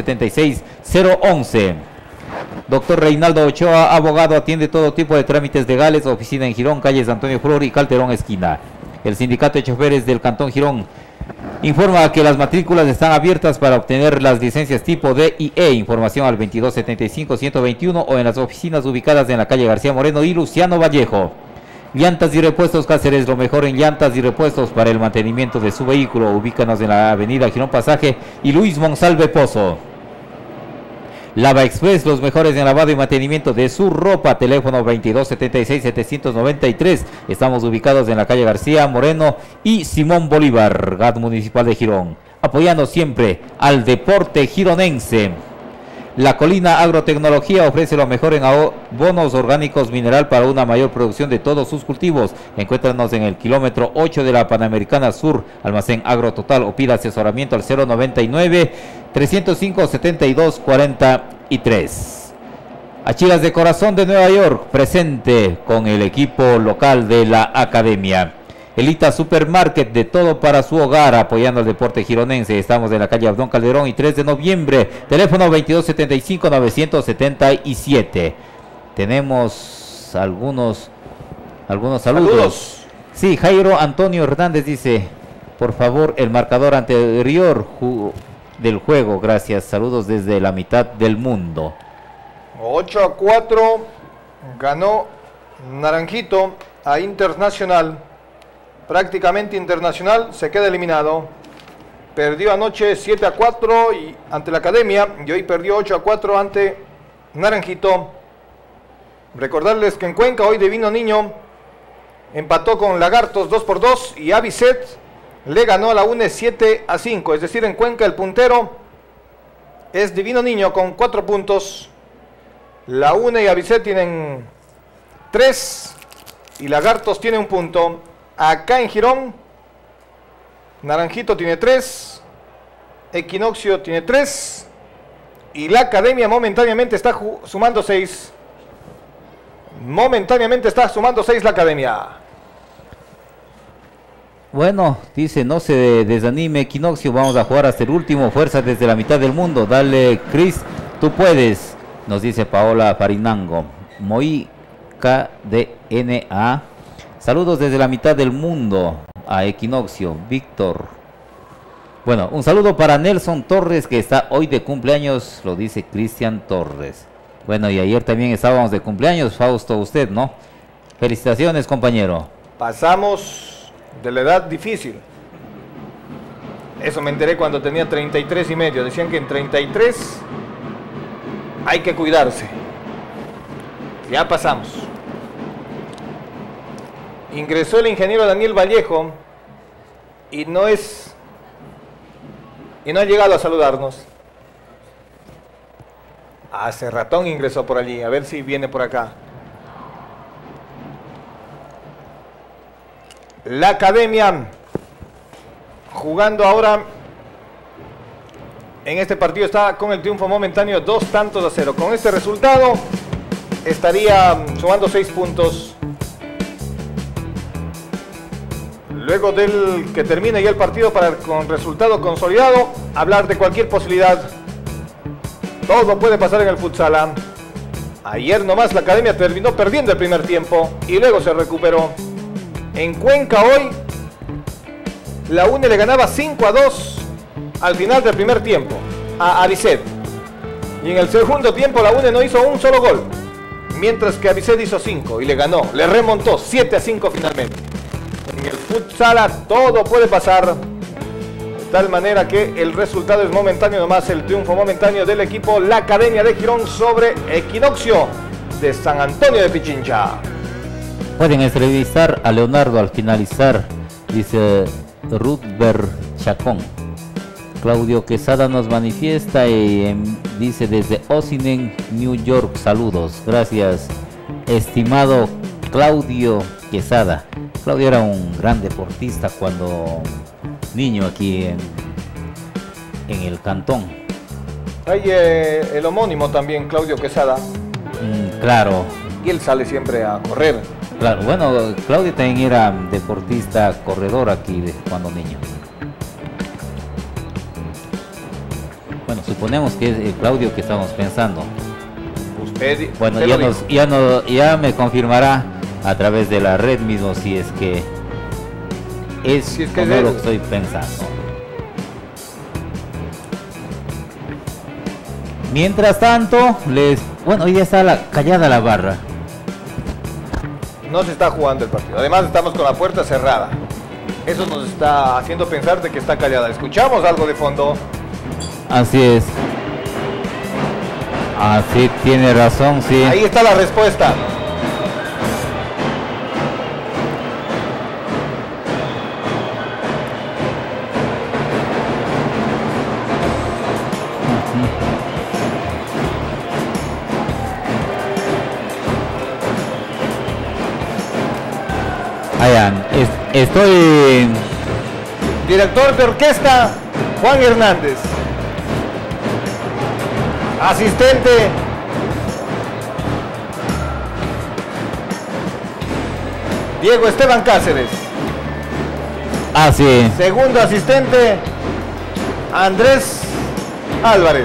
2276-011. Doctor Reinaldo Ochoa, abogado, atiende todo tipo de trámites legales. Oficina en Girón, calles Antonio Flor y Calderón esquina. El Sindicato de Choferes del Cantón Girón informa que las matrículas están abiertas para obtener las licencias tipo D y E. Información al 2275-121 o en las oficinas ubicadas en la calle García Moreno y Luciano Vallejo. Llantas y repuestos Cáceres, lo mejor en llantas y repuestos para el mantenimiento de su vehículo. Ubícanos en la avenida Girón Pasaje y Luis Monsalve Pozo. Lava Express, los mejores en lavado y mantenimiento de su ropa. Teléfono 2276-793. Estamos ubicados en la calle García Moreno y Simón Bolívar, GAD Municipal de Girón. Apoyando siempre al deporte gironense. La Colina Agrotecnología ofrece lo mejor en abonos orgánicos mineral para una mayor producción de todos sus cultivos. Encuéntranos en el kilómetro 8 de la Panamericana Sur, Almacén Agro Total, o pida asesoramiento al 099-305-7243. A Chivas de Corazón de Nueva York, presente con el equipo local de la academia. Elita Supermarket, de todo para su hogar, apoyando al deporte gironense. Estamos en la calle Abdón Calderón y 3 de noviembre. Teléfono 2275-977. Tenemos algunos saludos. Sí, Jairo Antonio Hernández dice, por favor, el marcador anterior del juego. Gracias, saludos desde la mitad del mundo. 8-4 ganó Naranjito a Internacional. Prácticamente Internacional se queda eliminado. Perdió anoche 7-4 ante la academia y hoy perdió 8-4 ante Naranjito. Recordarles que en Cuenca hoy Divino Niño empató con Lagartos 2-2 y Avicet le ganó a la UNE 7-5. Es decir, en Cuenca el puntero es Divino Niño con 4 puntos. La UNE y Avicet tienen 3 y Lagartos tiene 1 punto. Acá en Girón, Naranjito tiene 3, Equinoccio tiene 3 y la academia momentáneamente está sumando 6. Momentáneamente está sumando 6 la academia. Bueno, dice, no se desanime Equinoccio, vamos a jugar hasta el último, fuerza desde la mitad del mundo. Dale, Cris, tú puedes, nos dice Paola Farinango. Moi KDNA. Saludos desde la mitad del mundo a Equinoccio, Víctor. Bueno, un saludo para Nelson Torres, que está hoy de cumpleaños, lo dice Cristian Torres. Bueno, y ayer también estábamos de cumpleaños, Fausto, usted, ¿no? Felicitaciones, compañero. Pasamos de la edad difícil. Eso me enteré cuando tenía 33 y medio. Decían que en 33 hay que cuidarse. Ya pasamos. Ingresó el ingeniero Daniel Vallejo y no ha llegado a saludarnos. Hace ratón ingresó por allí, a ver si viene por acá. La academia jugando ahora en este partido está con el triunfo momentáneo 2-0. Con este resultado estaría sumando 6 puntos. Luego del que termine ya el partido con resultado consolidado, hablar de cualquier posibilidad. Todo puede pasar en el futsal. Ayer nomás la academia terminó perdiendo el primer tiempo y luego se recuperó. En Cuenca hoy, la UNE le ganaba 5-2 al final del primer tiempo a Avicet. Y en el segundo tiempo la UNE no hizo un solo gol, mientras que Avicet hizo 5 y le ganó, le remontó 7-5 finalmente. En el futsal todo puede pasar, de tal manera que el resultado es momentáneo, nomás el triunfo momentáneo del equipo La Academia de Girón sobre Equinoccio de San Antonio de Pichincha. Pueden entrevistar a Leonardo al finalizar, dice Rutger Chacón. Claudio Quesada nos manifiesta y dice desde Ossining, New York, saludos. Gracias, estimado Claudio Quesada. Claudio era un gran deportista cuando niño aquí en el cantón. Hay el homónimo también, Claudio Quesada. Claro. Y él sale siempre a correr. Claro, bueno, Claudio también era deportista, corredor aquí cuando niño. Bueno, suponemos que es el Claudio que estamos pensando. Bueno, ya me confirmará a través de la red mismo si es que es lo que estoy pensando. Mientras tanto, bueno, hoy ya está callada la barra. No se está jugando el partido. Además estamos con la puerta cerrada. Eso nos está haciendo pensar de que está callada. Escuchamos algo de fondo. Así es. Así tiene razón, sí. Ahí está la respuesta. Estoy... Director de orquesta, Juan Hernández. Asistente, Diego Esteban Cáceres. Sí. Segundo asistente, Andrés Álvarez.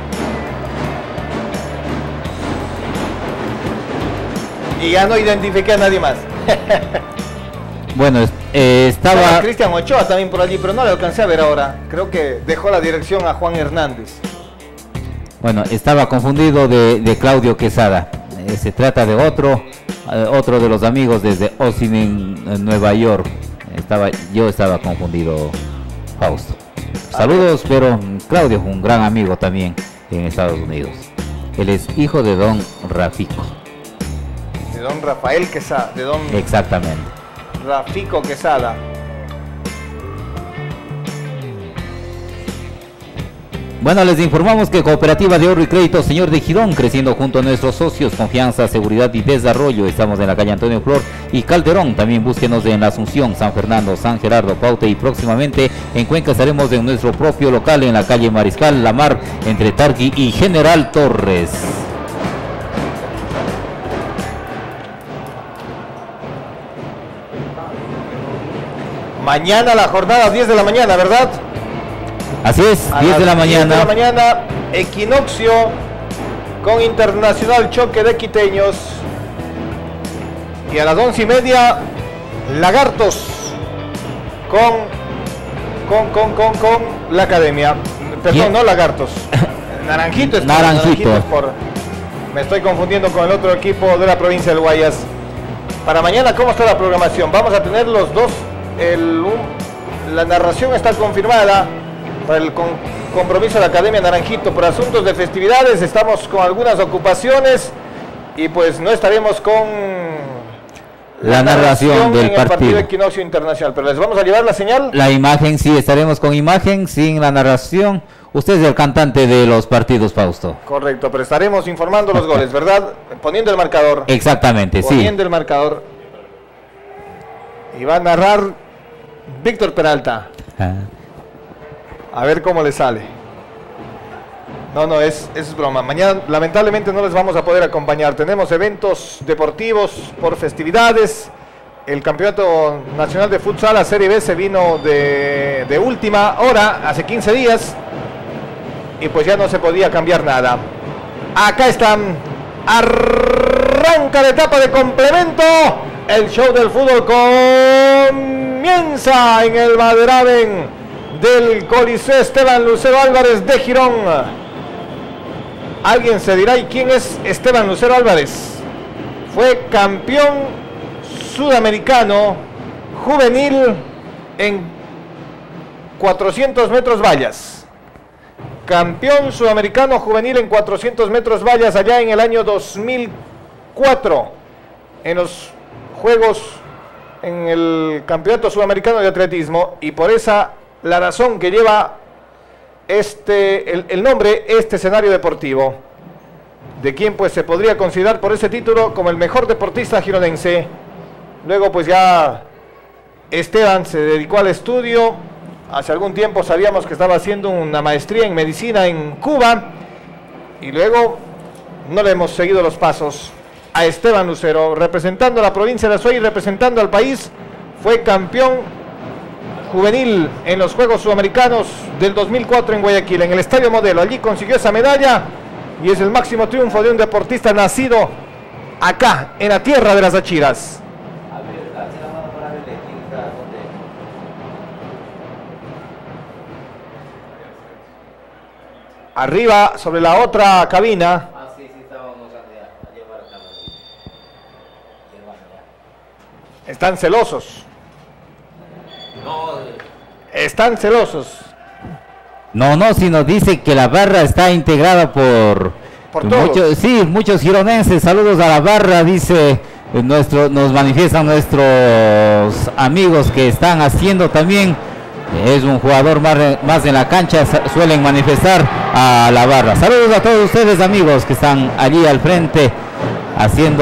Y ya no identifiqué a nadie más. Bueno, estaba Cristian Ochoa también por allí, pero no le alcancé a ver ahora. Creo que dejó la dirección a Juan Hernández. Bueno, estaba confundido de Claudio Quesada. Se trata de otro de los amigos desde Austin, en Nueva York. Yo estaba confundido, Fausto. Saludos, pero Claudio es un gran amigo también en Estados Unidos. Él es hijo de don Rafico. De don Rafael Quesada. Exactamente. Rafico Quesada. Bueno, les informamos que Cooperativa de Ahorro y Crédito Señor de Girón, creciendo junto a nuestros socios, confianza, seguridad y desarrollo. Estamos en la calle Antonio Flor y Calderón. También búsquenos en La Asunción, San Fernando, San Gerardo, Paute, y próximamente en Cuenca estaremos en nuestro propio local en la calle Mariscal La Mar, entre Tarqui y General Torres. Mañana la jornada 10 de la mañana, ¿verdad? Así es, 10 de la mañana. 10 de la mañana, Equinoccio con Internacional, choque de quiteños. Y a las 11:30, Lagartos con la Academia. Perdón, ¿Quién? no Lagartos. Naranjito. Naranjito. Me estoy confundiendo con el otro equipo de la provincia del Guayas. Para mañana, ¿cómo está la programación? Vamos a tener los dos. La narración está confirmada para el compromiso de la Academia Naranjito. Por asuntos de festividades estamos con algunas ocupaciones y pues no estaremos con la narración del partido Equinoccio Internacional, pero les vamos a llevar la señal. La imagen, sí, estaremos con imagen, sin la narración. Usted es el cantante de los partidos, Fausto. Correcto, pero estaremos informando los goles, ¿verdad? Poniendo el marcador. Exactamente, sí. Poniendo el marcador. Y va a narrar Víctor Peralta. A ver cómo le sale. No, es broma. Mañana lamentablemente no les vamos a poder acompañar. Tenemos eventos deportivos por festividades. El Campeonato Nacional de Futsal, a Serie B, se vino de última hora, hace 15 días. Y pues ya no se podía cambiar nada. Acá están. Arranca la etapa de complemento. El show del fútbol comienza en el Maderamen del Coliseo Esteban Lucero Álvarez de Girón. Alguien se dirá, ¿y quién es Esteban Lucero Álvarez? Fue campeón sudamericano juvenil en 400 metros vallas. Campeón sudamericano juvenil en 400 metros vallas allá en el año 2004 en los Juegos, en el Campeonato Sudamericano de Atletismo, y por esa la razón que lleva el nombre, este escenario deportivo, de quien pues se podría considerar por ese título como el mejor deportista gironense. Luego pues ya Esteban se dedicó al estudio. Hace algún tiempo sabíamos que estaba haciendo una maestría en medicina en Cuba, y luego no le hemos seguido los pasos a Esteban Lucero, representando a la provincia de Azuay y representando al país. Fue campeón juvenil en los Juegos Sudamericanos del 2004 en Guayaquil, en el Estadio Modelo. Allí consiguió esa medalla y es el máximo triunfo de un deportista nacido acá, en la tierra de las Achiras. Arriba, sobre la otra cabina. Están celosos. Están celosos. No, sino dice que la barra está integrada por todos. Muchos gironenses. Saludos a la barra, dice nos manifiestan nuestros amigos que están haciendo también. Es un jugador más en la cancha, suelen manifestar a la barra. Saludos a todos ustedes, amigos, que están allí al frente haciendo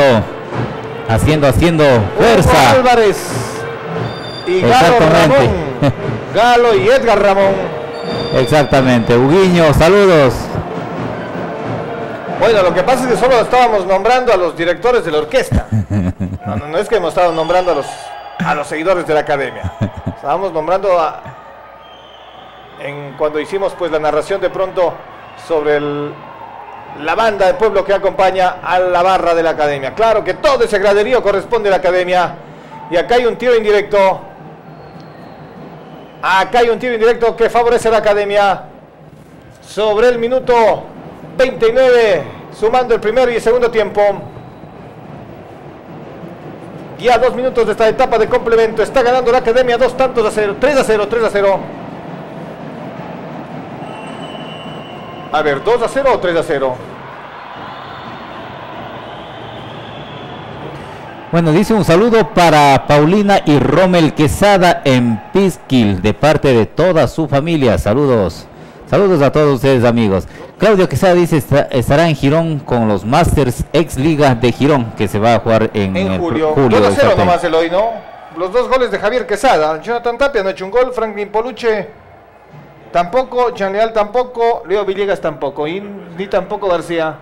fuerza. Hugo Álvarez y Galo Ramón. Galo y Edgar Ramón. Exactamente, Huguiño, saludos. Bueno, lo que pasa es que solo estábamos nombrando a los directores de la orquesta. No es que hemos estado nombrando a los seguidores de la academia. Estábamos nombrando cuando hicimos pues la narración de pronto sobre la banda de pueblo que acompaña a la barra de la academia. Claro que todo ese graderío corresponde a la academia. Y acá hay un tiro indirecto. Acá hay un tiro indirecto que favorece a la academia. Sobre el minuto 29, sumando el primer y el segundo tiempo. Ya 2 minutos de esta etapa de complemento. Está ganando la academia 2-0, 3-0. A ver, 2-0 o 3-0. Bueno, dice un saludo para Paulina y Rommel Quesada en Pisquil, de parte de toda su familia. Saludos. Saludos a todos ustedes, amigos. Claudio Quesada dice estará en Girón con los Masters ex Liga de Girón, que se va a jugar en julio. 2-0 nomás el hoy, ¿no? Los 2 goles de Javier Quesada. Jonathan Tapia no ha hecho un gol. Franklin Poluche tampoco. Jean Leal tampoco. Leo Villegas tampoco. Y ni tampoco García.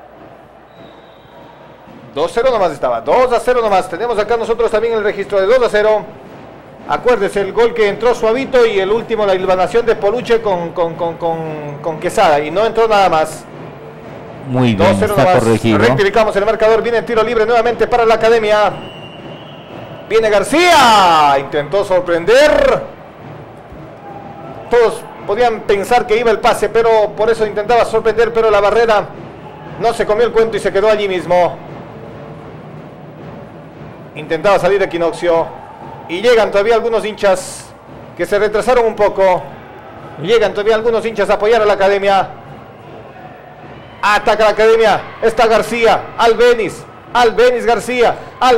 2-0 nomás estaba. 2-0 nomás. Tenemos acá nosotros también el registro de 2-0. Acuérdese el gol que entró suavito y el último la hilvanación de Poluche con Quesada. Y no entró nada más. Muy bien, está corregido. Rectificamos el marcador. Viene el tiro libre nuevamente para la academia. Viene García. Intentó sorprender. Todos podían pensar que iba el pase, pero por eso intentaba sorprender, pero la barrera no se comió el cuento y se quedó allí mismo. Intentaba salir Equinoccio. Y llegan todavía algunos hinchas que se retrasaron un poco. Llegan todavía algunos hinchas a apoyar a la academia. Ataca la academia. Está García. Albeniz García.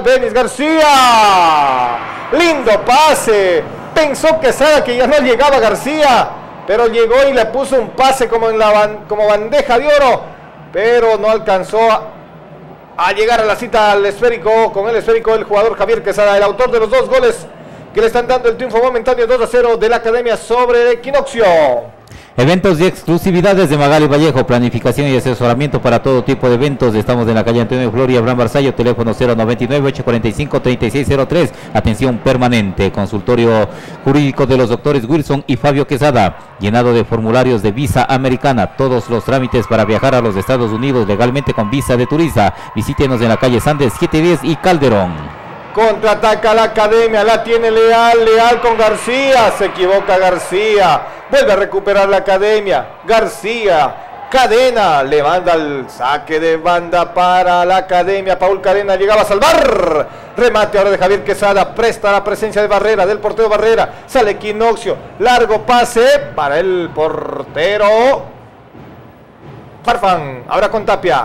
Lindo pase. Pensó Quesada que ya no llegaba García, pero llegó y le puso un pase como bandeja de oro, pero no alcanzó a llegar a la cita al esférico. Con el esférico el jugador Javier Quesada, el autor de los 2 goles que le están dando el triunfo momentáneo 2-0 de la academia sobre el Equinoccio. Eventos y exclusividades de Magali Vallejo, planificación y asesoramiento para todo tipo de eventos. Estamos en la calle Antonio Floria, Abraham Barzallo, teléfono 099-845-3603. Atención permanente, consultorio jurídico de los doctores Wilson y Fabio Quesada, llenado de formularios de visa americana, todos los trámites para viajar a los Estados Unidos legalmente con visa de turista. Visítenos en la calle Sandes 710 y Calderón. Contraataca la academia, la tiene Leal con García, se equivoca García, vuelve a recuperar la academia, García, Cadena, le manda el saque de banda para la academia, Paul Cadena llegaba a salvar, remate ahora de Javier Quesada, presta la presencia de Barrera, del portero Barrera, sale Equinoccio, largo pase para el portero Farfán, ahora con Tapia,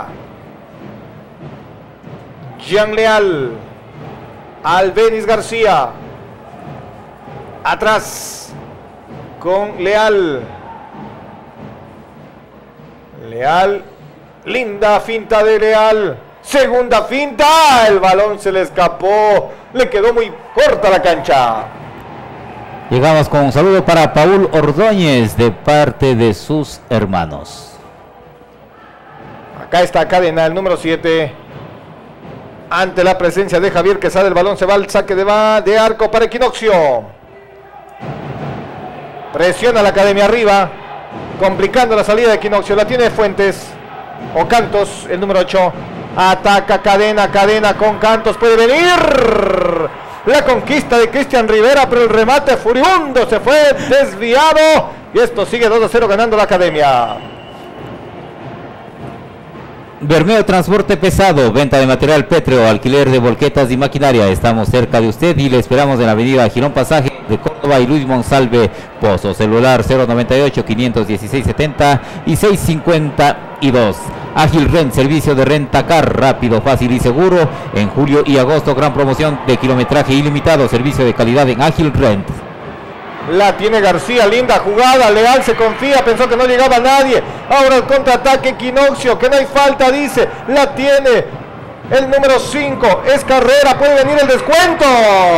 Jean Leal, Albeniz García, atrás con Leal, linda finta de Leal, segunda finta, el balón se le escapó, le quedó muy corta la cancha. Llegamos con un saludo para Paul Ordóñez de parte de sus hermanos. Acá está Cadena, el número 7. Ante la presencia de Javier Quesada, el balón se va al saque de arco para Equinoccio. Presiona la academia arriba, complicando la salida de Equinoccio. La tiene Fuentes o Cantos, el número 8. Ataca Cadena con Cantos, puede venir. La conquista de Cristian Rivera, pero el remate furibundo se fue desviado. Y esto sigue 2-0 ganando la academia. Bermeo Transporte Pesado, venta de material pétreo, alquiler de volquetas y maquinaria. Estamos cerca de usted y le esperamos en la avenida Girón Pasaje de Córdoba y Luis Monsalve Pozo. Celular 098-516-70 y 652. Ágil Rent, servicio de rentacar rápido, fácil y seguro. En julio y agosto, gran promoción de kilometraje ilimitado, servicio de calidad en Ágil Rent. La tiene García, linda jugada, Leal se confía, pensó que no llegaba nadie. Ahora el contraataque Equinoccio, que no hay falta, dice. La tiene el número 5, es Carrera, puede venir el descuento.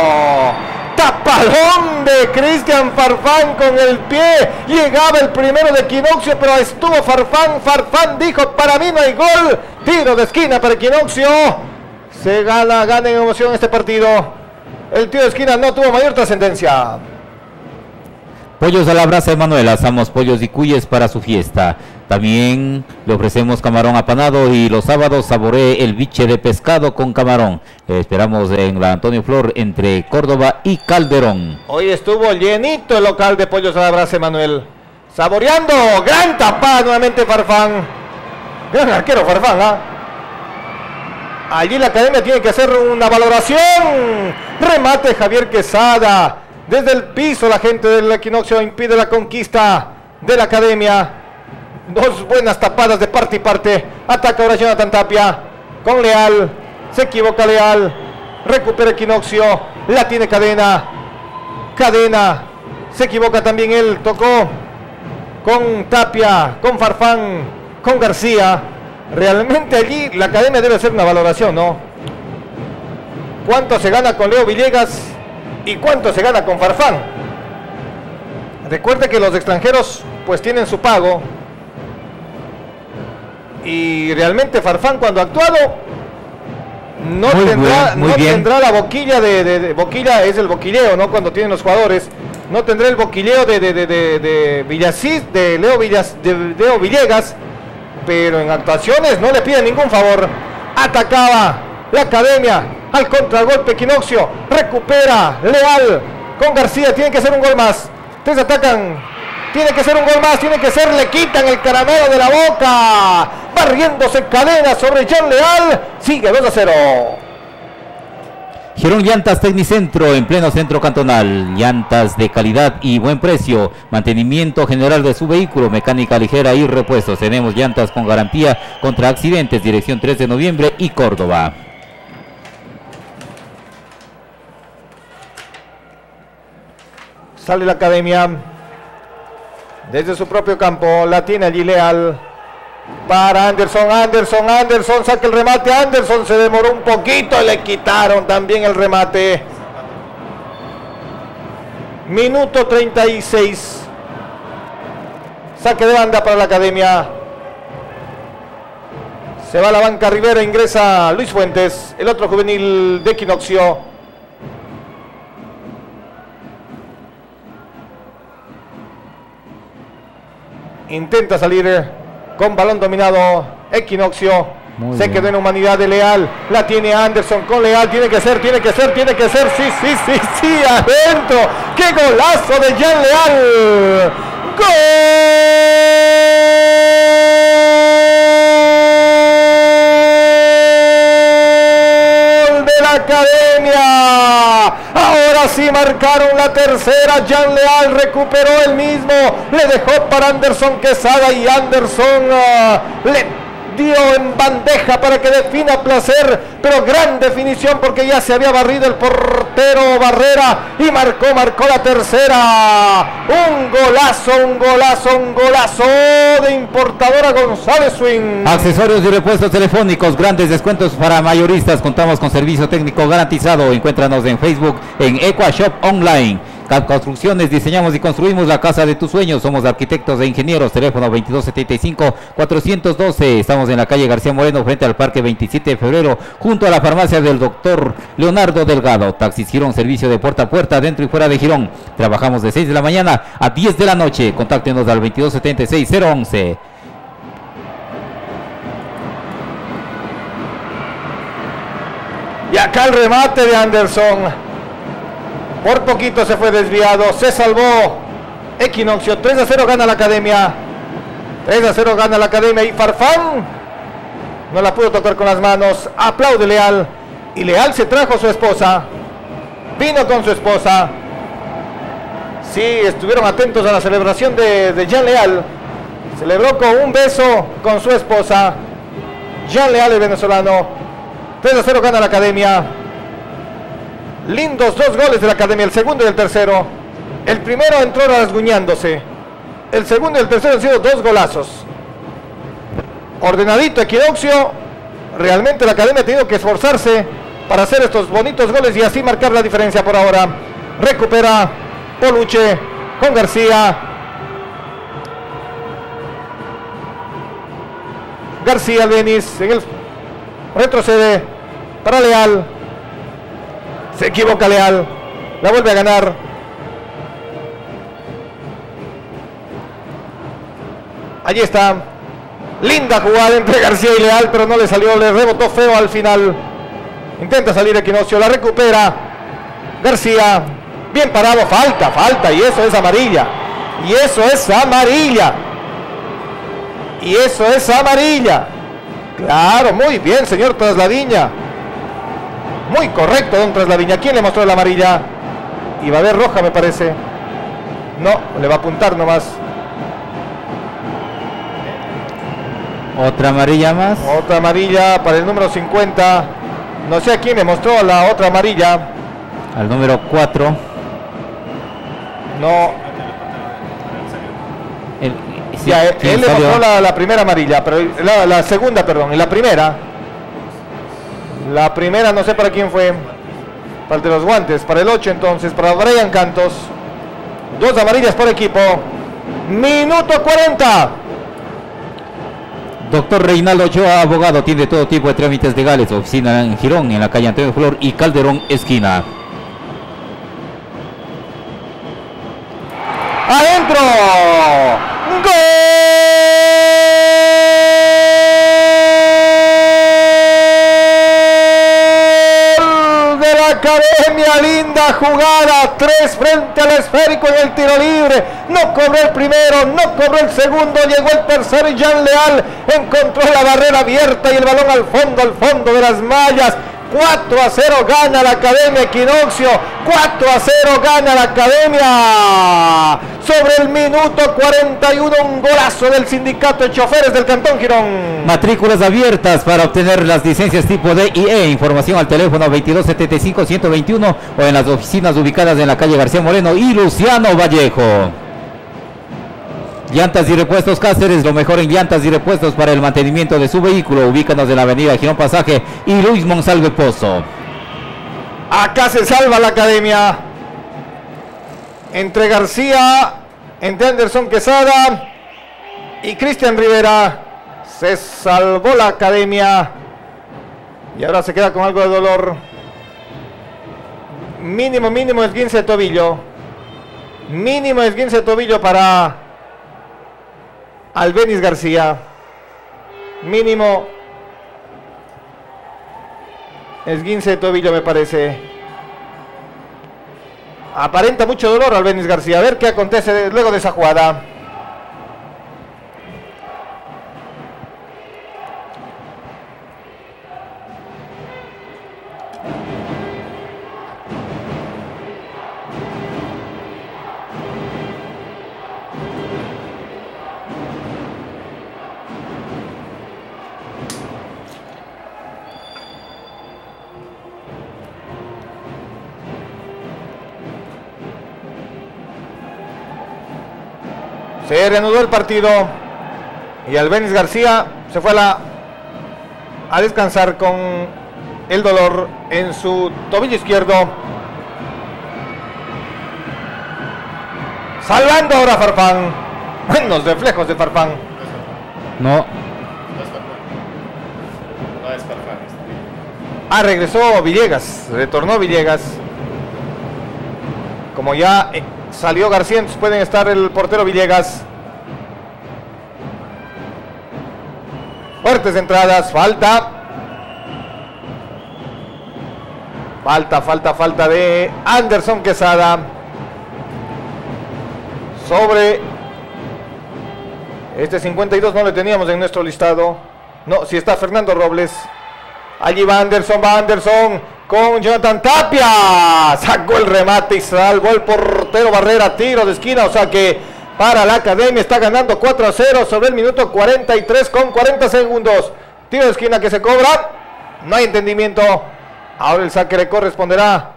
Tapadón de Cristian Farfán con el pie. Llegaba el primero de Equinoccio, pero estuvo Farfán. Farfán dijo, para mí no hay gol. Tiro de esquina para Equinoccio. Se gana en emoción este partido. El tiro de esquina no tuvo mayor trascendencia. Pollos a la brasa de Manuel, asamos pollos y cuyes para su fiesta. También le ofrecemos camarón apanado y los sábados saboree el biche de pescado con camarón. Esperamos en la Antonio Flor entre Córdoba y Calderón. Hoy estuvo llenito el local de Pollos a la brasa de Manuel. Saboreando, gran tapada nuevamente Farfán. Gran arquero Farfán, ¿ah? Allí la academia tiene que hacer una valoración. Remate Javier Quesada. Desde el piso la gente del Equinoccio impide la conquista de la academia. Dos buenas tapadas de parte y parte. Ataca ahora Jonathan Tapia con Leal. Se equivoca Leal. Recupera Equinoccio. La tiene Cadena. Cadena. Se equivoca también él. Tocó con Tapia, con Farfán, con García. Realmente allí la academia debe hacer una valoración, ¿no? ¿Cuánto se gana con Leo Villegas y cuánto se gana con Farfán? Recuerde que los extranjeros pues tienen su pago. Y realmente Farfán cuando ha actuado no tendrá la boquilla boquilla es el boquilleo, ¿no? Cuando tienen los jugadores. No tendrá el boquilleo de Villasís, de Leo Villegas. Pero en actuaciones no le pide ningún favor. Atacaba la academia al contragolpe Equinoccio. Recupera Leal con García. Tiene que ser un gol más. Tres atacan. Tiene que ser un gol más. Tiene que ser. Le quitan el caramelo de la boca. Barriéndose Cadena sobre Jean Leal. Sigue 2-0. Girón Llantas Tecnicentro en pleno centro cantonal. Llantas de calidad y buen precio. Mantenimiento general de su vehículo, mecánica ligera y repuestos. Tenemos llantas con garantía contra accidentes. Dirección 3 de noviembre y Córdoba. Sale la academia. Desde su propio campo. La tiene allí Leal. Para Anderson, saca el remate. Anderson se demoró un poquito, le quitaron también el remate. Minuto 36. Saque de banda para la academia. Se va a la banca Rivera, ingresa Luis Fuentes, el otro juvenil de Equinoccio. Intenta salir con balón dominado Equinoccio. Se quedó en humanidad de Leal. La tiene Anderson con Leal. Tiene que ser. Sí, adentro. ¡Qué golazo de Jean Leal! ¡Gol de la academia! Ahora sí marcaron la tercera. Jean Leal recuperó el mismo. Le dejó para Anderson Quesada y Anderson le dio en bandeja para que defina a placer, pero gran definición porque ya se había barrido el portero Barrera y marcó la tercera. Un golazo de Importadora González Swing. Accesorios y repuestos telefónicos, grandes descuentos para mayoristas. Contamos con servicio técnico garantizado. Encuéntranos en Facebook en EquaShop Online. Construcciones, diseñamos y construimos la casa de tus sueños. Somos arquitectos e ingenieros. Teléfono 2275-412. Estamos en la calle García Moreno, frente al Parque 27 de Febrero, junto a la farmacia del doctor Leonardo Delgado. Taxis Girón, servicio de puerta a puerta, dentro y fuera de Girón. Trabajamos de 6 de la mañana a 10 de la noche. Contáctenos al 2276-011. Y acá el remate de Anderson. Por poquito se fue desviado, se salvó Equinoccio. 3-0 gana la academia. 3-0 gana la academia y Farfán no la pudo tocar con las manos. Aplaude Leal. Y Leal se trajo a su esposa. Vino con su esposa. Sí, estuvieron atentos a la celebración de Jean Leal. Celebró con un beso con su esposa. Jean Leal, el venezolano. 3-0 gana la academia. Lindos dos goles de la academia, el segundo y el tercero. El primero entró rasguñándose. El segundo y el tercero han sido dos golazos. Ordenadito Equinoccio. Realmente la academia ha tenido que esforzarse para hacer estos bonitos goles y así marcar la diferencia por ahora. Recupera Poluche con García. García Denis en el retrocede para Leal. Se equivoca Leal. La vuelve a ganar. Allí está. Linda jugada entre García y Leal, pero no le salió, le rebotó feo al final. Intenta salir Equinoccio, la recupera García. Bien parado, falta, y eso es amarilla. Y eso es amarilla. Y eso es amarilla. Claro, muy bien, señor Trasladiña. Muy correcto, don Trasladiña. ¿Quién le mostró la amarilla? Iba a haber roja, me parece. No, le va a apuntar nomás. Otra amarilla más. Otra amarilla para el número 50. No sé a quién le mostró la otra amarilla. Al número 4. No. Sí, Ya, él le mostró la primera amarilla, pero la segunda, perdón, y la primera. La primera no sé para quién fue. Para el de los guantes, para el 8 entonces, para Brian Cantos. 2 amarillas por equipo. Minuto 40. Doctor Reinaldo Ochoa, abogado, tiene todo tipo de trámites legales. Oficina en Girón, en la calle Antonio Flor y Calderón, esquina. ¡Adentro! ¡Gol de la Academia! Linda jugada, 3 frente al esférico en el tiro libre. No cobró el primero, no cobró el segundo, llegó el tercero y Jean Leal encontró la barrera abierta y el balón al fondo de las mallas. 4-0 gana la Academia Equinoccio. 4-0 gana la Academia. Sobre el minuto 41, un golazo del Sindicato de Choferes del Cantón Girón. Matrículas abiertas para obtener las licencias tipo D y E. Información al teléfono 2275-121 o en las oficinas ubicadas en la calle García Moreno y Luciano Vallejo. Llantas y repuestos Cáceres, lo mejor en llantas y repuestos para el mantenimiento de su vehículo. Ubícanos en la avenida Girón Pasaje y Luis Monsalve Pozo. Acá se salva la Academia. Entre García, entre Anderson Quesada y Cristian Rivera. Se salvó la Academia. Y ahora se queda con algo de dolor. Mínimo esguince de tobillo. Mínimo esguince de tobillo para Albéniz García. Mínimo esguince de tobillo, me parece. Aparenta mucho dolor Albéniz García. A ver qué acontece luego de esa jugada. Se reanudó el partido y Albéniz García se fue a descansar con el dolor en su tobillo izquierdo. Salvando ahora Farfán. Buenos reflejos de Farfán. No. Regresó Villegas, retornó Villegas. Como ya salió García, entonces pueden estar el portero Villegas. Fuertes entradas, falta de Anderson Quesada. Sobre este 52 no le teníamos en nuestro listado. No, si está Fernando Robles. Allí va Anderson con Jonathan Tapia. Sacó el remate y salvó el portero Barrera. Tiro de esquina, o sea que para la Academia está ganando 4-0 sobre el minuto 43 con 40 segundos. Tiro de esquina que se cobra. No hay entendimiento. Ahora el saque le corresponderá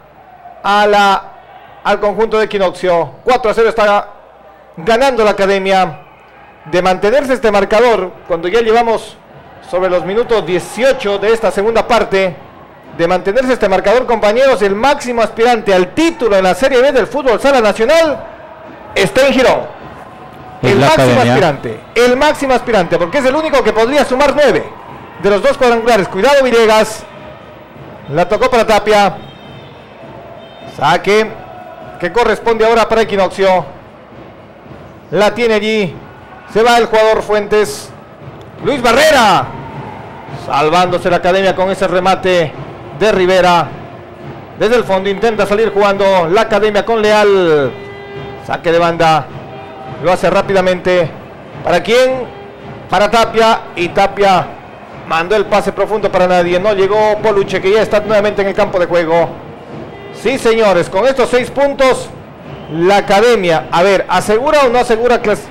al conjunto de Equinoccio. 4-0 está ganando la Academia. De mantenerse este marcador, cuando ya llevamos sobre los minutos 18 de esta segunda parte, de mantenerse este marcador, compañeros, el máximo aspirante al título en la Serie B del fútbol sala nacional está en Girón. El máximo aspirante, porque es el único que podría sumar 9 de los 2 cuadrangulares. Cuidado Villegas. La tocó para Tapia. Saque que corresponde ahora para Equinoccio. La tiene allí. Se va el jugador Fuentes. Luis Barrera. Salvándose la Academia con ese remate de Rivera. Desde el fondo intenta salir jugando la Academia con Leal. Saque de banda. Lo hace rápidamente. ¿Para quién? Para Tapia. Y Tapia mandó el pase profundo para nadie. No llegó Poluche, que ya está nuevamente en el campo de juego. Sí, señores, con estos 6 puntos, la Academia, a ver, ¿asegura o no asegura clase?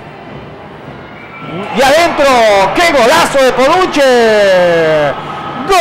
Y adentro, ¡qué golazo de Poluche! ¡Gol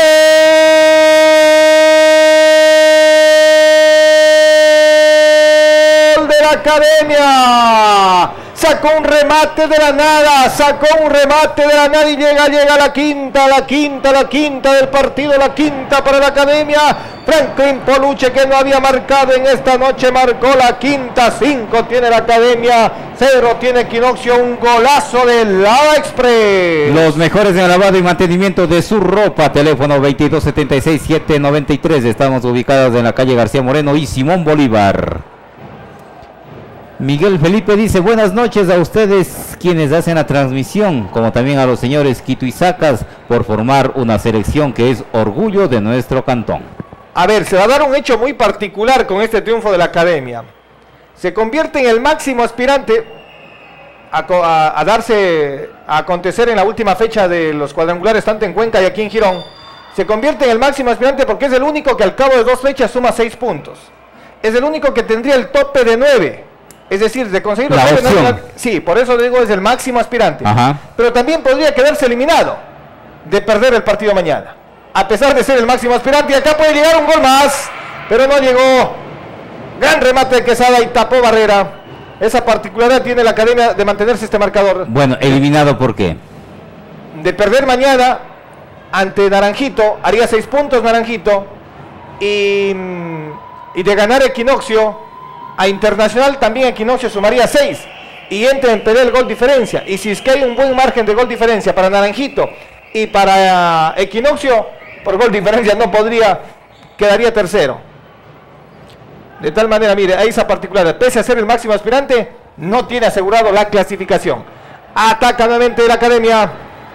de la Academia! Sacó un remate de la nada, y llega la quinta del partido, la quinta para la Academia. Franklin Poluche, que no había marcado en esta noche, marcó la quinta. 5 tiene la Academia, 0 tiene Equinoccio, un golazo de Lava Express. Los mejores en el lavado y mantenimiento de su ropa, teléfono 2276-793, estamos ubicados en la calle García Moreno y Simón Bolívar. Miguel Felipe dice, buenas noches a ustedes quienes hacen la transmisión, como también a los señores Quito y Sacas, por formar una selección que es orgullo de nuestro cantón. A ver, se va a dar un hecho muy particular con este triunfo de la Academia. Se convierte en el máximo aspirante a acontecer en la última fecha de los cuadrangulares, tanto en Cuenca y aquí en Girón. Se convierte en el máximo aspirante porque es el único que al cabo de 2 fechas suma 6 puntos. Es el único que tendría el tope de 9. Es decir, de conseguir los opción. Sí, por eso digo es el máximo aspirante. Ajá. Pero también podría quedarse eliminado de perder el partido mañana. A pesar de ser el máximo aspirante, y acá puede llegar un gol más, pero no llegó. Gran remate de Quesada y tapó Barrera. Esa particularidad tiene la Academia de mantenerse este marcador. Bueno, eliminado ¿por qué? De perder mañana ante Naranjito, haría 6 puntos Naranjito, y de ganar Equinoccio a Internacional, también Equinoccio sumaría 6 y entra en pelea el gol diferencia. Y si es que hay un buen margen de gol diferencia para Naranjito y para Equinoccio, por gol diferencia no podría, quedaría tercero. De tal manera, mire, ahí esa particularidad, pese a ser el máximo aspirante, no tiene asegurado la clasificación. Ataca nuevamente la Academia.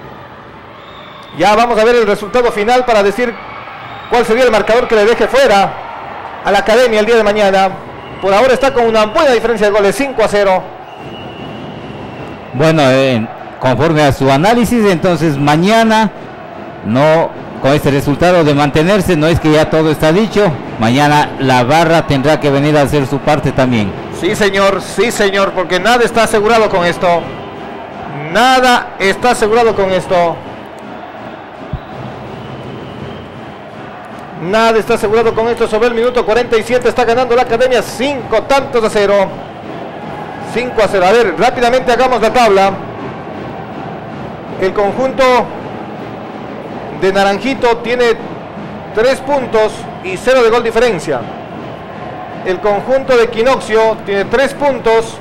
Ya vamos a ver el resultado final para decir cuál sería el marcador que le deje fuera a la Academia el día de mañana. Por ahora está con una buena diferencia de goles, 5-0. Bueno, conforme a su análisis, entonces mañana, no con este resultado de mantenerse, no es que ya todo está dicho, mañana la barra tendrá que venir a hacer su parte también. Sí, señor, porque nada está asegurado con esto. Nada está asegurado con esto. Nada está asegurado con esto. Sobre el minuto 47 está ganando la Academia 5-0. 5-0. A ver, rápidamente hagamos la tabla. El conjunto de Naranjito tiene 3 puntos y 0 de gol diferencia. El conjunto de Equinoccio tiene 3 puntos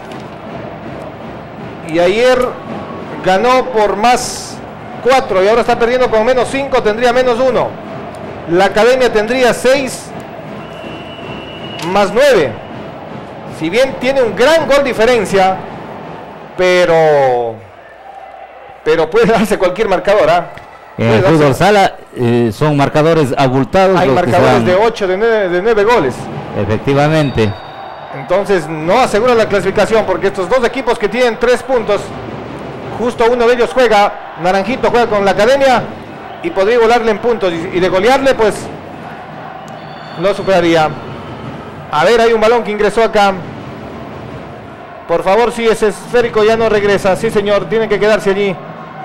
y ayer ganó por más 4 y ahora está perdiendo con menos 5, tendría menos 1. La Academia tendría 6 más 9. Si bien tiene un gran gol diferencia, pero puede darse cualquier marcador. En el fútbol sala son marcadores abultados. Hay marcadores de 8, de 9 goles. Efectivamente. Entonces no asegura la clasificación porque estos dos equipos que tienen 3 puntos, justo uno de ellos juega, Naranjito juega con la Academia y podría volarle en puntos y de golearle pues no superaría. A ver, hay un balón que ingresó acá. Por favor, si ese esférico ya no regresa. Sí, señor, tiene que quedarse allí.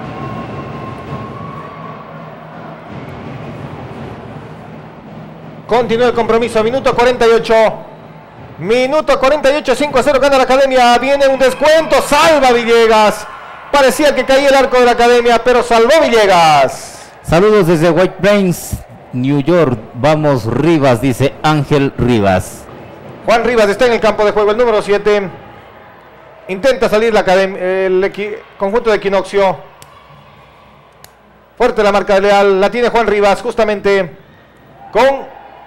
Continúa el compromiso, minuto 48. Minuto 48, 5-0 gana la Academia. Viene un descuento, salva Villegas. Parecía que caía el arco de la Academia, pero salvó Villegas. Saludos desde White Plains, New York. Vamos Rivas, dice Ángel Rivas. Juan Rivas está en el campo de juego, el número 7. Intenta salir la Academia, el conjunto de Equinoccio. Fuerte la marca de Leal, la tiene Juan Rivas justamente con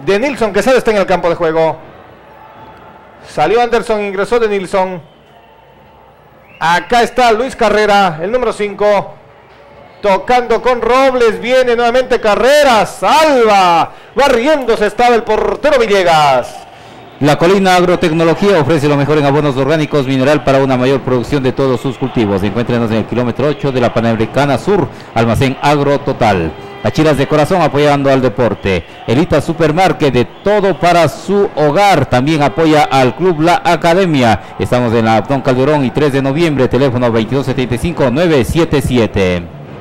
de Nilson Quesada está en el campo de juego. Salió Anderson, ingresó de Nilson. Acá está Luis Carrera, el número 5. Tocando con Robles, viene nuevamente Carrera, salva. Barriéndose estaba el portero Villegas. La Colina Agrotecnología ofrece lo mejor en abonos orgánicos mineral para una mayor producción de todos sus cultivos. Encuéntrenos en el kilómetro 8 de la Panamericana Sur, Almacén Agro Total. Achiras de corazón apoyando al deporte. Elita Supermarket, de todo para su hogar. También apoya al Club La Academia. Estamos en la Abdón Calderón y 3 de noviembre, teléfono 2275-977.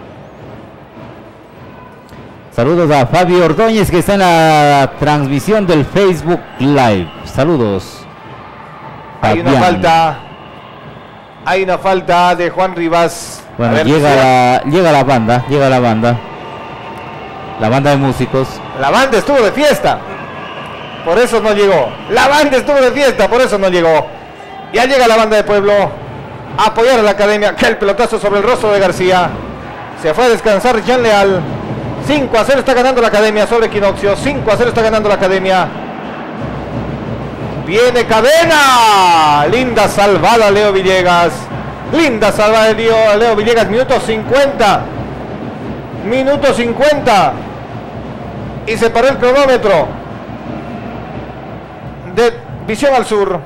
Saludos a Fabio Ordóñez, que está en la transmisión del Facebook Live. Saludos. Hay una falta. Hay una falta de Juan Rivas. Bueno, llega la banda. La banda de músicos. La banda estuvo de fiesta. Por eso no llegó. La banda estuvo de fiesta, por eso no llegó. Ya llega la banda de Pueblo a apoyar a la Academia. Que el pelotazo sobre el rostro de García. Se fue a descansar Jean Leal. 5-0 está ganando la Academia sobre Equinoccio. 5-0 está ganando la Academia. Viene Cadena. Linda salvada Leo Villegas. Linda salvada de Leo Villegas. Minuto 50. Minuto 50. Y se paró el cronómetro de Visión al Sur.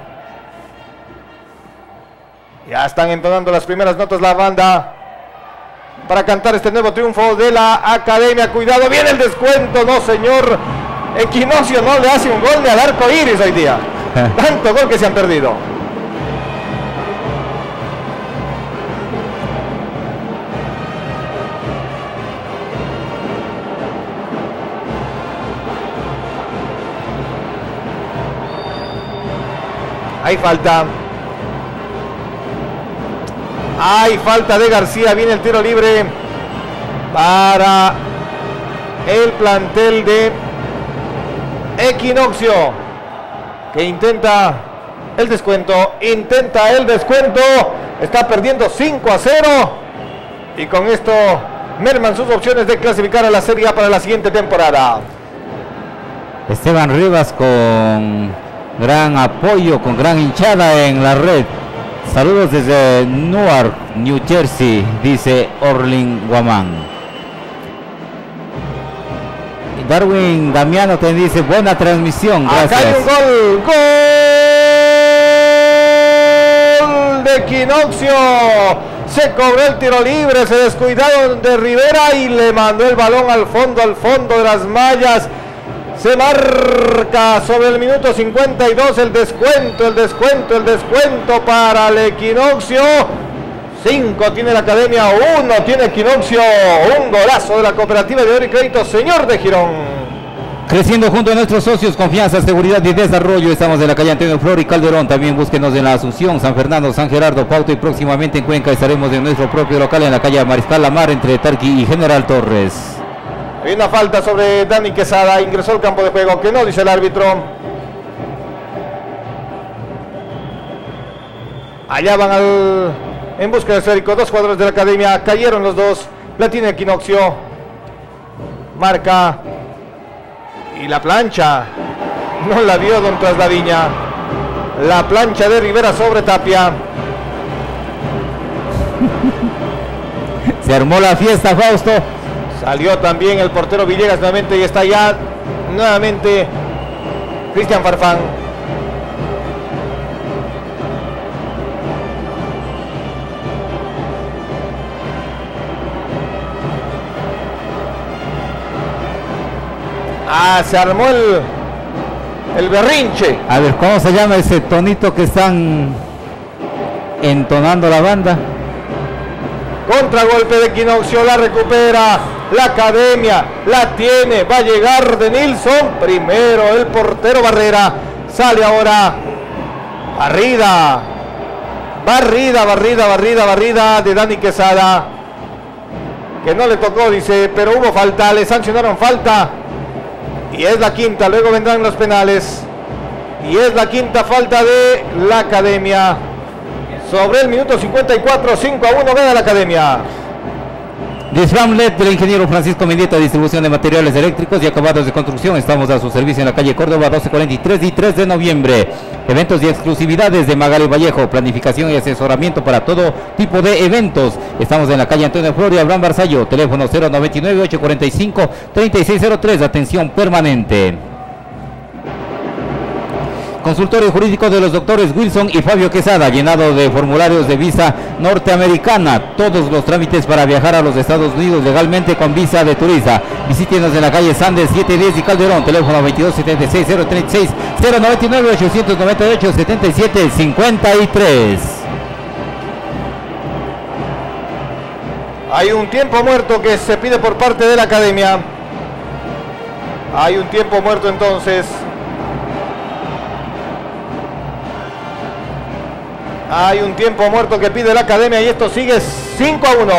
Ya están entonando las primeras notas la banda para cantar este nuevo triunfo de la Academia. Cuidado, viene el descuento. No, señor. Equinoccio no le hace un gol de al arco iris hoy día. Tanto gol que se han perdido. Hay falta. Hay falta de García. Viene el tiro libre para el plantel de Equinoccio, que intenta el descuento. Está perdiendo 5-0. Y con esto merman sus opciones de clasificar a la Serie A para la siguiente temporada. Esteban Rivas con gran apoyo, con gran hinchada en la red. Saludos desde Newark, New Jersey, dice Orlin Guamán. Darwin Damiano te dice buena transmisión, gracias. Acá hay un gol de Equinoccio. Se cobró el tiro libre, se descuidaron de Rivera y le mandó el balón al fondo de las mallas. Se marca sobre el minuto 52 el descuento para el Equinoccio. 5 tiene la Academia, 1 tiene Equinoccio. Un golazo de la Cooperativa de Oro y Crédito, señor de Girón. Creciendo junto a nuestros socios, confianza, seguridad y desarrollo. Estamos en la calle Antonio Flor y Calderón. También búsquenos en la Asunción, San Fernando, San Gerardo, Pauta, y próximamente en Cuenca estaremos en nuestro propio local en la calle Mariscal Lamar entre Tarqui y General Torres. Hay una falta sobre Dani Quesada, ingresó al campo de juego, que no dice el árbitro. Allá van en busca del esférico, 2 jugadores de la Academia, cayeron los dos, la tiene Equinoccio. Marca. Y la plancha, no la vio don Trasladiña. La plancha de Rivera sobre Tapia. Se armó la fiesta, Fausto. Salió también el portero Villegas nuevamente y está ya nuevamente Cristian Farfán. Se armó el berrinche. A ver, ¿cómo se llama ese tonito que están entonando la banda? Contragolpe de Equinoccio, la recupera la Academia, la tiene, va a llegar de Nilson, primero el portero Barrera, sale ahora barrida de Dani Quesada, que no le tocó, dice, pero hubo falta, le sancionaron falta, y es la quinta, luego vendrán los penales, y es la quinta falta de la Academia. Sobre el minuto 54, 5-1 gana la Academia. Disram LED del ingeniero Francisco Mendieta, distribución de materiales eléctricos y acabados de construcción. Estamos a su servicio en la calle Córdoba 1243 y 3 de noviembre. Eventos y exclusividades de Magali Vallejo, planificación y asesoramiento para todo tipo de eventos. Estamos en la calle Antonio Flor y Abraham Barzallo, teléfono 099-845-3603, atención permanente. Consultorio jurídico de los doctores Wilson y Fabio Quesada, llenado de formularios de visa norteamericana. Todos los trámites para viajar a los Estados Unidos legalmente con visa de turista. Visítenos en la calle Sandes 710 y Calderón, teléfono 2276-036, 099-898-7753. Hay un tiempo muerto que se pide por parte de la academia. Hay un tiempo muerto entonces. Hay un tiempo muerto que pide la academia y esto sigue 5-1.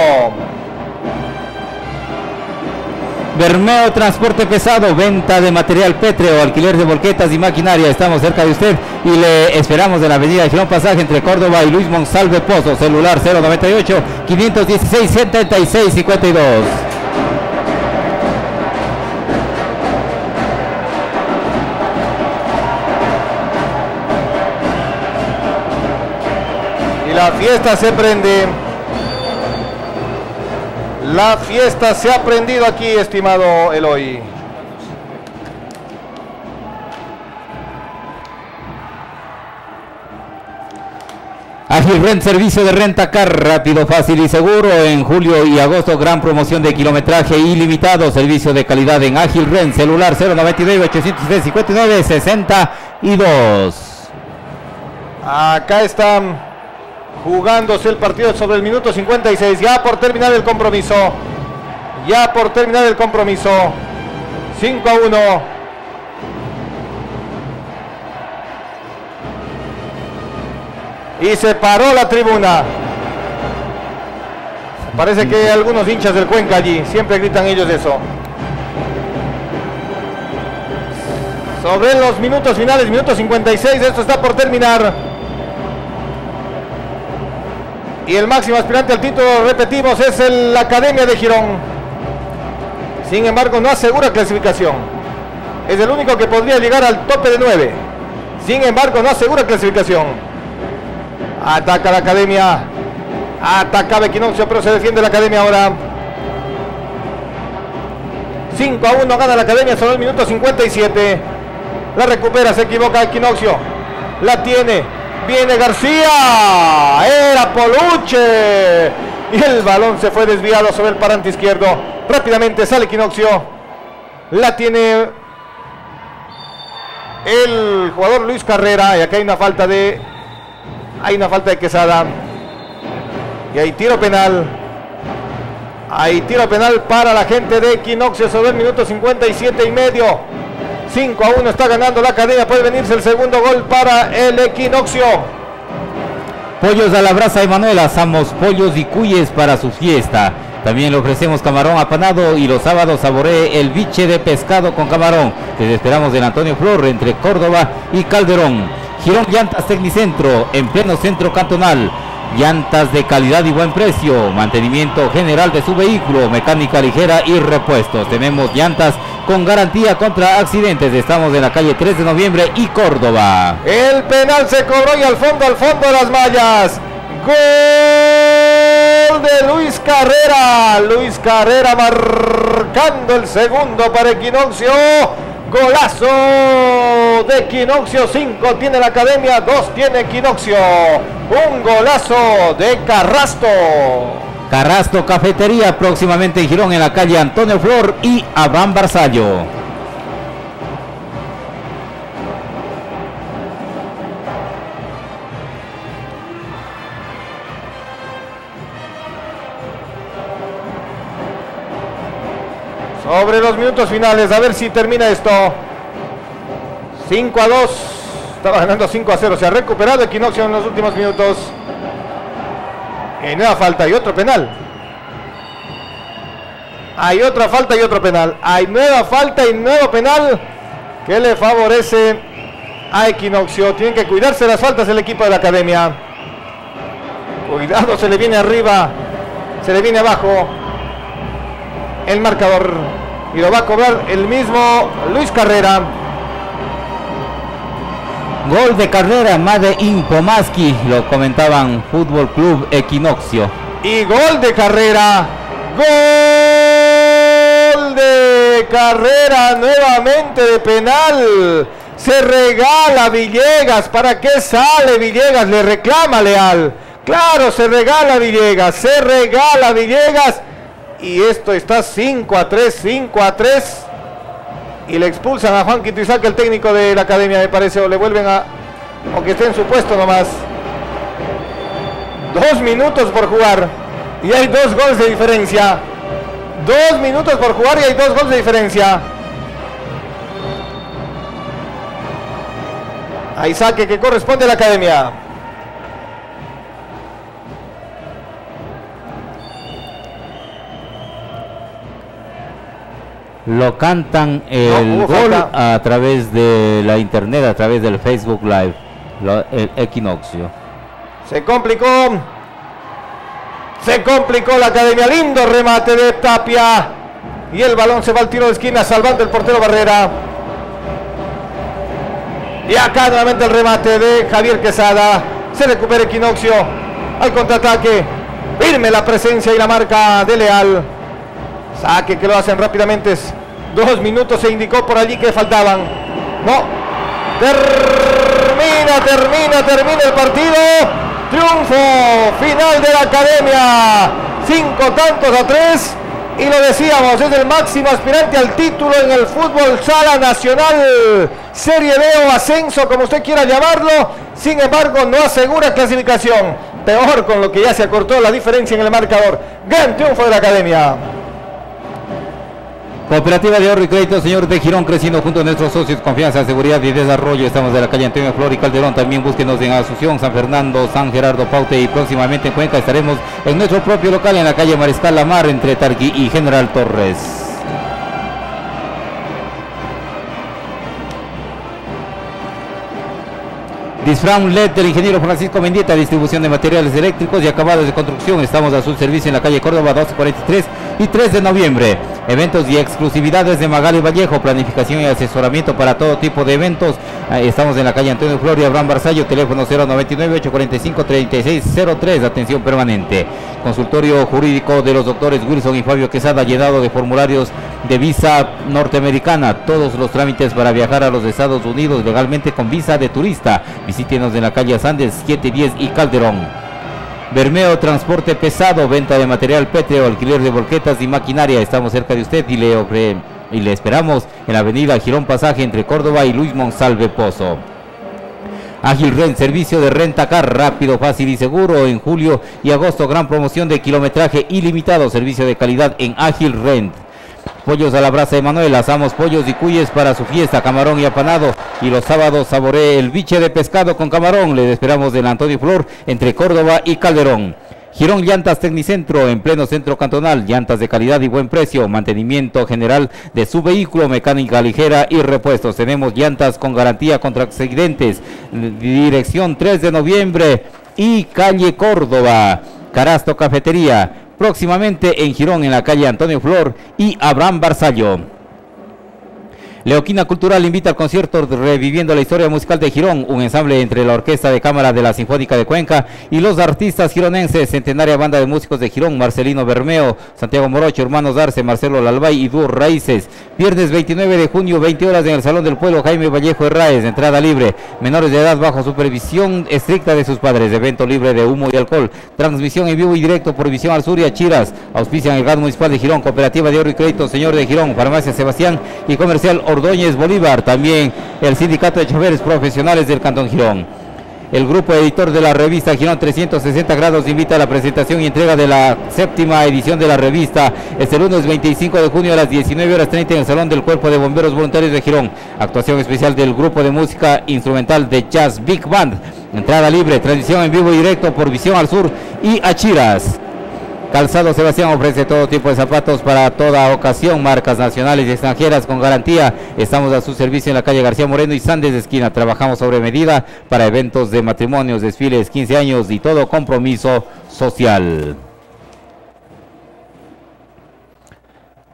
Bermeo Transporte Pesado, venta de material pétreo, alquiler de volquetas y maquinaria. Estamos cerca de usted y le esperamos en la avenida Girón Pasaje entre Córdoba y Luis Monsalve Pozo. Celular 098-516-7652. La fiesta se prende. La fiesta se ha prendido aquí, estimado Eloy. Ágil Rent, servicio de renta car rápido, fácil y seguro. En julio y agosto, gran promoción de kilometraje ilimitado. Servicio de calidad en Ágil Rent. Celular 099-803-5962. Acá están jugándose el partido sobre el minuto 56, ya por terminar el compromiso. Ya por terminar el compromiso. 5-1. Y se paró la tribuna. Parece que hay algunos hinchas del Cuenca allí. Siempre gritan ellos eso. Sobre los minutos finales, minuto 56, esto está por terminar. Y el máximo aspirante al título, repetimos, es la Academia de Girón. Sin embargo, no asegura clasificación. Es el único que podría llegar al tope de 9. Sin embargo, no asegura clasificación. Ataca la Academia. Atacaba Equinoccio, pero se defiende la Academia ahora. 5-1 gana la Academia sobre el minuto 57. La recupera, se equivoca Equinoccio. La tiene. Viene García, era Poluche y el balón se fue desviado sobre el parante izquierdo. Rápidamente sale Equinoccio, la tiene el jugador Luis Carrera y acá hay una falta de Quesada y hay tiro penal. Hay tiro penal para la gente de Equinoccio sobre el minuto 57 y medio. 5-1 está ganando la Academia, puede venirse el segundo gol para el Equinoccio. Pollos a la brasa Emanuel, asamos pollos y cuyes para su fiesta. También le ofrecemos camarón apanado y los sábados saboree el biche de pescado con camarón. Les esperamos en Antonio Flor, entre Córdoba y Calderón. Girón Llantas Tecnicentro, en pleno centro cantonal. Llantas de calidad y buen precio, mantenimiento general de su vehículo, mecánica ligera y repuestos. Tenemos llantas con garantía contra accidentes. Estamos en la calle 3 de noviembre y Córdoba. El penal se cobró y al fondo las mallas. Gol de Luis Carrera. Luis Carrera marcando el segundo para Equinoccio. Golazo de Equinoccio. 5 tiene la Academia, 2 tiene Equinoccio. Un golazo de Carrasto. Carrasto Cafetería, próximamente en Girón, en la calle Antonio Flor y Abraham Barzallo. Sobre los minutos finales, a ver si termina esto. 5-2. Estaba ganando 5-0. Se ha recuperado Equinoccio en los últimos minutos. Y nueva falta y otro penal. Hay otra falta y otro penal. Hay nueva falta y nuevo penal que le favorece a Equinoccio. Tienen que cuidarse las faltas el equipo de la Academia. Cuidado, se le viene arriba, se le viene abajo. el marcador. Y lo va a cobrar el mismo Luis Carrera. Gol de Carrera, Made in Pomaski, lo comentaban Fútbol Club Equinoccio. Y gol de Carrera. Gol de Carrera nuevamente de penal. Se regala Villegas. ¿Para qué sale Villegas? Le reclama Leal. Claro, se regala Villegas. Se regala Villegas. Y esto está 5-3, 5-3. Y le expulsan a Juan Quintizac, el técnico de la academia, me parece. O le vuelven a... aunque esté en su puesto nomás. 2 minutos por jugar. Y hay 2 goles de diferencia. 2 minutos por jugar y hay 2 goles de diferencia. Hay saque que corresponde a la academia. Lo cantan el gol a través de la internet, a través del Facebook Live, el Equinoccio. Se complicó la academia. Lindo remate de Tapia. Y el balón se va al tiro de esquina, salvando el portero Barrera. Y acá nuevamente el remate de Javier Quesada. Se recupera Equinoccio al contraataque. Firme la presencia y la marca de Leal. Saque que lo hacen rápidamente. 2 minutos se indicó por allí que faltaban. No. Termina el partido. Triunfo final de la academia. 5-3. Y lo decíamos, es el máximo aspirante al título en el fútbol sala nacional, Serie B o ascenso, como usted quiera llamarlo. Sin embargo, no asegura clasificación. Peor con lo que ya se acortó la diferencia en el marcador. Gran triunfo de la academia. Cooperativa de Ahorro y Crédito Señor de Girón, creciendo junto a nuestros socios, confianza, seguridad y desarrollo. Estamos de la calle Antonio Flor y Calderón. También búsquenos en Asunción, San Fernando, San Gerardo, Paute, y próximamente en Cuenca estaremos en nuestro propio local en la calle Mariscal Lamar, entre Tarqui y General Torres. Disfram LED del ingeniero Francisco Mendieta, distribución de materiales eléctricos y acabados de construcción. Estamos a su servicio en la calle Córdoba 1243 y 3 de noviembre. Eventos y exclusividades de Magali Vallejo, planificación y asesoramiento para todo tipo de eventos. Estamos en la calle Antonio Flor y Abraham Barzallo, teléfono 099-845-3603, atención permanente. Consultorio jurídico de los doctores Wilson y Fabio Quesada, llenado de formularios de visa norteamericana. Todos los trámites para viajar a los Estados Unidos legalmente con visa de turista. Visítenos en la calle Sandes 710 y Calderón. Bermeo Transporte Pesado, venta de material pétreo, alquiler de volquetas y maquinaria. Estamos cerca de usted y le esperamos en la avenida Girón Pasaje entre Córdoba y Luis Monsalve Pozo. Ágil Rent, servicio de renta-car rápido, fácil y seguro. En julio y agosto, gran promoción de kilometraje ilimitado, servicio de calidad en Ágil Rent. Pollos a la brasa de Manuel, asamos pollos y cuyes para su fiesta, camarón y apanado. Y los sábados saboree el biche de pescado con camarón. Les esperamos en Antonio Flor, entre Córdoba y Calderón. Girón Llantas Tecnicentro, en pleno centro cantonal, llantas de calidad y buen precio, mantenimiento general de su vehículo, mecánica ligera y repuestos. Tenemos llantas con garantía contra accidentes. Dirección 3 de noviembre y calle Córdoba. Carasto Cafetería, próximamente en Girón, en la calle Antonio Flor y Abraham Barzallo. Leoquina Cultural invita al concierto Reviviendo la Historia Musical de Girón, un ensamble entre la Orquesta de Cámara de la Sinfónica de Cuenca y los artistas gironenses. Centenaria Banda de Músicos de Girón, Marcelino Bermeo, Santiago Morocho, Hermanos Darce, Marcelo Lalbay y Dúo Raíces. Viernes 29 de junio, 20 horas en el Salón del Pueblo Jaime Vallejo Herráez, entrada libre, menores de edad bajo supervisión estricta de sus padres. Evento libre de humo y alcohol, transmisión en vivo y directo por Visión al Sur y Achiras. Auspician el GAD Municipal de Girón, Cooperativa de Ahorro y Crédito Señor de Girón, Farmacia Sebastián y Comercial Ordóñez Bolívar. También el Sindicato de Choferes Profesionales del Cantón Girón. El grupo editor de la revista Girón 360 grados invita a la presentación y entrega de la 7ª edición de la revista este lunes 25 de junio a las 19:30 en el Salón del Cuerpo de Bomberos Voluntarios de Girón. Actuación especial del grupo de música instrumental de Jazz Big Band. Entrada libre, transmisión en vivo y directo por Visión al Sur y Achiras. Calzado Sebastián ofrece todo tipo de zapatos para toda ocasión, marcas nacionales y extranjeras con garantía. Estamos a su servicio en la calle García Moreno y Sandes de esquina. Trabajamos sobre medida para eventos de matrimonios, desfiles, 15 años y todo compromiso social.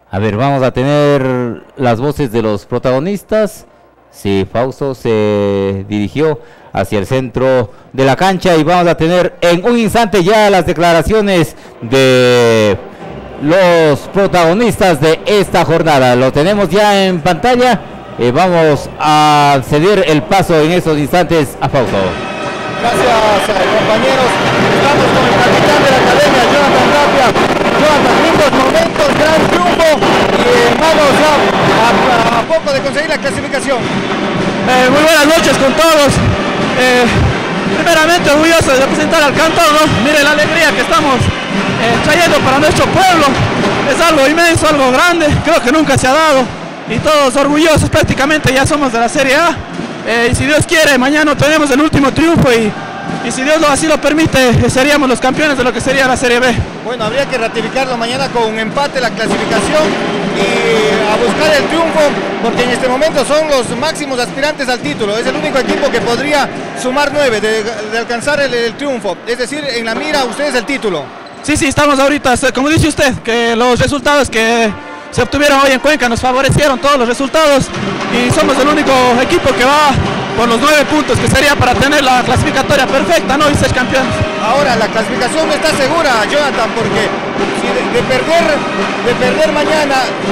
A ver, vamos a tener las voces de los protagonistas. Sí, Fausto se dirigió hacia el centro de la cancha y vamos a tener en un instante ya las declaraciones de los protagonistas de esta jornada. Lo tenemos ya en pantalla. Vamos a ceder el paso en esos instantes a Fausto. Gracias, compañeros. Estamos con el capitán de la academia, Jonathan Tapia. Jonathan, lindos momentos, gran triunfo y vamos a poco de conseguir la clasificación. Muy buenas noches con todos. Primeramente orgulloso de representar al Cantón, ¿no? Mire la alegría que estamos trayendo para nuestro pueblo. Es algo inmenso, algo grande, creo que nunca se ha dado. Y todos orgullosos, prácticamente ya somos de la Serie A. Y si Dios quiere, mañana tenemos el último triunfo y si Dios así lo permite, seríamos los campeones de lo que sería la Serie B. Bueno, habría que ratificarlo mañana con un empate la clasificación y a buscar el triunfo, porque en este momento son los máximos aspirantes al título. Es el único equipo que podría sumar 9 de alcanzar el triunfo. Es decir, en la mira ustedes el título. Sí, estamos ahorita, como dice usted, que los resultados que se obtuvieron hoy en Cuenca nos favorecieron todos los resultados y somos el único equipo que va por los 9 puntos, que sería para tener la clasificatoria perfecta, ¿no? Y ser campeones. Ahora, la clasificación no está segura, Jonathan, porque si de perder mañana,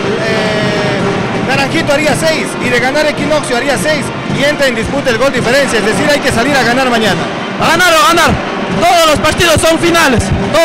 Naranjito haría 6 y de ganar Equinoccio haría 6 y entra en disputa el gol diferencia, es decir, hay que salir a ganar mañana. A ganar o ganar. Todos los partidos son finales,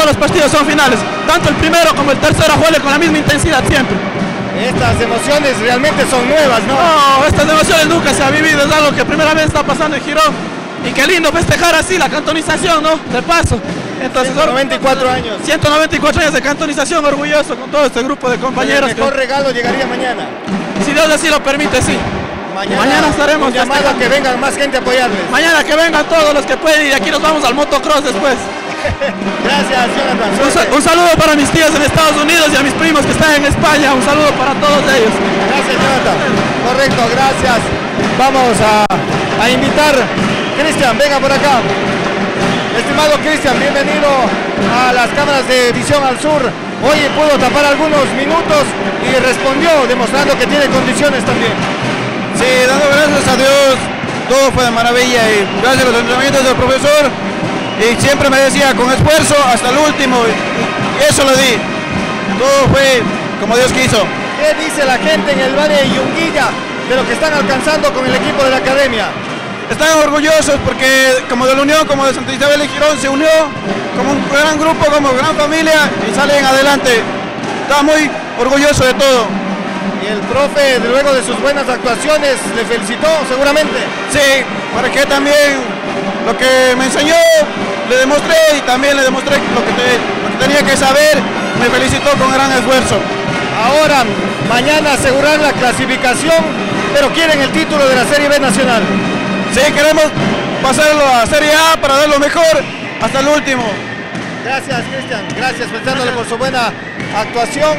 tanto el primero como el tercero juegue con la misma intensidad siempre. Estas emociones realmente son nuevas, ¿no? No, estas emociones nunca se ha vivido, es algo que primera vez está pasando en Girón. Y qué lindo festejar así la cantonización, ¿no? De paso. Entonces, 194 años. 194 años de cantonización, orgulloso con todo este grupo de compañeros. El mejor regalo llegaría mañana. Si Dios así lo permite, sí. Mañana estaremos un llamado a que vengan más gente a apoyarles. Mañana que vengan todos los que pueden y de aquí nos vamos al motocross después. Gracias, Jonathan. Un saludo para mis tíos en Estados Unidos y a mis primos que están en España. Un saludo para todos ellos. Gracias, Jonathan. Correcto, gracias. Vamos a invitar. Cristian, venga por acá. Estimado Cristian, bienvenido a las cámaras de Visión al Sur. Hoy pudo tapar algunos minutos y respondió demostrando que tiene condiciones también. Sí, dando gracias a Dios, todo fue de maravilla y gracias a los entrenamientos del profesor y siempre me decía con esfuerzo hasta el último y eso lo di, todo fue como Dios quiso. ¿Qué dice la gente en el Valle de Yunguilla de lo que están alcanzando con el equipo de la academia? Están orgullosos porque como de la Unión, como de Santa Isabel y Girón se unió como un gran grupo, como gran familia y salen adelante. Está muy orgulloso de todo. Y el profe, luego de sus buenas actuaciones, le felicitó seguramente. Sí, para que también lo que me enseñó le demostré y también le demostré lo que tenía que saber. Me felicitó con gran esfuerzo. Ahora, mañana asegurar la clasificación, pero quieren el título de la Serie B Nacional. Sí, queremos pasarlo a Serie A para dar lo mejor hasta el último. Gracias, Cristian. Gracias, pensándole por su buena actuación.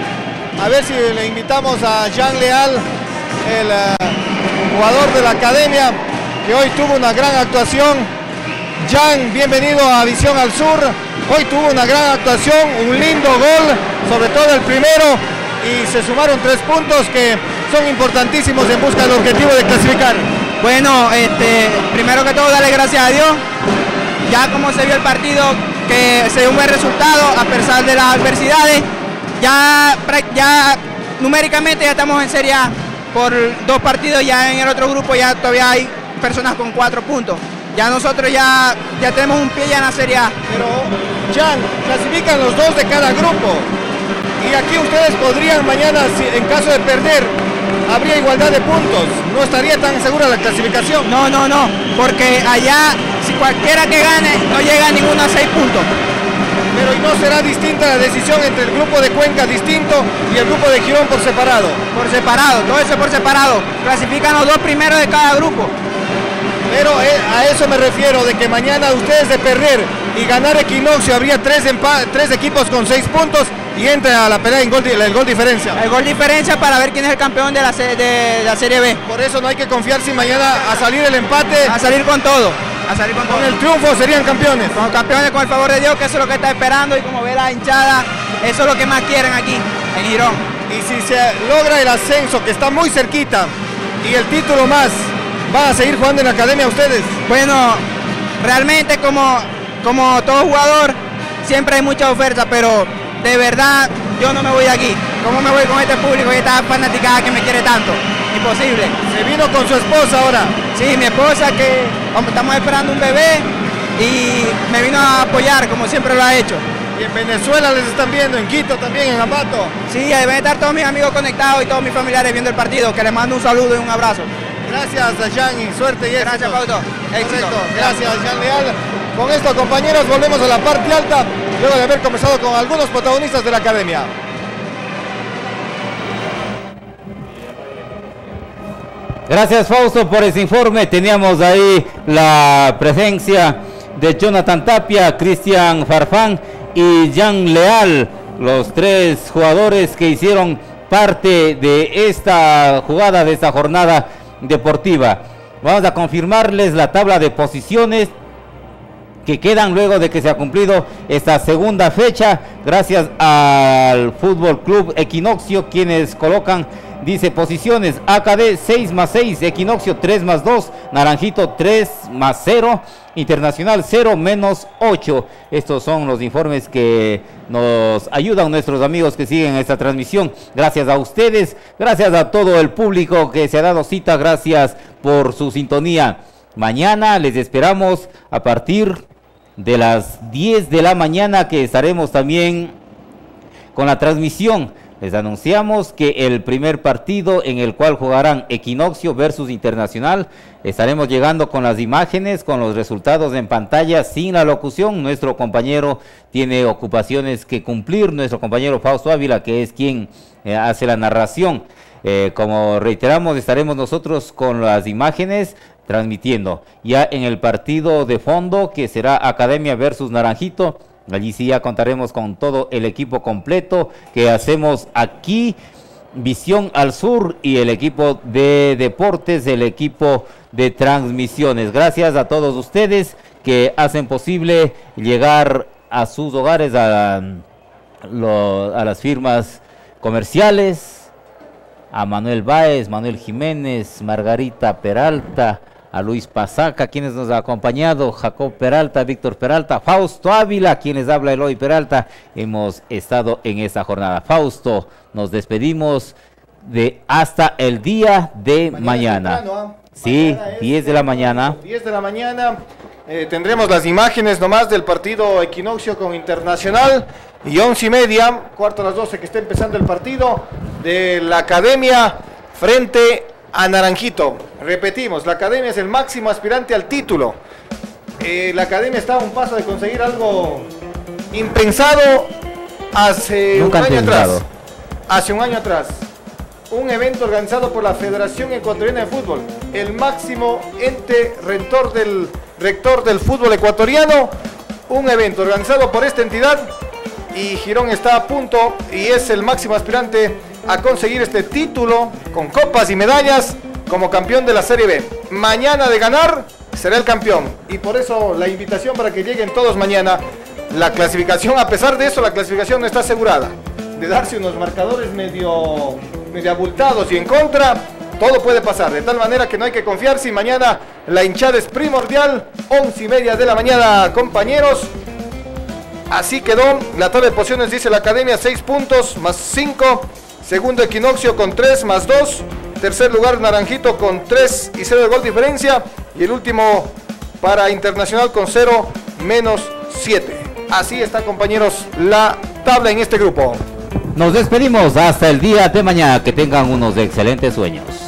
A ver si le invitamos a Jean Leal, el jugador de la academia, que hoy tuvo una gran actuación. Jean, bienvenido a Visión al Sur. Hoy tuvo una gran actuación, un lindo gol, sobre todo el primero, y se sumaron 3 puntos que son importantísimos en busca del objetivo de clasificar. Bueno, primero que todo darle gracias a Dios, ya como se vio el partido, que se dio un buen resultado a pesar de las adversidades, ya numéricamente ya estamos en Serie A por 2 partidos, ya en el otro grupo ya todavía hay personas con 4 puntos, ya nosotros ya tenemos un pie ya en la Serie A. Pero, Jan, clasifican los 2 de cada grupo, y aquí ustedes podrían mañana, en caso de perder, habría igualdad de puntos, no estaría tan segura la clasificación. No, porque allá, si cualquiera que gane, no llega a ninguno a 6 puntos. Pero ¿y no será distinta la decisión entre el grupo de Cuenca distinto y el grupo de Girón por separado? Por separado, todo eso por separado. Clasifican los 2 primeros de cada grupo. Pero a eso me refiero, de que mañana ustedes de perder y ganar Equinoccio, habría 3 equipos con 6 puntos y entra a la pelea en el gol diferencia. El gol diferencia para ver quién es el campeón de la Serie B. Por eso no hay que confiar si mañana a salir el empate. A salir con todo. Con el triunfo serían campeones. Como campeones con el favor de Dios, que eso es lo que está esperando y como ve la hinchada, eso es lo que más quieren aquí en Girón. Y si se logra el ascenso, que está muy cerquita, y el título más, ¿van a seguir jugando en la academia ustedes? Bueno, realmente como todo jugador, siempre hay mucha oferta, pero de verdad yo no me voy de aquí. ¿Cómo me voy con este público y esta fanaticada que me quiere tanto? Imposible. Se vino con su esposa ahora. Sí, mi esposa, que estamos esperando un bebé y me vino a apoyar como siempre lo ha hecho. Y en Venezuela les están viendo, en Quito también, en Ambato. Sí, deben estar todos mis amigos conectados y todos mis familiares viendo el partido, que les mando un saludo y un abrazo. Gracias, Dayan, y suerte y éxito. Gracias, Fausto. Éxito. Gracias, Dayan Leal. Con esto, compañeros, volvemos a la parte alta, luego de haber conversado con algunos protagonistas de la academia. Gracias, Fausto, por ese informe. Teníamos ahí la presencia de Jonathan Tapia, Cristian Farfán y Jan Leal, los tres jugadores que hicieron parte de esta jugada, de esta jornada deportiva. Vamos a confirmarles la tabla de posiciones que quedan luego de que se ha cumplido esta segunda fecha, gracias al Fútbol Club Equinoccio, quienes colocan, dice, posiciones: AKD 6+6, Equinoccio 3+2, Naranjito 3+0, Internacional 0-8. Estos son los informes que nos ayudan nuestros amigos que siguen esta transmisión. Gracias a ustedes, gracias a todo el público que se ha dado cita, gracias por su sintonía. Mañana les esperamos a partir de las 10 de la mañana, que estaremos también con la transmisión. Les anunciamos que el primer partido en el cual jugarán Equinoccio versus Internacional, estaremos llegando con las imágenes, con los resultados en pantalla, sin la locución. Nuestro compañero tiene ocupaciones que cumplir, nuestro compañero Fausto Ávila, que es quien hace la narración. Como reiteramos, estaremos nosotros con las imágenes transmitiendo. Ya en el partido de fondo, que será Academia versus Naranjito, allí sí ya contaremos con todo el equipo completo que hacemos aquí, Visión al Sur, y el equipo de deportes, el equipo de transmisiones. Gracias a todos ustedes que hacen posible llegar a sus hogares, a las firmas comerciales, a Manuel Báez, Manuel Jiménez, Margarita Peralta, a Luis Pasaca, quienes nos ha acompañado, Jacob Peralta, Víctor Peralta, Fausto Ávila, quienes habla Eloy Peralta. Hemos estado en esta jornada. Fausto, nos despedimos de hasta el día de mañana. Sí, 10 de la mañana. 10 de la mañana tendremos las imágenes nomás del partido Equinoccio con Internacional, y 11:30, cuarto a las 12, que está empezando el partido de la Academia frente a Naranjito. Repetimos, la Academia es el máximo aspirante al título. La Academia está a un paso de conseguir algo impensado hace un año atrás. Hace un año atrás. Un evento organizado por la Federación Ecuatoriana de Fútbol, el máximo ente rector del fútbol ecuatoriano. Un evento organizado por esta entidad, y Girón está a punto y es el máximo aspirante a conseguir este título con copas y medallas como campeón de la Serie B. Mañana, de ganar, será el campeón, y por eso la invitación para que lleguen todos mañana. La clasificación, a pesar de eso, la clasificación no está asegurada. De darse unos marcadores medio abultados y en contra, todo puede pasar, de tal manera que no hay que confiarse, y mañana la hinchada es primordial. 11:30 de la mañana, compañeros. Así quedó la tabla de posiciones, dice la Academia, 6 puntos más 5. Segundo Equinoccio con 3 más 2. Tercer lugar Naranjito con 3 y 0 de gol diferencia. Y el último para Internacional con 0 menos 7. Así está, compañeros, la tabla en este grupo. Nos despedimos hasta el día de mañana. Que tengan unos excelentes sueños.